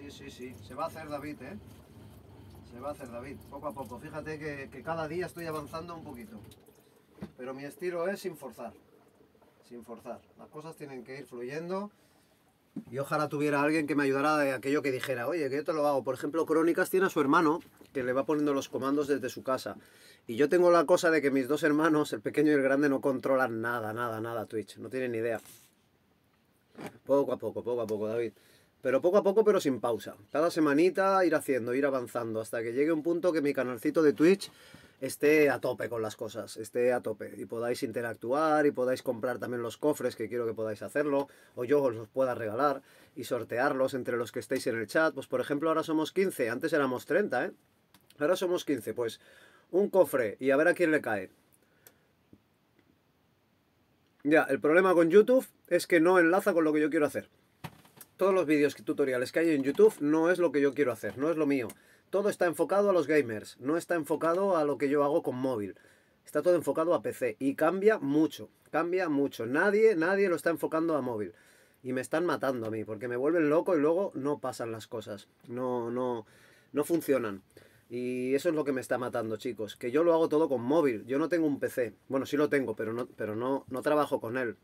Sí, sí, sí. Se va a hacer, David, ¿eh? Se va a hacer, David, poco a poco. Fíjate que, que cada día estoy avanzando un poquito. Pero mi estilo es sin forzar. Sin forzar. Las cosas tienen que ir fluyendo. Y ojalá tuviera alguien que me ayudara de aquello que dijera, oye, que yo te lo hago. Por ejemplo, Crónicas tiene a su hermano que le va poniendo los comandos desde su casa. Y yo tengo la cosa de que mis dos hermanos, el pequeño y el grande, no controlan nada, nada, nada Twitch. No tienen ni idea. Poco a poco, poco a poco, David. Pero poco a poco, pero sin pausa. Cada semanita ir haciendo, ir avanzando, hasta que llegue un punto que mi canalcito de Twitch esté a tope con las cosas, esté a tope. Y podáis interactuar y podáis comprar también los cofres, que quiero que podáis hacerlo, o yo os los pueda regalar y sortearlos entre los que estéis en el chat. Pues por ejemplo, ahora somos quince, antes éramos treinta, ¿eh? Ahora somos quince, pues un cofre y a ver a quién le cae. Ya, el problema con YouTube es que no enlaza con lo que yo quiero hacer. Todos los vídeos tutoriales que hay en YouTube no es lo que yo quiero hacer, no es lo mío. Todo está enfocado a los gamers, no está enfocado a lo que yo hago con móvil. Está todo enfocado a P C y cambia mucho, cambia mucho. Nadie, nadie lo está enfocando a móvil. Y me están matando a mí, porque me vuelven loco y luego no pasan las cosas. No, no, no funcionan. Y eso es lo que me está matando, chicos. Que yo lo hago todo con móvil. Yo no tengo un P C. Bueno, sí lo tengo, pero no, pero no, no trabajo con él.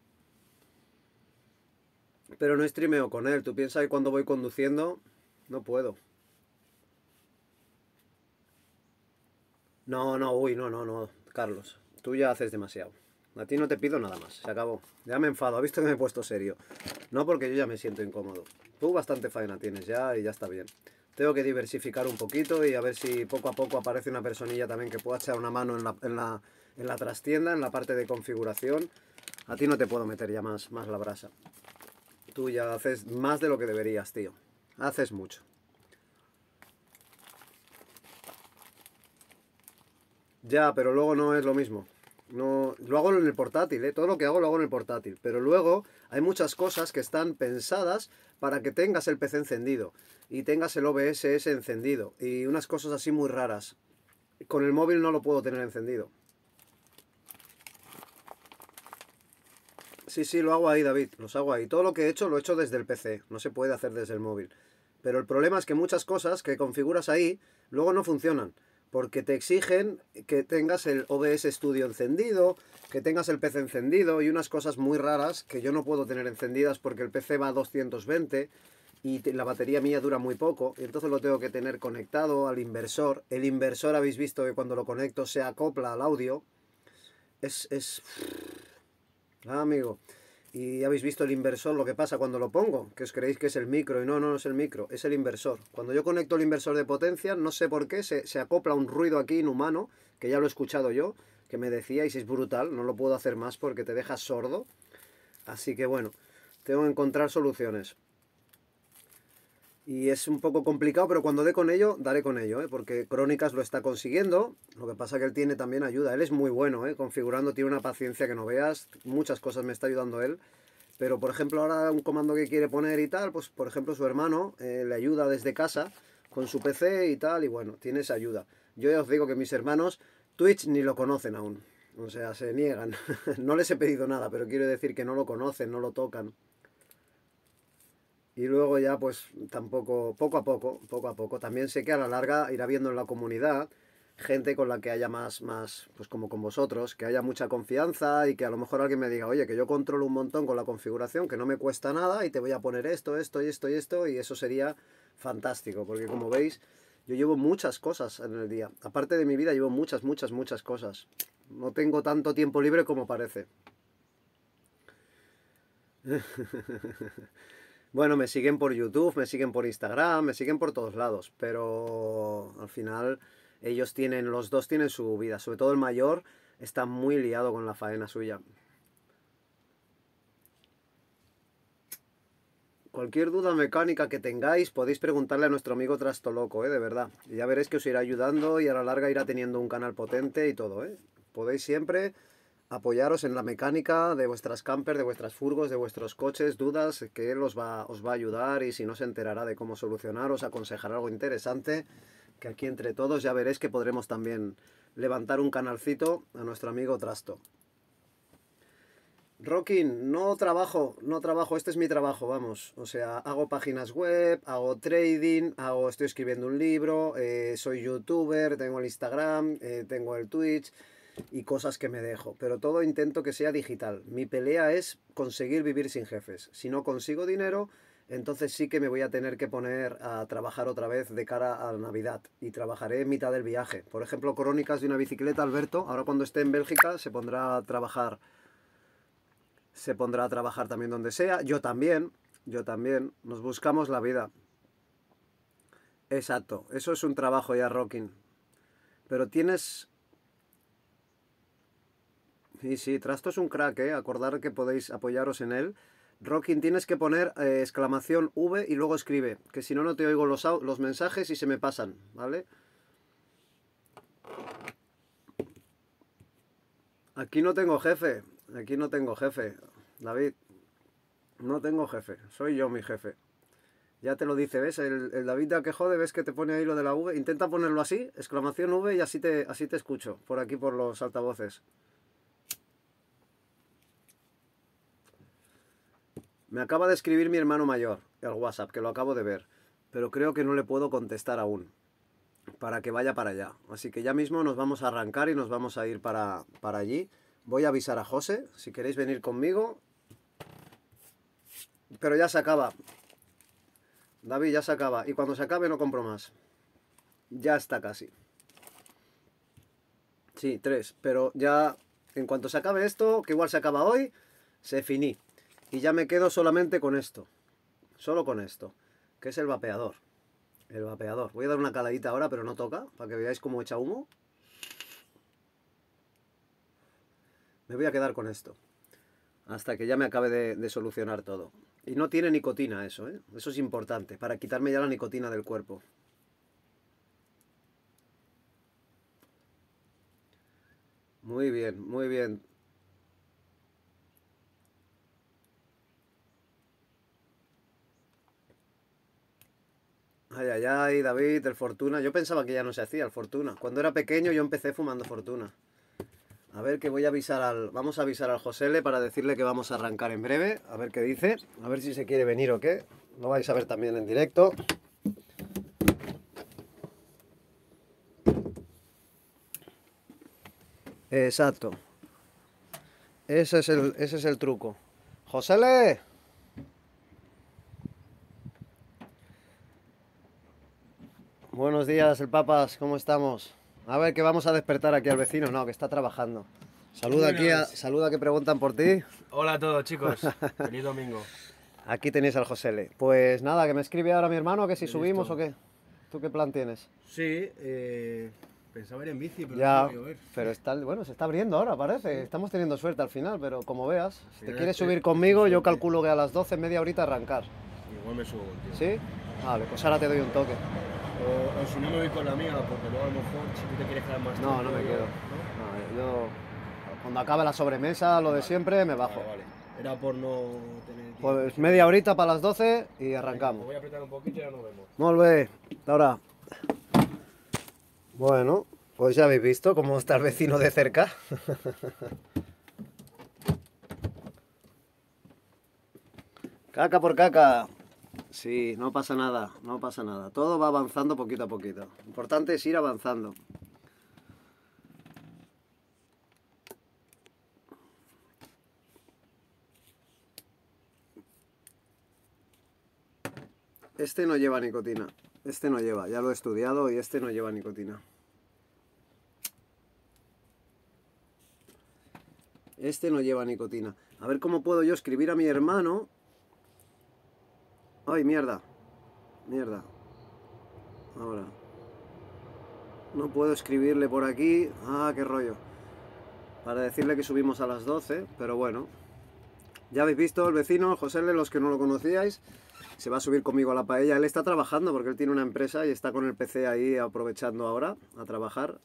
Pero no streameo con él. Tú piensas que cuando voy conduciendo, no puedo. No, no, uy, no, no, no. Carlos, tú ya haces demasiado. A ti no te pido nada más. Se acabó. Ya me enfado. ¿Has visto que me he puesto serio? No, porque yo ya me siento incómodo. Tú bastante faena tienes ya y ya está bien. Tengo que diversificar un poquito y a ver si poco a poco aparece una personilla también que pueda echar una mano en la, en la, en la trastienda, en la parte de configuración. A ti no te puedo meter ya más, más la brasa. Tú ya haces más de lo que deberías, tío. Haces mucho. Ya, pero luego no es lo mismo. No, lo hago en el portátil, ¿eh? Todo lo que hago lo hago en el portátil. Pero luego hay muchas cosas que están pensadas para que tengas el P C encendido y tengas el O B S ese encendido y unas cosas así muy raras. Con el móvil no lo puedo tener encendido. Sí, sí, lo hago ahí, David, los hago ahí. Todo lo que he hecho lo he hecho desde el P C, no se puede hacer desde el móvil. Pero el problema es que muchas cosas que configuras ahí luego no funcionan. Porque te exigen que tengas el O B S Studio encendido, que tengas el P C encendido y unas cosas muy raras que yo no puedo tener encendidas porque el P C va a doscientos veinte y la batería mía dura muy poco. Y entonces lo tengo que tener conectado al inversor. El inversor habéis visto que cuando lo conecto se acopla al audio. Es... es... Ah, amigo. Y habéis visto el inversor, lo que pasa cuando lo pongo, que os creéis que es el micro, y no, no, no es el micro, es el inversor. Cuando yo conecto el inversor de potencia, no sé por qué, se, se acopla un ruido aquí inhumano, que ya lo he escuchado yo, que me decíais, es brutal, no lo puedo hacer más porque te dejas sordo. Así que bueno, tengo que encontrar soluciones. Y es un poco complicado, pero cuando dé con ello, daré con ello, ¿eh? Porque Crónicas lo está consiguiendo. Lo que pasa es que él tiene también ayuda. Él es muy bueno, ¿eh? Configurando, tiene una paciencia que no veas. Muchas cosas me está ayudando él. Pero, por ejemplo, ahora un comando que quiere poner y tal, pues, por ejemplo, su hermano eh, le ayuda desde casa con su P C y tal. Y bueno, tiene esa ayuda. Yo ya os digo que mis hermanos Twitch ni lo conocen aún. O sea, se niegan. No les he pedido nada, pero quiero decir que no lo conocen, no lo tocan. Y luego ya pues tampoco, poco a poco, poco a poco. También sé que a la larga irá viendo en la comunidad gente con la que haya más, más, pues como con vosotros, que haya mucha confianza y que a lo mejor alguien me diga, oye, que yo controlo un montón con la configuración, que no me cuesta nada y te voy a poner esto, esto y esto y esto y eso sería fantástico, porque como veis, yo llevo muchas cosas en el día. Aparte de mi vida, llevo muchas, muchas, muchas cosas. No tengo tanto tiempo libre como parece. Bueno, me siguen por YouTube, me siguen por Instagram, me siguen por todos lados, pero al final ellos tienen, los dos tienen su vida, sobre todo el mayor está muy liado con la faena suya. Cualquier duda mecánica que tengáis podéis preguntarle a nuestro amigo Trastoloco, ¿eh? De verdad. Y ya veréis que os irá ayudando y a la larga irá teniendo un canal potente y todo, ¿eh? Podéis siempre apoyaros en la mecánica de vuestras campers, de vuestras furgos, de vuestros coches, dudas, que él os va, os va a ayudar y si no se enterará de cómo solucionar, os aconsejará algo interesante, que aquí entre todos ya veréis que podremos también levantar un canalcito a nuestro amigo Trasto. Rocking, no trabajo, no trabajo, este es mi trabajo, vamos. O sea, hago páginas web, hago trading, hago, estoy escribiendo un libro, eh, soy youtuber, tengo el Instagram, eh, tengo el Twitch y cosas que me dejo. Pero todo intento que sea digital. Mi pelea es conseguir vivir sin jefes. Si no consigo dinero, entonces sí que me voy a tener que poner a trabajar otra vez de cara a la Navidad. Y trabajaré en mitad del viaje. Por ejemplo, Crónicas de una bicicleta, Alberto, ahora cuando esté en Bélgica se pondrá a trabajar. Se pondrá a trabajar también donde sea. Yo también, yo también. Nos buscamos la vida. Exacto, eso es un trabajo ya, Rocking. Pero tienes... Sí, sí, Trasto es un crack, ¿eh? Acordar que podéis apoyaros en él. Rocking, tienes que poner eh, exclamación V y luego escribe, que si no, no te oigo los, los mensajes y se me pasan, ¿vale? Aquí no tengo jefe, aquí no tengo jefe, David. No tengo jefe, soy yo mi jefe. Ya te lo dice, ¿ves? El, el David da que jode, ¿ves que te pone ahí lo de la V? Intenta ponerlo así, exclamación V, y así te, así te escucho, por aquí por los altavoces. Me acaba de escribir mi hermano mayor al WhatsApp, que lo acabo de ver, pero creo que no le puedo contestar aún, para que vaya para allá. Así que ya mismo nos vamos a arrancar y nos vamos a ir para, para allí. Voy a avisar a José, si queréis venir conmigo. Pero ya se acaba. David, ya se acaba. Y cuando se acabe no compro más. Ya está casi. Sí, tres. Pero ya, en cuanto se acabe esto, que igual se acaba hoy, se finí. Y ya me quedo solamente con esto. Solo con esto. Que es el vapeador. El vapeador. Voy a dar una caladita ahora, pero no toca. Para que veáis cómo echa humo. Me voy a quedar con esto. Hasta que ya me acabe de, de solucionar todo. Y no tiene nicotina eso, ¿eh? Eso es importante. Para quitarme ya la nicotina del cuerpo. Muy bien, muy bien. Ay, ay, ay, David, el Fortuna. Yo pensaba que ya no se hacía el Fortuna. Cuando era pequeño yo empecé fumando Fortuna. A ver, que voy a avisar al... Vamos a avisar al Josele para decirle que vamos a arrancar en breve. A ver qué dice. A ver si se quiere venir o qué. Lo vais a ver también en directo. Exacto. Ese es el, ese es el truco. ¡Josele! Buenos días, el Papas. ¿Cómo estamos? A ver, que vamos a despertar aquí al vecino. No, que está trabajando. Saluda aquí, a, saluda que preguntan por ti. Hola a todos, chicos. Feliz domingo. Aquí tenéis al Josele. Pues nada, que me escribe ahora mi hermano, que si Listo. subimos o qué. ¿Tú qué plan tienes? Sí, eh, pensaba ir en bici, pero Ya, no quiero ir. pero está, bueno, se está abriendo ahora, parece. Sí. Estamos teniendo suerte al final, pero como veas, si te final quieres este- subir este conmigo, es yo suerte. calculo que a las doce, media horita arrancar. Igual me subo contigo. ¿Sí? Vale, pues ahora te doy un toque. O, o si no me voy con la amiga, porque luego a lo mejor si tú te quieres quedar más No, tiempo, no me yo- quedo. ¿no? No, yo, cuando acabe la sobremesa, lo de siempre, me bajo. Vale, vale. Era por no tener tiempo. Pues media horita para las doce y Venga, arrancamos. pues voy a apretar un poquito y ya nos vemos. Molt bé, ahora. Bueno, pues ya habéis visto cómo está el vecino de cerca. Caca por caca. Sí, no pasa nada, no pasa nada. Todo va avanzando poquito a poquito. Lo importante es ir avanzando. Este no lleva nicotina. Este no lleva, ya lo he estudiado y este no lleva nicotina. Este no lleva nicotina. A ver cómo puedo yo escribir a mi hermano. Ay, mierda. Mierda. Ahora. No puedo escribirle por aquí. Ah, qué rollo. Para decirle que subimos a las doce, pero bueno. Ya habéis visto el vecino, el José, los que no lo conocíais. Se va a subir conmigo a la paella. Él está trabajando porque él tiene una empresa y está con el P C ahí aprovechando ahora a trabajar.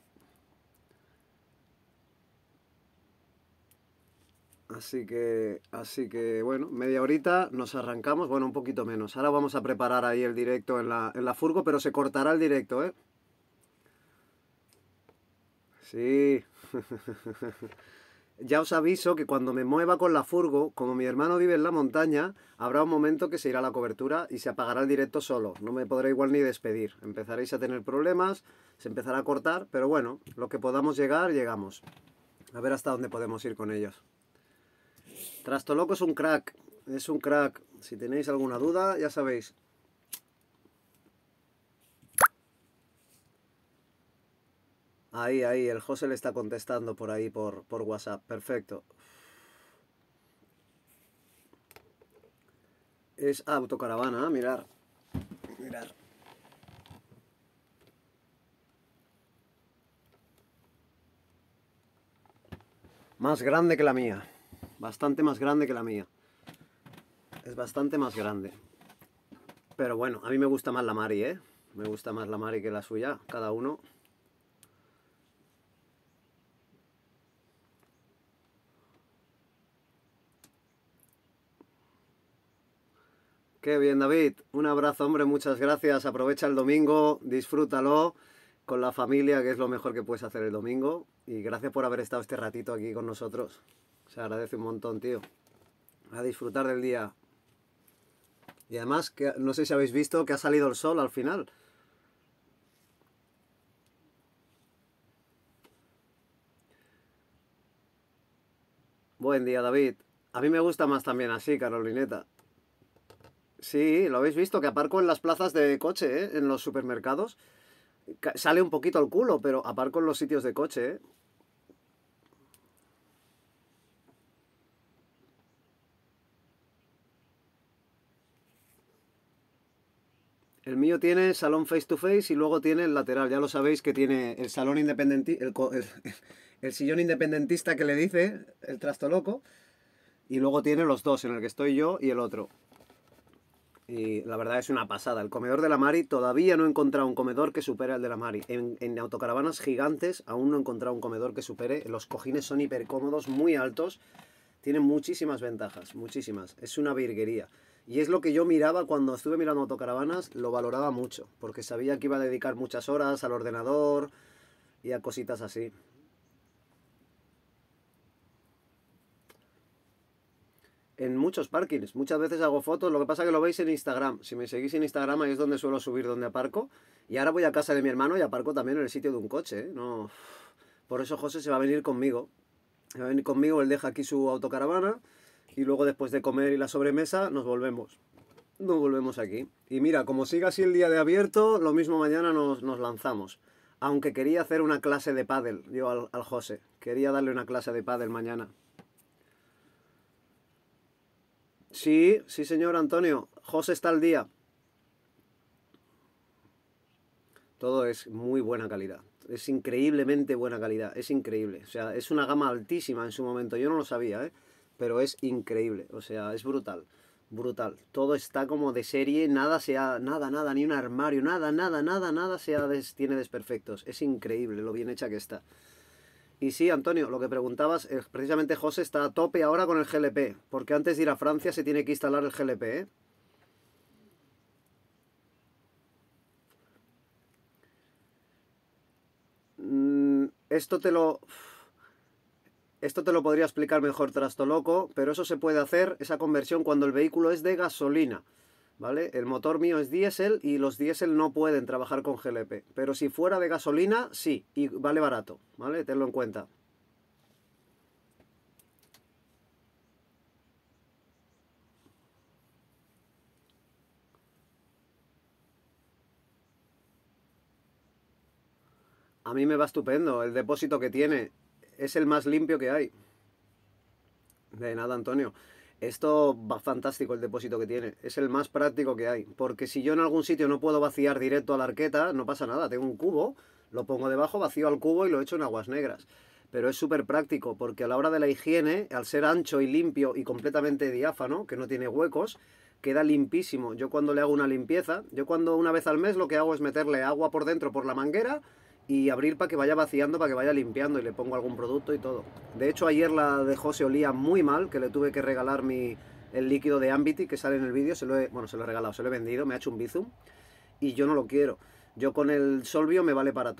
Así que, así que, bueno, media horita nos arrancamos, bueno, un poquito menos. Ahora vamos a preparar ahí el directo en la, en la furgo, pero se cortará el directo, ¿eh? Sí. ya os aviso que cuando me mueva con la furgo, como mi hermano vive en la montaña, habrá un momento que se irá la cobertura y se apagará el directo solo. No me podré igual ni despedir. Empezaréis a tener problemas, se empezará a cortar, pero bueno, lo que podamos llegar, llegamos. A ver hasta dónde podemos ir con ellos. Trastoloco es un crack, es un crack. Si tenéis alguna duda, ya sabéis. Ahí, ahí, el José le está contestando por ahí, por, por WhatsApp. Perfecto. Es autocaravana, ¿eh? Mirar. Mirar. Más grande que la mía. Bastante más grande que la mía. Es bastante más grande. Pero bueno, a mí me gusta más la Mari, ¿eh? Me gusta más la Mari que la suya. Cada uno. Qué bien, David. Un abrazo, hombre. Muchas gracias. Aprovecha el domingo. Disfrútalo con la familia, que es lo mejor que puedes hacer el domingo. Y gracias por haber estado este ratito aquí con nosotros. Se agradece un montón, tío. A disfrutar del día. Y además, que no sé si habéis visto que ha salido el sol al final. Buen día, David. A mí me gusta más también así, Carolineta. Sí, lo habéis visto, que aparco en las plazas de coche, ¿eh? En los supermercados. Ca- Sale un poquito el culo, pero aparco en los sitios de coche, ¿eh? El mío tiene salón face to face y luego tiene el lateral. Ya lo sabéis que tiene el salón independentista, el, co- el- el sillón independentista que le dice, el trastoloco. Y luego tiene los dos, en el que estoy yo y el otro. Y la verdad es una pasada. El comedor de la Mari, todavía no he encontrado un comedor que supere al de la Mari. En, en autocaravanas gigantes aún no he encontrado un comedor que supere. Los cojines son hiper cómodos, muy altos. Tienen muchísimas ventajas, muchísimas. Es una virguería. Y es lo que yo miraba cuando estuve mirando autocaravanas, lo valoraba mucho. Porque sabía que iba a dedicar muchas horas al ordenador y a cositas así. En muchos parkings, muchas veces hago fotos, lo que pasa que lo veis en Instagram. Si me seguís en Instagram, ahí es donde suelo subir donde aparco. Y ahora voy a casa de mi hermano y aparco también en el sitio de un coche, ¿eh? No... Por eso José se va a venir conmigo. Se va a venir conmigo, él deja aquí su autocaravana y luego después de comer y la sobremesa nos volvemos. Nos volvemos aquí. Y mira, como siga así el día de abierto, lo mismo mañana nos, nos lanzamos. Aunque quería hacer una clase de pádel, yo al, al José. Quería darle una clase de pádel mañana. Sí, sí señor Antonio. José está al día. Todo es muy buena calidad. Es increíblemente buena calidad. Es increíble. O sea, es una gama altísima en su momento. Yo no lo sabía, ¿eh? Pero es increíble. O sea, es brutal. Brutal. Todo está como de serie. Nada sea... Nada, nada. Ni un armario. Nada, nada, nada, nada sea des, tiene desperfectos. Es increíble lo bien hecha que está. Y sí, Antonio, lo que preguntabas, eh, precisamente José está a tope ahora con el G L P. Porque antes de ir a Francia se tiene que instalar el G L P, ¿eh? Mm, esto te lo... Esto te lo podría explicar mejor Trastoloco, pero eso se puede hacer, esa conversión, cuando el vehículo es de gasolina, ¿vale? El motor mío es diésel y los diésel no pueden trabajar con G L P. Pero si fuera de gasolina, sí, y vale barato, ¿vale? Tenlo en cuenta. A mí me va estupendo, el depósito que tiene es el más limpio que hay. De nada, Antonio. Esto va fantástico el depósito que tiene. Es el más práctico que hay. Porque si yo en algún sitio no puedo vaciar directo a la arqueta, no pasa nada. Tengo un cubo, lo pongo debajo, vacío al cubo y lo echo en aguas negras. Pero es súper práctico porque a la hora de la higiene, al ser ancho y limpio y completamente diáfano, que no tiene huecos, queda limpísimo. Yo cuando le hago una limpieza, yo cuando una vez al mes lo que hago es meterle agua por dentro por la manguera y abrir para que vaya vaciando, para que vaya limpiando, y le pongo algún producto y todo. De hecho, ayer la de José olía muy mal, que le tuve que regalar mi, el líquido de Ambity que sale en el vídeo. Se lo he, bueno, se lo he regalado, se lo he vendido, me ha hecho un bizum y yo no lo quiero. Yo con el Solvio me vale para todo.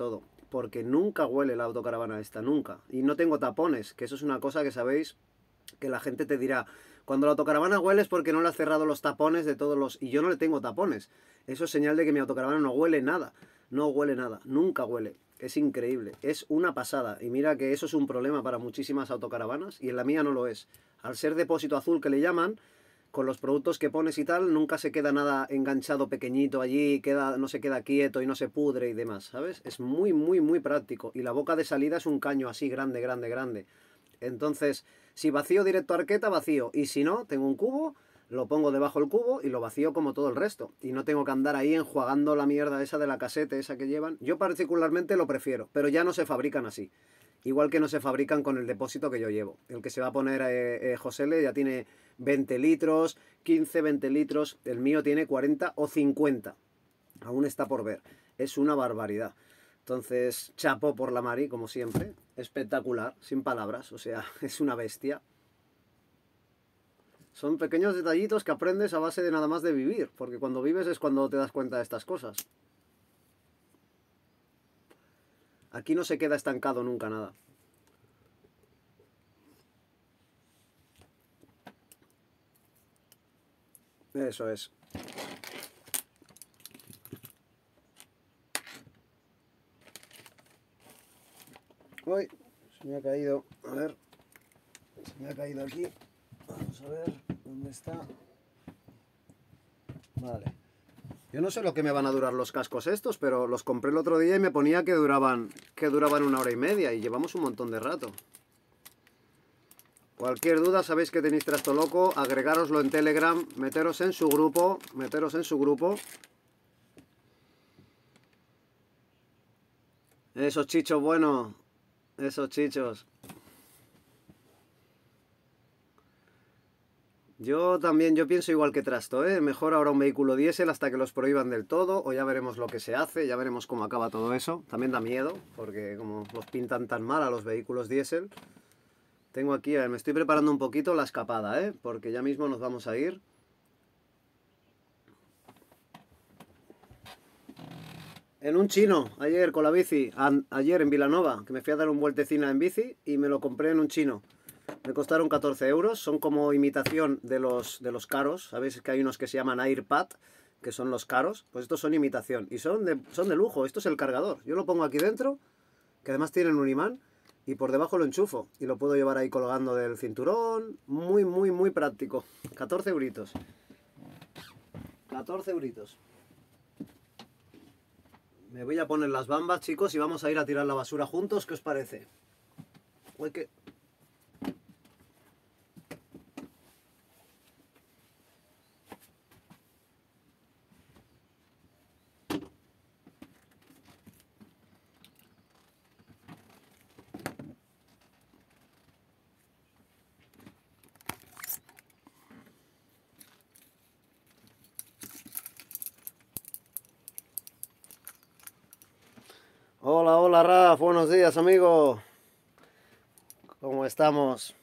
porque nunca huele la autocaravana esta, nunca. Y no tengo tapones, que eso es una cosa que sabéis que la gente te dirá, cuando la autocaravana huele es porque no le has cerrado los tapones de todos los... Y yo no le tengo tapones. Eso es señal de que mi autocaravana no huele nada. No huele nada, nunca huele. Es increíble, es una pasada. Y mira que eso es un problema para muchísimas autocaravanas y en la mía no lo es. Al ser depósito azul que le llaman, con los productos que pones y tal, nunca se queda nada enganchado pequeñito allí, queda, no se queda quieto y no se pudre y demás, ¿sabes? Es muy, muy, muy práctico. Y la boca de salida es un caño así, grande, grande, grande. Entonces, si vacío directo a arqueta, vacío. Y si no, tengo un cubo, lo pongo debajo del cubo y lo vacío como todo el resto. Y no tengo que andar ahí enjuagando la mierda esa de la casete, esa que llevan. Yo particularmente lo prefiero, pero ya no se fabrican así. Igual que no se fabrican con el depósito que yo llevo. El que se va a poner eh, eh, Josele ya tiene veinte litros, quince, veinte litros. El mío tiene cuarenta o cincuenta. Aún está por ver. Es una barbaridad. Entonces, chapo por la Mari, como siempre. Espectacular, sin palabras. O sea, es una bestia. Son pequeños detallitos que aprendes a base de nada más de vivir. Porque cuando vives es cuando te das cuenta de estas cosas. Aquí no se queda estancado nunca nada. Eso es. Uy, se me ha caído. A ver. Se me ha caído aquí. Vamos a ver dónde está. Vale. Yo no sé lo que me van a durar los cascos estos, pero los compré el otro día y me ponía que duraban, que duraban una hora y media y llevamos un montón de rato. Cualquier duda, sabéis que tenéis Trasto Loco, agregároslo en Telegram, meteros en su grupo, meteros en su grupo. Esos chichos buenos, esos chichos. Yo también, yo pienso igual que Trasto, ¿eh? Mejor ahora un vehículo diésel hasta que los prohíban del todo, o ya veremos lo que se hace, ya veremos cómo acaba todo eso. También da miedo, porque como los pintan tan mal a los vehículos diésel. Tengo aquí, a ver, me estoy preparando un poquito la escapada, ¿eh? Porque ya mismo nos vamos a ir. En un chino, ayer con la bici, a, ayer en Vilanova, que me fui a dar un vueltecina en bici y me lo compré en un chino. Me costaron catorce euros, son como imitación de los, de los caros. Sabéis que hay unos que se llaman AirPad, que son los caros. Pues estos son imitación y son de, son de lujo. Esto es el cargador. Yo lo pongo aquí dentro, que además tienen un imán, y por debajo lo enchufo. Y lo puedo llevar ahí colgando del cinturón. Muy, muy, muy práctico. catorce euritos. catorce euritos. Me voy a poner las bambas, chicos, y vamos a ir a tirar la basura juntos. ¿Qué os parece? Uy, que... Hola, hola Raf, buenos días amigo. ¿Cómo estamos?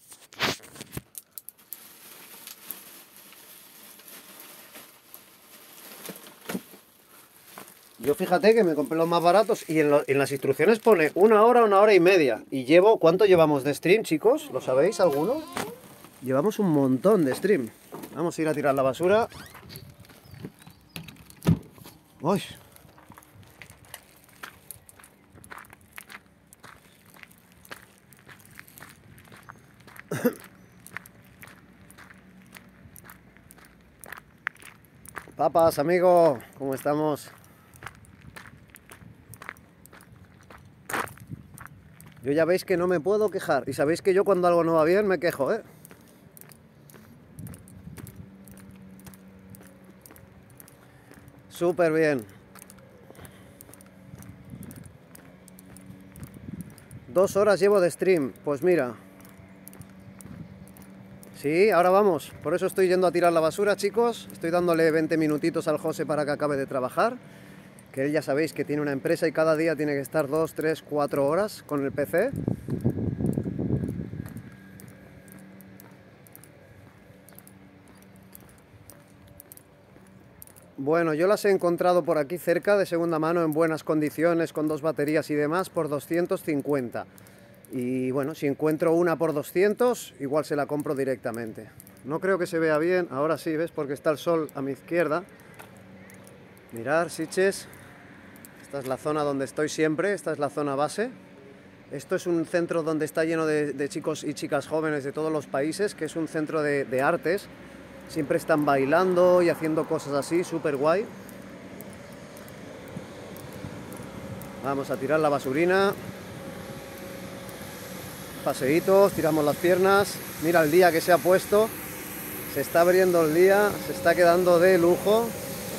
Yo fíjate que me compré los más baratos y en, lo, en las instrucciones pone una hora, una hora y media. Y llevo, ¿cuánto llevamos de stream, chicos? ¿Lo sabéis alguno? Llevamos un montón de stream. Vamos a ir a tirar la basura. ¡Uy! Papas, amigo, ¿cómo estamos? Yo ya veis que no me puedo quejar. Y sabéis que yo cuando algo no va bien me quejo, ¿eh? Súper bien. Dos horas llevo de stream. Pues mira. Sí, ahora vamos. Por eso estoy yendo a tirar la basura, chicos. Estoy dándole veinte minutitos al José para que acabe de trabajar. Que él ya sabéis que tiene una empresa y cada día tiene que estar dos, tres, cuatro horas con el P C. Bueno, yo las he encontrado por aquí cerca de segunda mano en buenas condiciones, con dos baterías y demás, por doscientos cincuenta. Y bueno, si encuentro una por doscientos, igual se la compro directamente. No creo que se vea bien, ahora sí, ¿ves? Porque está el sol a mi izquierda. Mirad, Sitges, esta es la zona donde estoy siempre, esta es la zona base. Esto es un centro donde está lleno de, de chicos y chicas jóvenes de todos los países, que es un centro de, de artes. Siempre están bailando y haciendo cosas así, súper guay. Vamos a tirar la basurina. Paseitos, tiramos las piernas. Mira el día que se ha puesto. Se está abriendo el día, se está quedando de lujo.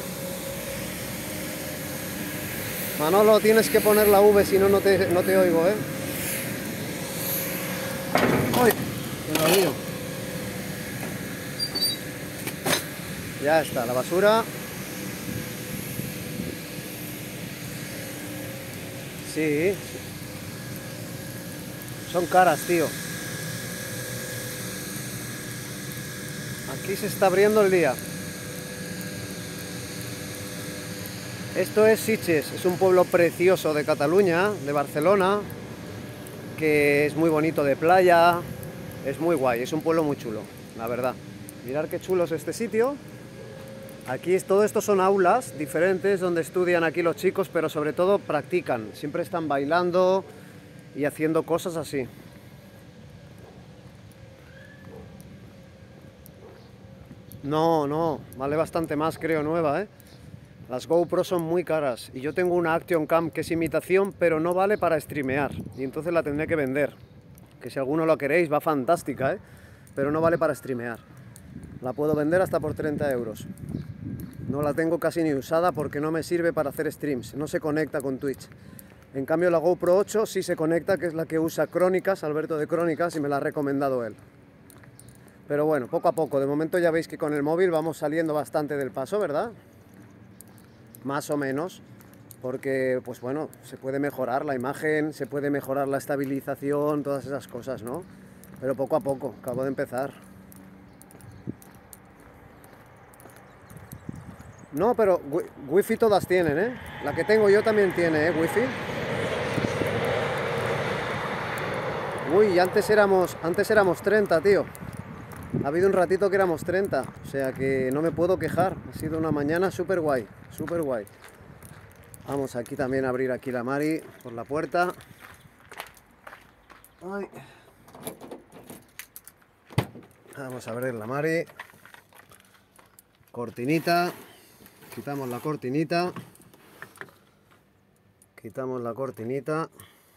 Manolo, tienes que poner la V, si no, no te, no te oigo, ¿eh? ¡Uy! Me lo lío. Ya está, la basura. Sí. Son caras, tío. Aquí se está abriendo el día. Esto es Sitges, es un pueblo precioso de Cataluña, de Barcelona, que es muy bonito de playa, es muy guay, es un pueblo muy chulo, la verdad. Mirad qué chulo es este sitio. Aquí es, todo esto son aulas diferentes donde estudian aquí los chicos, pero sobre todo practican. Siempre están bailando y haciendo cosas así. No, no, vale bastante más, creo, nueva, ¿eh? Las GoPro son muy caras y yo tengo una Action Cam que es imitación, pero no vale para streamear y entonces la tendré que vender. Que si alguno lo queréis, va fantástica, ¿eh? Pero no vale para streamear. La puedo vender hasta por treinta euros. No la tengo casi ni usada porque no me sirve para hacer streams, no se conecta con Twitch. En cambio la GoPro ocho sí se conecta, que es la que usa Crónicas, Alberto de Crónicas, y me la ha recomendado él. Pero bueno, poco a poco, de momento ya veis que con el móvil vamos saliendo bastante del paso, ¿verdad? Más o menos, porque pues bueno, se puede mejorar la imagen, se puede mejorar la estabilización, todas esas cosas, ¿no? Pero poco a poco, acabo de empezar. No, pero wi wifi todas tienen, ¿eh? La que tengo yo también tiene, ¿eh? Wifi. Uy, antes éramos, antes éramos treinta, tío. Ha habido un ratito que éramos treinta, o sea que no me puedo quejar. Ha sido una mañana súper guay, súper guay. Vamos aquí también a abrir aquí la Mari por la puerta. Ay. Vamos a abrir la Mari. Cortinita. Quitamos la cortinita. Quitamos la cortinita.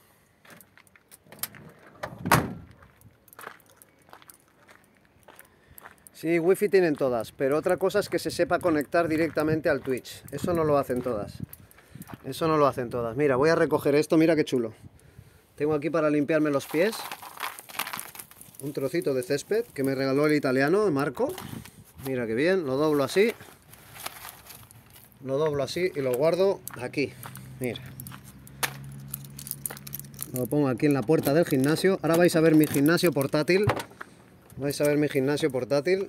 Sí, wifi tienen todas, pero otra cosa es que se sepa conectar directamente al Twitch. Eso no lo hacen todas. Eso no lo hacen todas. Mira, voy a recoger esto, mira qué chulo. Tengo aquí para limpiarme los pies un trocito de césped que me regaló el italiano, Marco. Mira qué bien, lo doblo así. Lo doblo así y lo guardo aquí. Mira. Lo pongo aquí en la puerta del gimnasio. Ahora vais a ver mi gimnasio portátil. Vais a ver mi gimnasio portátil.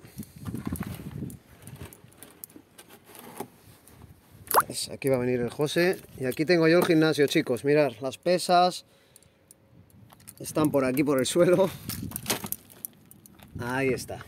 Aquí va a venir el José. Y aquí tengo yo el gimnasio, chicos. Mirad, las pesas están por aquí, por el suelo. Ahí está.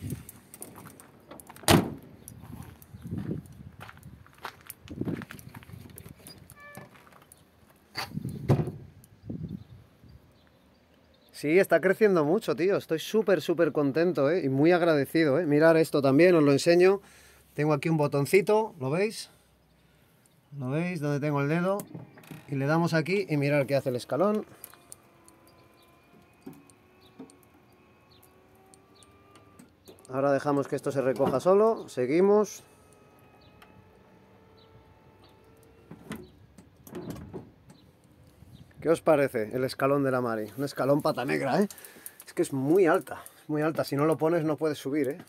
Sí, está creciendo mucho, tío. Estoy súper, súper contento, ¿eh? Y muy agradecido, ¿eh? Mirad esto también, os lo enseño. Tengo aquí un botoncito, ¿lo veis? ¿Lo veis? Donde tengo el dedo. Y le damos aquí y mirad qué hace el escalón. Ahora dejamos que esto se recoja solo. Seguimos. ¿Qué os parece el escalón de la Mari? Un escalón pata negra, ¿eh? Es que es muy alta, es muy alta. Si no lo pones no puedes subir, ¿eh?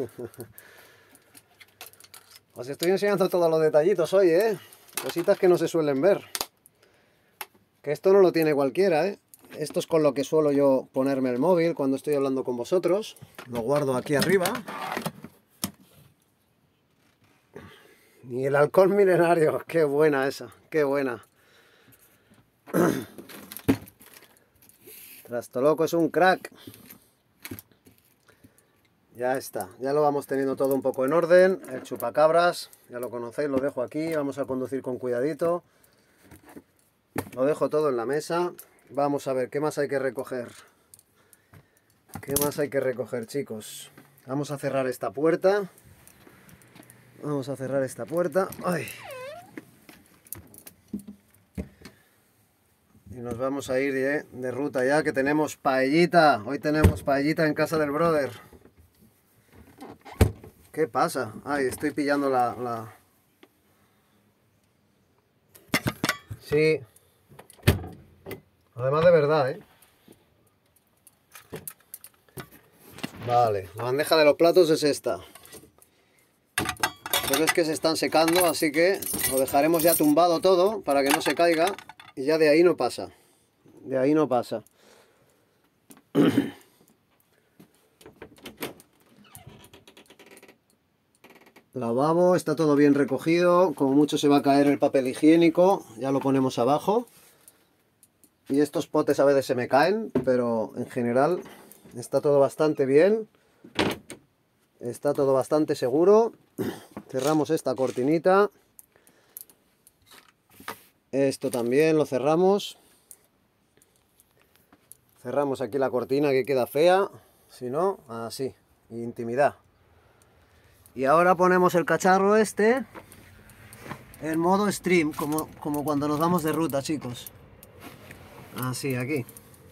Os estoy enseñando todos los detallitos hoy, ¿eh? Cositas que no se suelen ver. Que esto no lo tiene cualquiera, ¿eh? Esto es con lo que suelo yo ponerme el móvil cuando estoy hablando con vosotros. Lo guardo aquí arriba. Y el halcón milenario, qué buena esa, qué buena. Trastoloco es un crack. Ya está, ya lo vamos teniendo todo un poco en orden. El chupacabras, ya lo conocéis, lo dejo aquí. Vamos a conducir con cuidadito. Lo dejo todo en la mesa. Vamos a ver qué más hay que recoger. ¿Qué más hay que recoger, chicos? Vamos a cerrar esta puerta. Vamos a cerrar esta puerta. ¡Ay! Y nos vamos a ir de, de ruta ya, que tenemos paellita. Hoy tenemos paellita en casa del brother. ¿Qué pasa? Ay, estoy pillando la... la... Sí. Además de verdad, ¿eh? Vale, la bandeja de los platos es esta. Pero es que se están secando, así que lo dejaremos ya tumbado todo para que no se caiga. Y ya de ahí no pasa. De ahí no pasa. Lavabo, está todo bien recogido. Como mucho se va a caer el papel higiénico. Ya lo ponemos abajo. Y estos potes a veces se me caen, pero en general está todo bastante bien. Está todo bastante seguro. Cerramos esta cortinita. Esto también lo cerramos. Cerramos aquí la cortina que queda fea. Si no, así. Intimidad. Y ahora ponemos el cacharro este en modo stream, como, como cuando nos vamos de ruta, chicos. Así, aquí.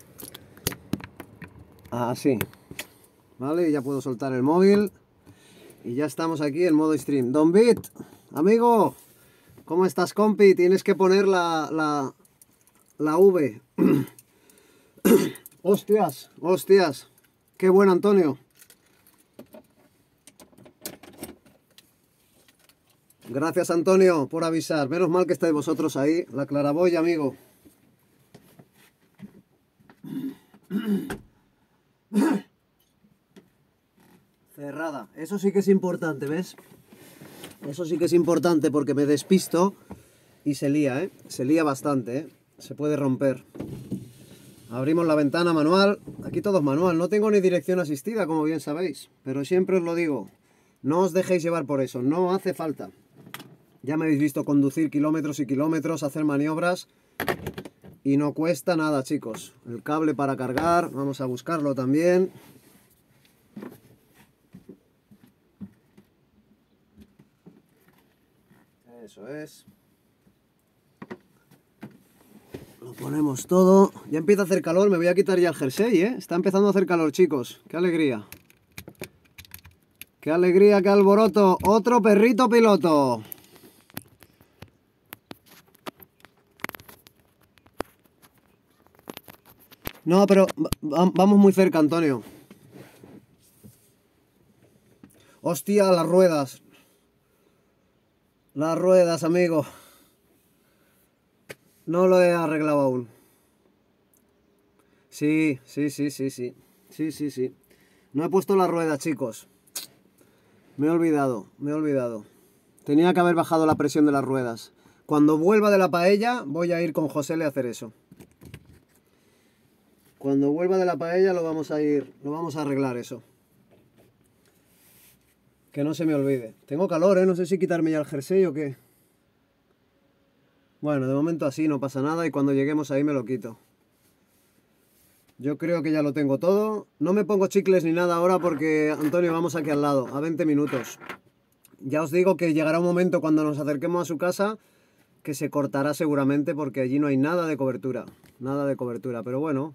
Así. Vale, y ya puedo soltar el móvil. Y ya estamos aquí en modo stream. Don Bit, amigo, ¿cómo estás, compi? Tienes que poner la, la, la V. Hostias, hostias. Qué bueno, Antonio. Gracias, Antonio, por avisar. Menos mal que estáis vosotros ahí. La claraboya, amigo. Cerrada. Eso sí que es importante, ¿ves? Eso sí que es importante porque me despisto y se lía, ¿eh? Se lía bastante, ¿eh? Se puede romper. Abrimos la ventana manual. Aquí todo es manual. No tengo ni dirección asistida, como bien sabéis. Pero siempre os lo digo. No os dejéis llevar por eso. No hace falta. Ya me habéis visto conducir kilómetros y kilómetros, hacer maniobras. Y no cuesta nada, chicos. El cable para cargar. Vamos a buscarlo también. Eso es. Lo ponemos todo. Ya empieza a hacer calor. Me voy a quitar ya el jersey, ¿eh? Está empezando a hacer calor, chicos. ¡Qué alegría! ¡Qué alegría, qué alboroto! ¡Otro perrito piloto! No, pero vamos muy cerca, Antonio. ¡Hostia, las ruedas! Las ruedas, amigo. No lo he arreglado aún. Sí, sí, sí, sí, sí. Sí, sí, sí. No he puesto las ruedas, chicos. Me he olvidado, me he olvidado. Tenía que haber bajado la presión de las ruedas. Cuando vuelva de la paella, voy a ir con José a hacer eso. Cuando vuelva de la paella lo vamos a ir, lo vamos a arreglar eso. Que no se me olvide. Tengo calor, ¿eh? No sé si quitarme ya el jersey o qué. Bueno, de momento así no pasa nada y cuando lleguemos ahí me lo quito. Yo creo que ya lo tengo todo. No me pongo chicles ni nada ahora porque, Antonio, vamos aquí al lado, a veinte minutos. Ya os digo que llegará un momento cuando nos acerquemos a su casa que se cortará seguramente porque allí no hay nada de cobertura. Nada de cobertura, pero bueno.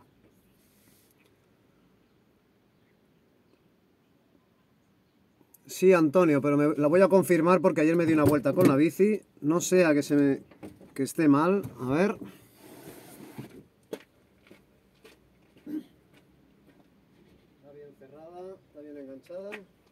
Sí, Antonio, pero me, la voy a confirmar porque ayer me di una vuelta con la bici. No sea que se me, que esté mal. A ver. Está bien cerrada, está bien enganchada.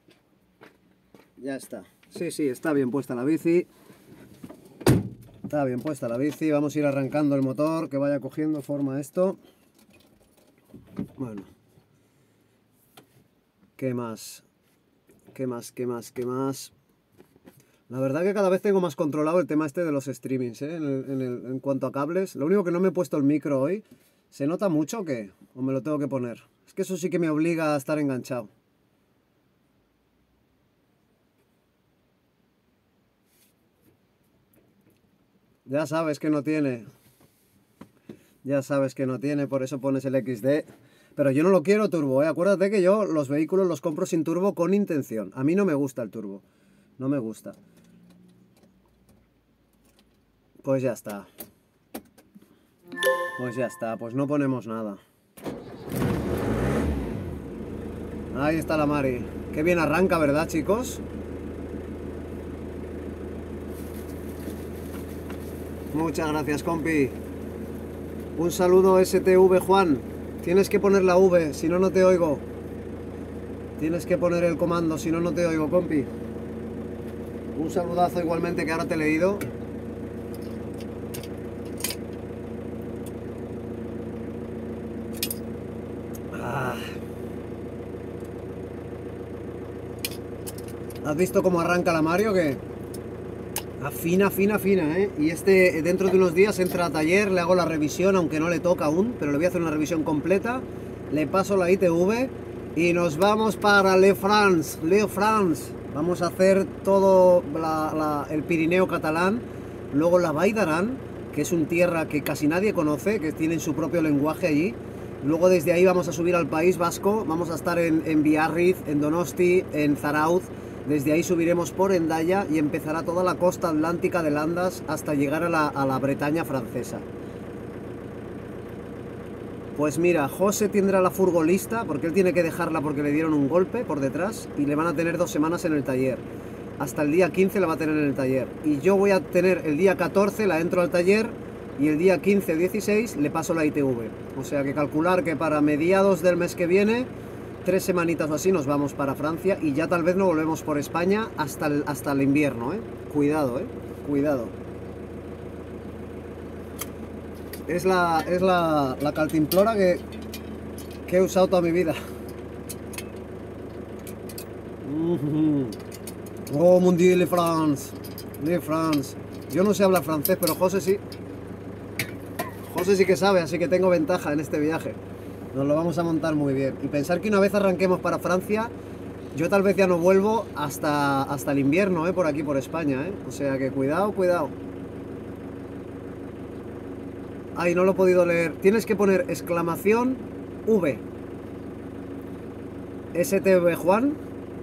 Ya está. Sí, sí, está bien puesta la bici. Está bien puesta la bici. Vamos a ir arrancando el motor, que vaya cogiendo forma esto. Bueno. ¿Qué más? ¿Qué más? ¿Qué más? ¿Qué más? La verdad que cada vez tengo más controlado el tema este de los streamings, ¿eh? En, el, en, el, en cuanto a cables. Lo único que no me he puesto el micro hoy. ¿Se nota mucho o qué? ¿O me lo tengo que poner? Es que eso sí que me obliga a estar enganchado. Ya sabes que no tiene. Ya sabes que no tiene, por eso pones el equis de. Pero yo no lo quiero turbo, ¿eh? Acuérdate que yo los vehículos los compro sin turbo con intención. A mí no me gusta el turbo. No me gusta. Pues ya está. Pues ya está, pues no ponemos nada. Ahí está la Mari. Qué bien arranca, ¿verdad, chicos? Muchas gracias, compi. Un saludo S T V, Juan. Tienes que poner la V, si no, no te oigo. Tienes que poner el comando, si no, no te oigo, compi. Un saludazo igualmente, que ahora te he leído. Ah. ¿Has visto cómo arranca la Mario? Que afina, fina, fina, ¿eh? Y este dentro de unos días entra a taller, le hago la revisión, aunque no le toca aún, pero le voy a hacer una revisión completa. Le paso la I T V y nos vamos para Le France, Le France. Vamos a hacer todo la, la, el Pirineo catalán, luego la Vall d'Aran, que es un tierra que casi nadie conoce, que tienen su propio lenguaje allí. Luego desde ahí vamos a subir al País Vasco, vamos a estar en, en Biarritz, en Donosti, en Zarauz. Desde ahí subiremos por Hendaya y empezará toda la costa atlántica de Landas hasta llegar a la, a la Bretaña francesa. Pues mira, José tendrá la furgo lista, porque él tiene que dejarla porque le dieron un golpe por detrás y le van a tener dos semanas en el taller. Hasta el día quince la va a tener en el taller. Y yo voy a tener el día catorce, la entro al taller, y el día quince o dieciséis le paso la I T V. O sea que calcular que para mediados del mes que viene, tres semanitas o así, nos vamos para Francia y ya tal vez no volvemos por España hasta el, hasta el invierno, ¿eh? Cuidado, ¿eh? Cuidado. Es la, es la, la cantimplora que, que he usado toda mi vida. Oh, mon Dieu, le France. Le France. Yo no sé hablar francés, pero José sí. José sí que sabe, así que tengo ventaja en este viaje. Nos lo vamos a montar muy bien. Y pensar que una vez arranquemos para Francia, yo tal vez ya no vuelvo hasta, hasta el invierno, ¿eh? Por aquí, por España, ¿eh? O sea que cuidado, cuidado. Ay, no lo he podido leer. Tienes que poner exclamación V. S T V Juan.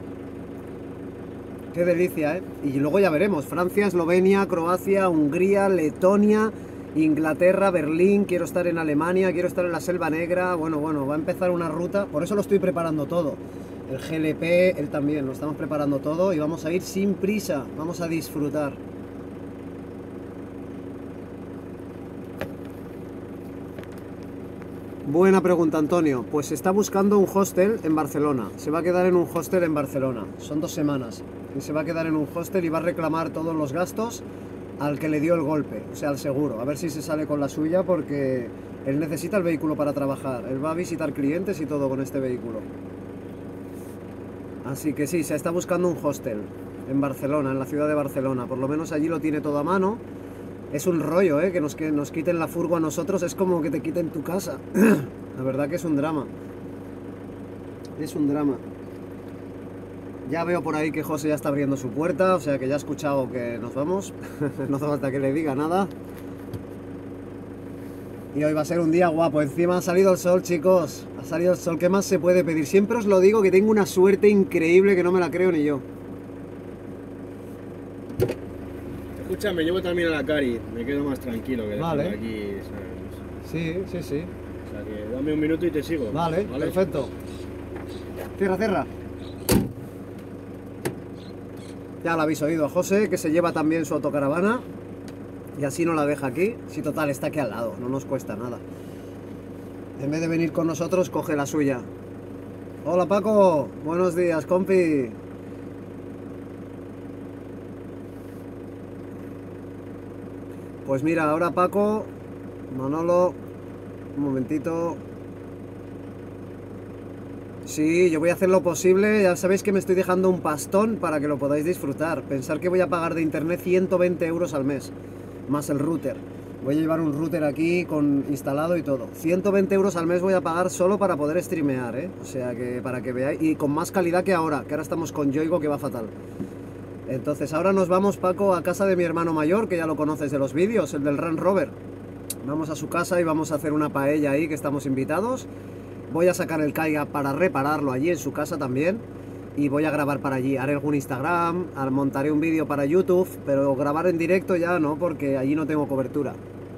Qué delicia, ¿eh? Y luego ya veremos. Francia, Eslovenia, Croacia, Hungría, Letonia, Inglaterra, Berlín. Quiero estar en Alemania, quiero estar en la Selva Negra. Bueno, bueno, va a empezar una ruta. Por eso lo estoy preparando todo. El G L P, él también. Lo estamos preparando todo y vamos a ir sin prisa. Vamos a disfrutar. Buena pregunta, Antonio. Pues está buscando un hostel en Barcelona. Se va a quedar en un hostel en Barcelona. Son dos semanas. Y se va a quedar en un hostel y va a reclamar todos los gastos al que le dio el golpe, o sea, al seguro. A ver si se sale con la suya porque él necesita el vehículo para trabajar. Él va a visitar clientes y todo con este vehículo. Así que sí, se está buscando un hostel en Barcelona, en la ciudad de Barcelona. Por lo menos allí lo tiene todo a mano. Es un rollo, ¿eh? Que nos, que nos quiten la furgo a nosotros, es como que te quiten tu casa. La verdad que es un drama. Es un drama. Ya veo por ahí que José ya está abriendo su puerta, o sea que ya ha escuchado que nos vamos. No hace falta que le diga nada. Y hoy va a ser un día guapo. Encima ha salido el sol, chicos. Ha salido el sol. ¿Qué más se puede pedir? Siempre os lo digo que tengo una suerte increíble que no me la creo ni yo. Escucha, me llevo también a la Cari, me quedo más tranquilo que Vale. dejarla aquí, ¿sabes? Sí, sí, sí. O sea que dame un minuto y te sigo. Vale, perfecto. Cierra, cierra. Ya lo habéis oído a José, que se lleva también su autocaravana. Y así no la deja aquí. Si total, está aquí al lado, no nos cuesta nada. En vez de venir con nosotros, coge la suya. Hola Paco, buenos días, compi. Pues mira, ahora Paco, Manolo, un momentito. Sí, yo voy a hacer lo posible, ya sabéis que me estoy dejando un pastón para que lo podáis disfrutar. Pensar que voy a pagar de internet ciento veinte euros al mes, más el router. Voy a llevar un router aquí con instalado y todo. ciento veinte euros al mes voy a pagar solo para poder streamear, ¿eh? O sea que para que veáis, y con más calidad que ahora, que ahora estamos con Yoigo que va fatal. Entonces ahora nos vamos, Paco, a casa de mi hermano mayor, que ya lo conoces de los vídeos, el del Range Rover. Vamos a su casa y vamos a hacer una paella ahí, que estamos invitados. Voy a sacar el Kaiga para repararlo allí en su casa también. Y voy a grabar para allí, haré algún Instagram, montaré un vídeo para YouTube, pero grabar en directo ya no, porque allí no tengo cobertura.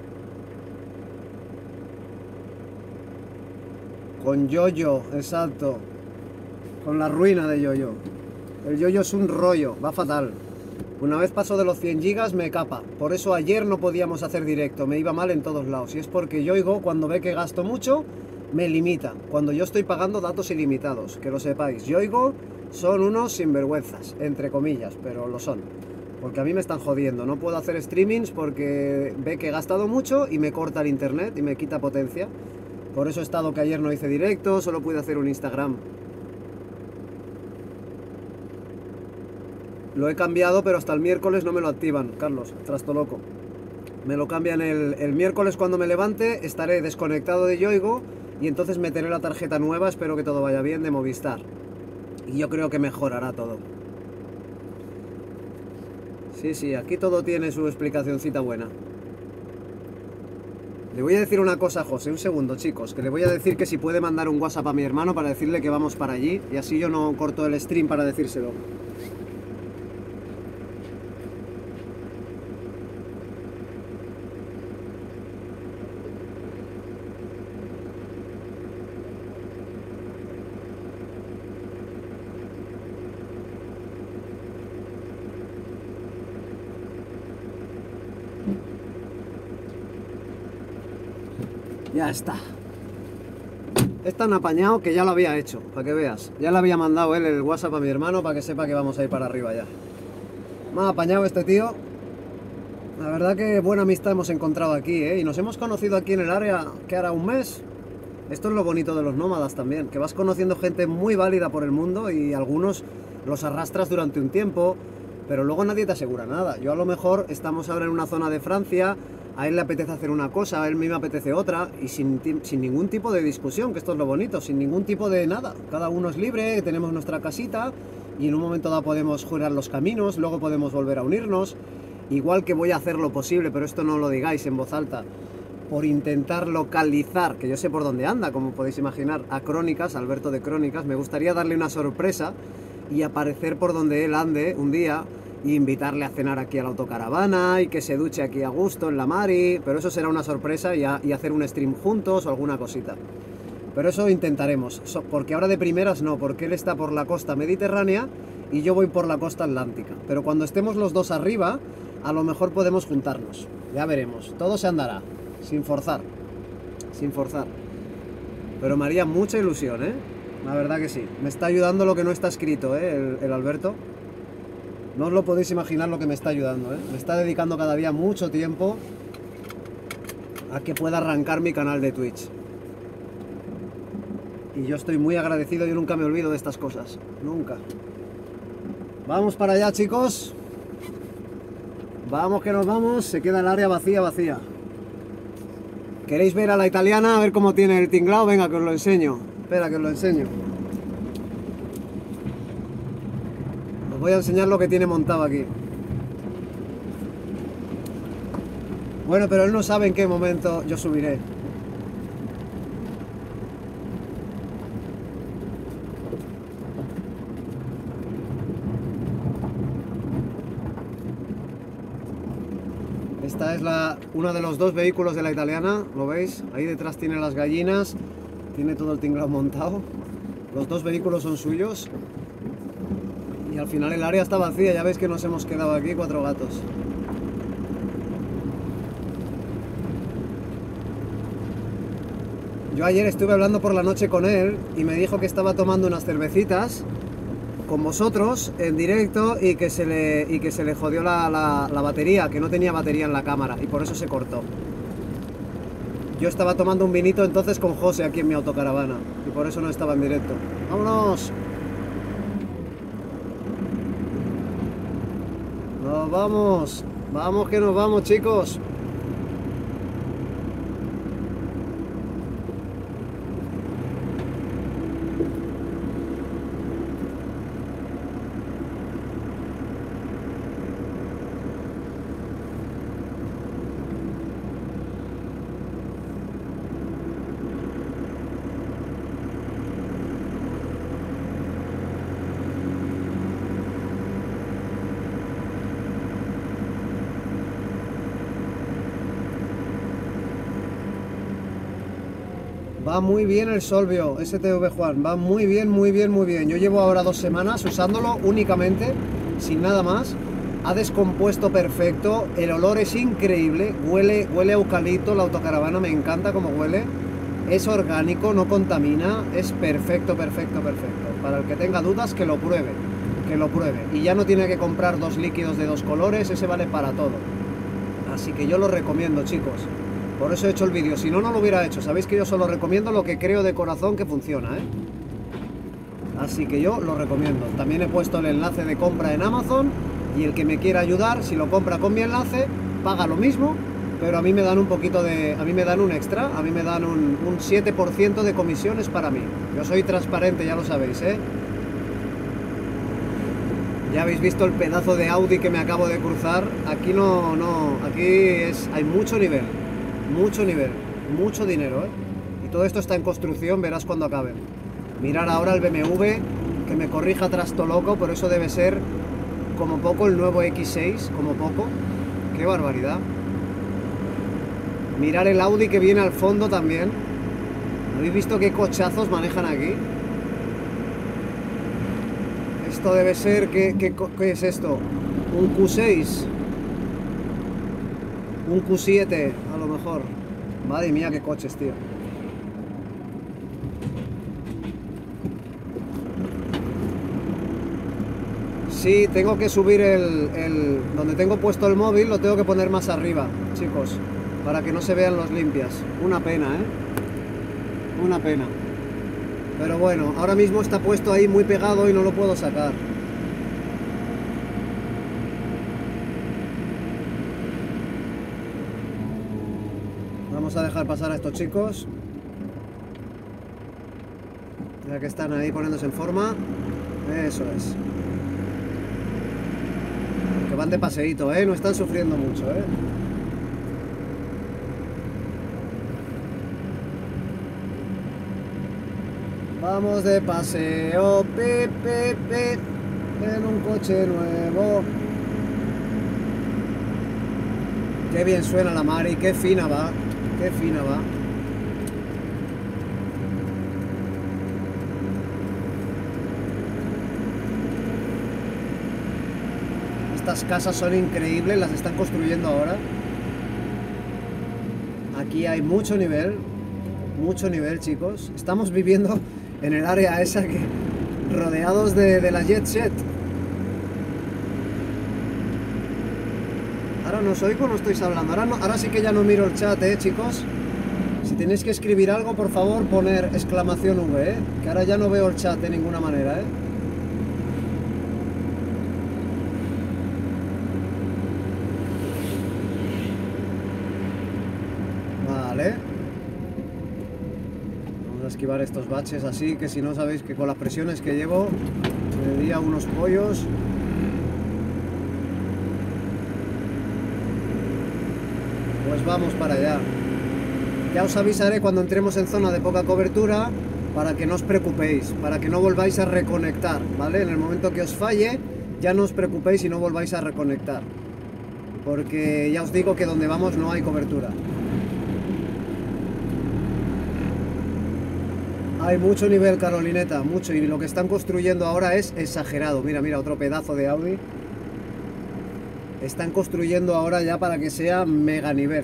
Con Yoyo, exacto. Con la ruina de Yoyo. El Yoyo es un rollo, va fatal. Una vez paso de los cien gigas me capa. Por eso ayer no podíamos hacer directo, me iba mal en todos lados. Y es porque Yoigo, cuando ve que gasto mucho, me limita. Cuando yo estoy pagando datos ilimitados, que lo sepáis. Yoigo son unos sinvergüenzas, entre comillas, pero lo son. Porque a mí me están jodiendo, no puedo hacer streamings porque ve que he gastado mucho y me corta el internet y me quita potencia. Por eso he estado que ayer no hice directo, solo pude hacer un Instagram. Lo he cambiado, pero hasta el miércoles no me lo activan, Carlos, trasto loco. Me lo cambian el, el miércoles cuando me levante, estaré desconectado de Yoigo y entonces meteré la tarjeta nueva, espero que todo vaya bien, de Movistar. Y yo creo que mejorará todo. Sí, sí, aquí todo tiene su explicacioncita buena. Le voy a decir una cosa a José, un segundo, chicos, que le voy a decir que si puede mandar un WhatsApp a mi hermano para decirle que vamos para allí, y así yo no corto el stream para decírselo. Ya está. Es tan apañado que ya lo había hecho, para que veas. Ya le había mandado él el WhatsApp a mi hermano para que sepa que vamos a ir para arriba ya. Me ha apañado este tío. La verdad que buena amistad hemos encontrado aquí, ¿eh? Y nos hemos conocido aquí en el área, que hará un mes. Esto es lo bonito de los nómadas también, que vas conociendo gente muy válida por el mundo y algunos los arrastras durante un tiempo, pero luego nadie te asegura nada. Yo a lo mejor estamos ahora en una zona de Francia, a él le apetece hacer una cosa, a él me apetece otra, y sin, sin ningún tipo de discusión, que esto es lo bonito, sin ningún tipo de nada. Cada uno es libre, tenemos nuestra casita, y en un momento dado podemos jurar los caminos, luego podemos volver a unirnos. Igual que voy a hacer lo posible, pero esto no lo digáis en voz alta, por intentar localizar, que yo sé por dónde anda, como podéis imaginar, a Crónicas, Alberto de Crónicas. Me gustaría darle una sorpresa y aparecer por donde él ande un día, y invitarle a cenar aquí a la autocaravana y que se duche aquí a gusto en la Mari, pero eso será una sorpresa, y, a, y hacer un stream juntos o alguna cosita. Pero eso intentaremos, so, porque ahora de primeras no, porque él está por la costa mediterránea y yo voy por la costa atlántica. Pero cuando estemos los dos arriba, a lo mejor podemos juntarnos, ya veremos, todo se andará, sin forzar, sin forzar. Pero me haría mucha ilusión, ¿eh? La verdad que sí, me está ayudando lo que no está escrito, ¿eh? El, el Alberto. No os lo podéis imaginar lo que me está ayudando, ¿eh? Me está dedicando cada día mucho tiempo a que pueda arrancar mi canal de Twitch. Y yo estoy muy agradecido, yo nunca me olvido de estas cosas, nunca. Vamos para allá, chicos. Vamos que nos vamos, se queda el área vacía, vacía. ¿Queréis ver a la italiana, a ver cómo tiene el tinglado? Venga, que os lo enseño. Espera, que os lo enseño. Os voy a enseñar lo que tiene montado aquí. Bueno, pero él no sabe en qué momento yo subiré. Esta es la, uno de los dos vehículos de la italiana, ¿lo veis? Ahí detrás tiene las gallinas, tiene todo el tinglado montado. Los dos vehículos son suyos. Y al final el área está vacía, ya veis que nos hemos quedado aquí cuatro gatos. Yo ayer estuve hablando por la noche con él y me dijo que estaba tomando unas cervecitas con vosotros en directo y que se le, y que se le jodió la, la, la batería, que no tenía batería en la cámara y por eso se cortó. yo estaba tomando un vinito entonces con José aquí en mi autocaravana y por eso no estaba en directo. ¡Vámonos! ¡Nos vamos! ¡Vamos que nos vamos, chicos! Va muy bien el Solvio, S T V Juan, va muy bien, muy bien, muy bien. Yo llevo ahora dos semanas usándolo únicamente, sin nada más. Ha descompuesto perfecto, el olor es increíble, huele, huele a eucalipto, la autocaravana me encanta como huele. Es orgánico, no contamina, es perfecto, perfecto, perfecto. Para el que tenga dudas, que lo pruebe, que lo pruebe. Y ya no tiene que comprar dos líquidos de dos colores, ese vale para todo. Así que yo lo recomiendo, chicos. Por eso he hecho el vídeo, si no, no lo hubiera hecho. Sabéis que yo solo recomiendo lo que creo de corazón que funciona, ¿eh? Así que yo lo recomiendo. También he puesto el enlace de compra en Amazon y el que me quiera ayudar, si lo compra con mi enlace, paga lo mismo, pero a mí me dan un poquito de... a mí me dan un extra, a mí me dan un, un siete por ciento de comisiones para mí. Yo soy transparente, ya lo sabéis, ¿eh? Ya habéis visto el pedazo de Audi que me acabo de cruzar. Aquí no, no, aquí es, hay mucho nivel. Mucho nivel, mucho dinero, ¿eh? Y todo esto está en construcción, verás cuando acabe. Mirar ahora el B M W, que me corrija trasto loco, por eso debe ser como poco el nuevo X seis, como poco. ¡Qué barbaridad! Mirar el Audi que viene al fondo también. ¿Habéis visto qué cochazos manejan aquí? Esto debe ser, ¿qué, qué, qué es esto? Un Q seis. Un Q siete, a lo mejor. Madre mía, qué coches, tío. Sí, tengo que subir el, el... donde tengo puesto el móvil, lo tengo que poner más arriba, chicos, para que no se vean los limpias. Una pena, ¿eh? Una pena. Pero bueno, ahora mismo está puesto ahí muy pegado y no lo puedo sacar. Vamos a dejar pasar a estos chicos, ya que están ahí poniéndose en forma. Eso es. Que van de paseíto, ¿eh? No están sufriendo mucho, ¿eh? Vamos de paseo, pe, pe, pe, en un coche nuevo. Qué bien suena la Mari, qué fina va. Qué fina va. Estas casas son increíbles, las están construyendo ahora. Aquí hay mucho nivel, mucho nivel, chicos. Estamos viviendo en el área esa que rodeados de, de la jet set. Ahora no os oigo, no estáis hablando. Ahora, no, ahora sí que ya no miro el chat, eh, chicos. Si tenéis que escribir algo, por favor, poner exclamación V, eh, que ahora ya no veo el chat de ninguna manera, eh. Vale. Vamos a esquivar estos baches así, que si no sabéis que con las presiones que llevo, me di a unos pollos. Pues vamos para allá. Ya os avisaré cuando entremos en zona de poca cobertura para que no os preocupéis, para que no volváis a reconectar, ¿vale? En el momento que os falle, ya no os preocupéis y no volváis a reconectar. Porque ya os digo que donde vamos no hay cobertura. Hay mucho nivel, Carolineta, mucho. Y lo que están construyendo ahora es exagerado. Mira, mira, otro pedazo de Audi. Están construyendo ahora ya para que sea mega nivel.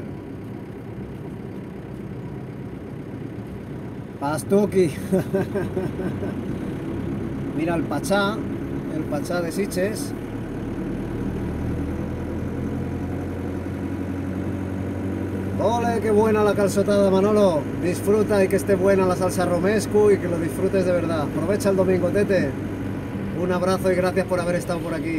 Pastuki. Mira el Pachá, el Pachá de Sitges. ¡Ole, qué buena la calzotada, Manolo! Disfruta y que esté buena la salsa romescu y que lo disfrutes de verdad. Aprovecha el domingo, Tete. Un abrazo y gracias por haber estado por aquí.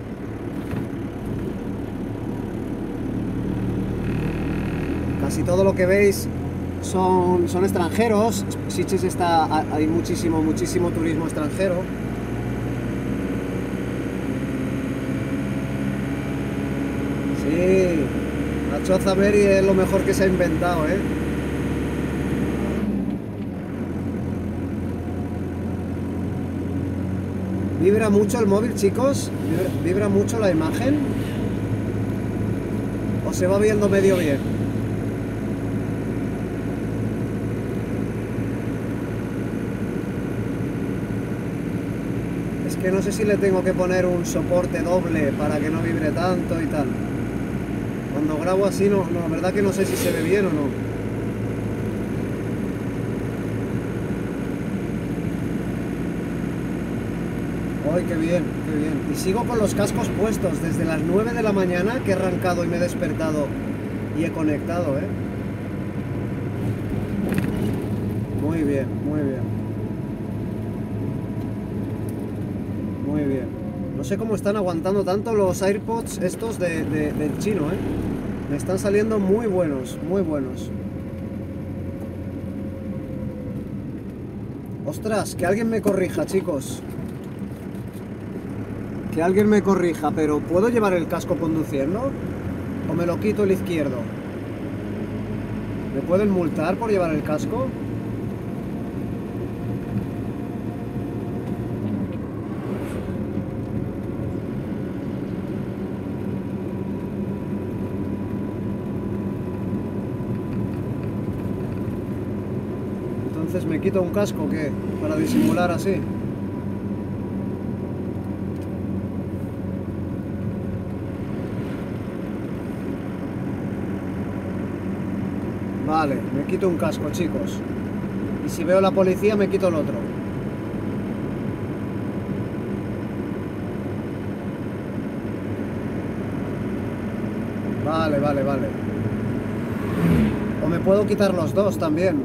Casi todo lo que veis son, son extranjeros. Sitges está, hay muchísimo, muchísimo turismo extranjero. Sí, la choza Mary es lo mejor que se ha inventado, ¿eh? ¿Vibra mucho el móvil, chicos? ¿Vibra, vibra mucho la imagen? ¿O se va viendo medio bien? Es que no sé si le tengo que poner un soporte doble para que no vibre tanto y tal. Cuando grabo así, no, no, la verdad que no sé si se ve bien o no. ¡Ay, qué bien, qué bien! Y sigo con los cascos puestos desde las nueve de la mañana que he arrancado y me he despertado y he conectado, ¿eh? Muy bien, muy bien. Muy bien. No sé cómo están aguantando tanto los AirPods estos de, de, del chino, ¿eh? Me están saliendo muy buenos, muy buenos. Ostras, que alguien me corrija, chicos. Que alguien me corrija, pero ¿puedo llevar el casco conduciendo? ¿O me lo quito el izquierdo? ¿Me pueden multar por llevar el casco? Entonces me quito un casco, ¿o qué? Para disimular así. Vale, me quito un casco, chicos. Y si veo la policía, me quito el otro. Vale, vale, vale. O me puedo quitar los dos también.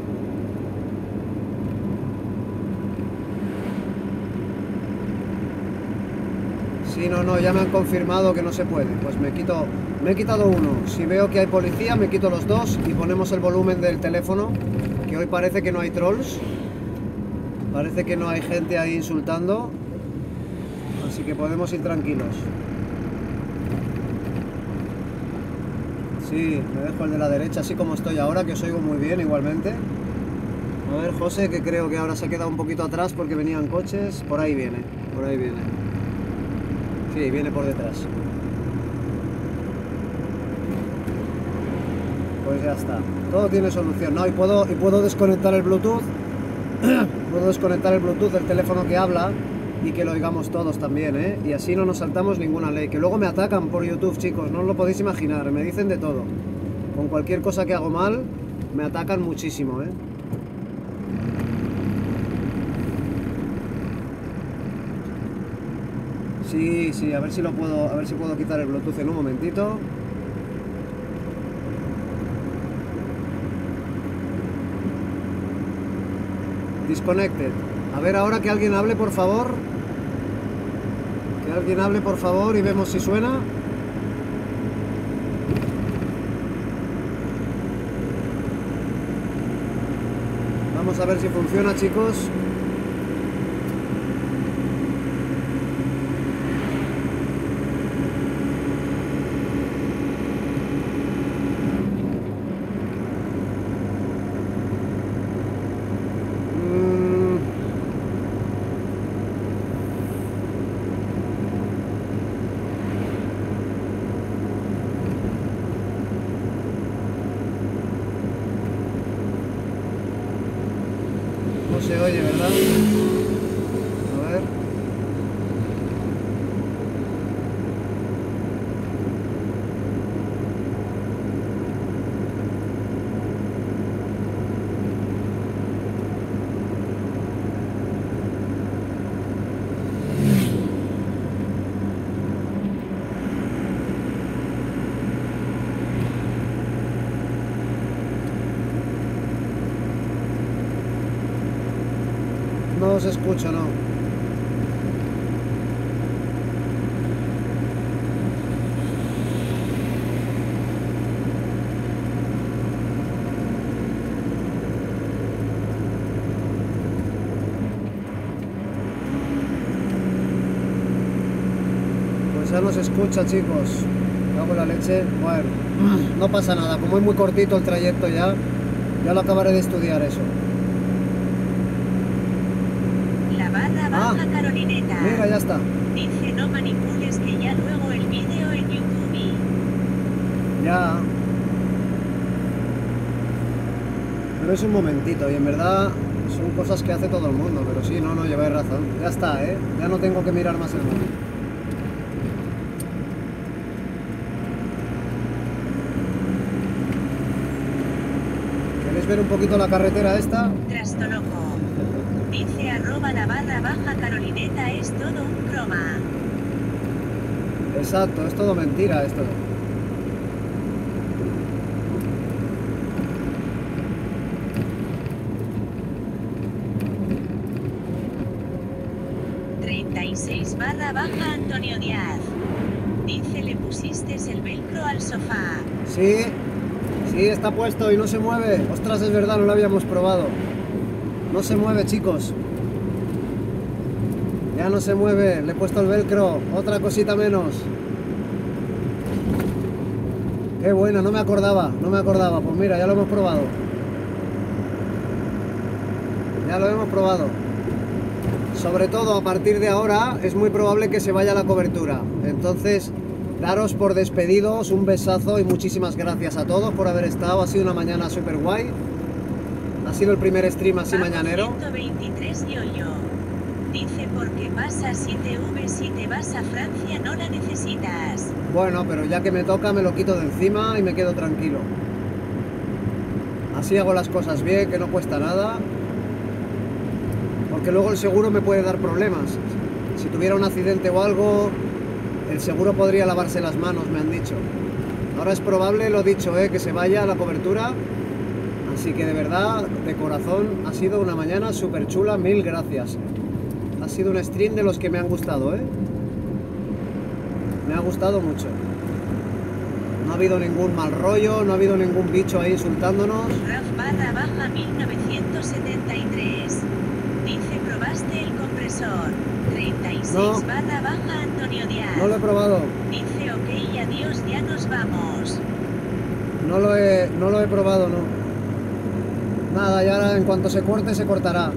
Sí, no, no, ya me han confirmado que no se puede. Pues me quito... Me he quitado uno. Si veo que hay policía, me quito los dos y ponemos el volumen del teléfono, que hoy parece que no hay trolls. Parece que no hay gente ahí insultando. Así que podemos ir tranquilos. Sí, me dejo el de la derecha así como estoy ahora, que os oigo muy bien igualmente. A ver, José, que creo que ahora se ha quedado un poquito atrás porque venían coches. Por ahí viene, por ahí viene. Sí, viene por detrás. Pues ya está, todo tiene solución, ¿no? Y puedo, y puedo desconectar el Bluetooth. Puedo desconectar el Bluetooth del teléfono que habla y que lo oigamos todos también, ¿eh? Y así no nos saltamos ninguna ley. Que luego me atacan por YouTube, chicos, no os lo podéis imaginar, me dicen de todo. Con cualquier cosa que hago mal, me atacan muchísimo, ¿eh? Sí, sí, a ver si lo puedo, a ver si puedo quitar el Bluetooth en un momentito. Disconnected. A ver ahora que alguien hable, por favor. Que alguien hable, por favor, y vemos si suena. Vamos a ver si funciona, chicos. Se oye, ¿verdad? A ver. os escucho, ¿no? Pues ya nos escucha, chicos. Hago la leche. Bueno, no pasa nada. Como es muy cortito el trayecto ya, ya lo acabaré de estudiar eso. La barra baja Ah, Carolineta. Mira, ya está. Dice no manipules que ya luego el vídeo en YouTube. Ya. Pero es un momentito y en verdad son cosas que hace todo el mundo. Pero sí, no, no, lleváis razón. Ya está, ¿eh? Ya no tengo que mirar más el móvil. ¿Queréis ver un poquito la carretera esta? Trastoloco. Dice arroba la barra baja Carolineta es todo un croma. Exacto, es todo mentira esto. treinta y seis barra baja Antonio Díaz. Dice le pusiste el velcro al sofá. Sí, sí, está puesto y no se mueve. Ostras, es verdad, no lo habíamos probado. No se mueve, chicos. Ya no se mueve, le he puesto el velcro. Otra cosita menos. Qué buena, no me acordaba, no me acordaba. Pues mira, ya lo hemos probado. Ya lo hemos probado. Sobre todo a partir de ahora es muy probable que se vaya la cobertura. Entonces, daros por despedidos, un besazo y muchísimas gracias a todos por haber estado. Ha sido una mañana súper guay. Ha sido el primer stream así Vamos, mañanero. ciento veintitrés yo-yo. Dice porque pasa siete V si te vas a Francia no la necesitas. Bueno, pero ya que me toca me lo quito de encima y me quedo tranquilo. Así hago las cosas bien, que no cuesta nada. Porque luego el seguro me puede dar problemas. Si tuviera un accidente o algo, el seguro podría lavarse las manos, me han dicho. Ahora es probable, lo dicho, ¿eh? Que se vaya la cobertura. Así que de verdad, de corazón, ha sido una mañana súper chula, mil gracias. Ha sido un stream de los que me han gustado, ¿eh? Me ha gustado mucho. No ha habido ningún mal rollo, no ha habido ningún bicho ahí insultándonos. Raf barra baja mil novecientos setenta y tres. Dice probaste el compresor. treinta y seis No. barra baja Antonio Díaz. No lo he probado, Dice ok adiós ya nos vamos. no lo he, no lo he probado, no. Nada, ya ahora en cuanto se corte, se cortará.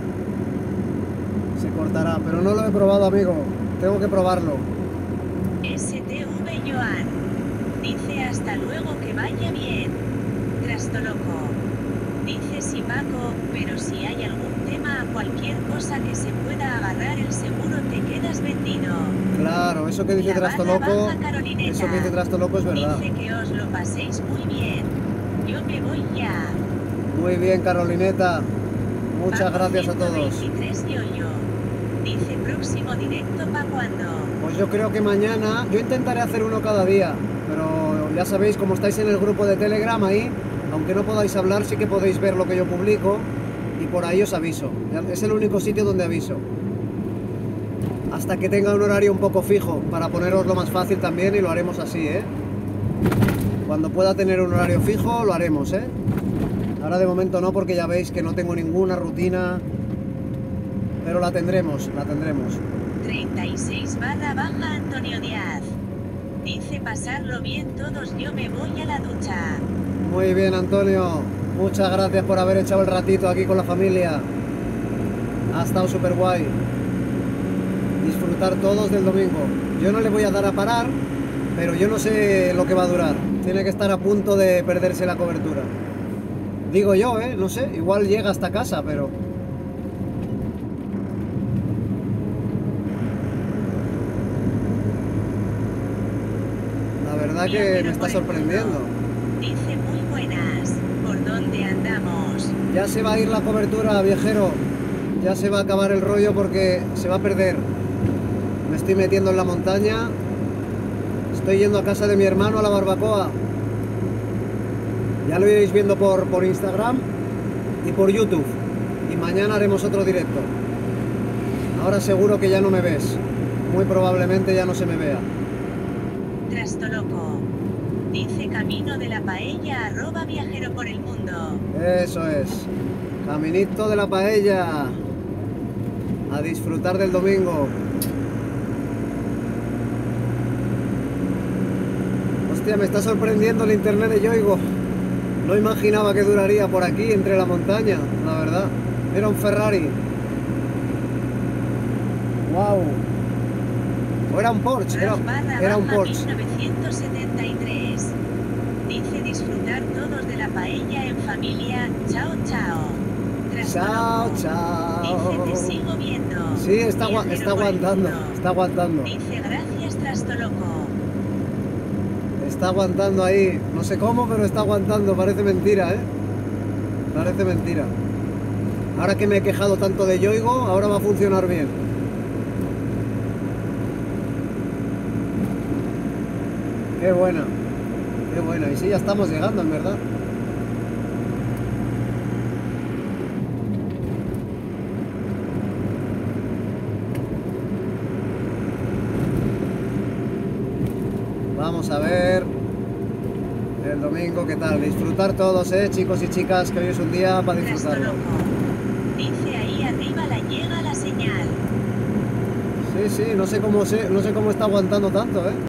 Se cortará, pero no lo he probado, amigo. Tengo que probarlo. S T V Joan. Dice hasta luego que vaya bien. Trastoloco. Dice sí Paco, pero si hay algún tema a cualquier cosa que se pueda agarrar el seguro te quedas vendido. Claro, eso que dice La barra Trastoloco, baja Carolineta. eso que dice Trastoloco es verdad. Dice que os lo paséis muy bien. Yo me voy ya. Muy bien, Carolineta. Muchas Paco gracias a todos. ciento veintitrés yo-yo. Dice próximo directo pa' cuando. Pues yo creo que mañana, yo intentaré hacer uno cada día, pero ya sabéis, como estáis en el grupo de Telegram ahí, aunque no podáis hablar, sí que podéis ver lo que yo publico y por ahí os aviso. Es el único sitio donde aviso. Hasta que tenga un horario un poco fijo, para poneroslo más fácil también y lo haremos así, ¿eh? Cuando pueda tener un horario fijo, lo haremos, ¿eh? Ahora de momento no, porque ya veis que no tengo ninguna rutina, pero la tendremos, la tendremos. treinta y seis barra baja Antonio Díaz. Dice pasarlo bien todos yo me voy a la ducha. Muy bien, Antonio. Muchas gracias por haber echado el ratito aquí con la familia. Ha estado súper guay. Disfrutar todos del domingo. Yo no le voy a dar a parar, pero yo no sé lo que va a durar. Tiene que estar a punto de perderse la cobertura. Digo yo, ¿eh? No sé. Igual llega hasta casa, pero... La verdad que me está sorprendiendo. Dice muy buenas. ¿Por dónde andamos? Ya se va a ir la cobertura, viajero. Ya se va a acabar el rollo porque se va a perder. Me estoy metiendo en la montaña. Estoy yendo a casa de mi hermano a la barbacoa. Ya lo iréis viendo por, por Instagram y por YouTube. Y mañana haremos otro directo. ahora seguro que ya no me ves. Muy probablemente ya no se me vea. Trastoloco. Dice camino de la paella arroba viajero por el mundo. Eso es. Caminito de la paella. A disfrutar del domingo. Hostia, me está sorprendiendo el internet de Yoigo. No imaginaba que duraría por aquí, entre la montaña, la verdad. Era un Ferrari. Wow. O era un Porsche, era, Ross barra era un baja Porsche. mil novecientos setenta y tres. Dice disfrutar todos de la paella en familia. Chao, chao. Chao, Trastoloco. chao. Dice te sigo viendo. Sí, está, agua- Viajero está por el aguantando, mundo. está aguantando. Dice gracias Trastoloco. Está aguantando ahí. No sé cómo, pero está aguantando. Parece mentira, ¿eh? Parece mentira. Ahora que me he quejado tanto de Yoigo, ahora va a funcionar bien. Qué buena. Qué buena. Y sí, ya estamos llegando, en verdad. Vamos a ver el domingo qué tal. Disfrutar todos, eh, chicos y chicas, que hoy es un día para disfrutarlo. Trastoloco. Dice ahí arriba la llega la señal. Sí, sí, no sé cómo se, no sé cómo está aguantando tanto, eh.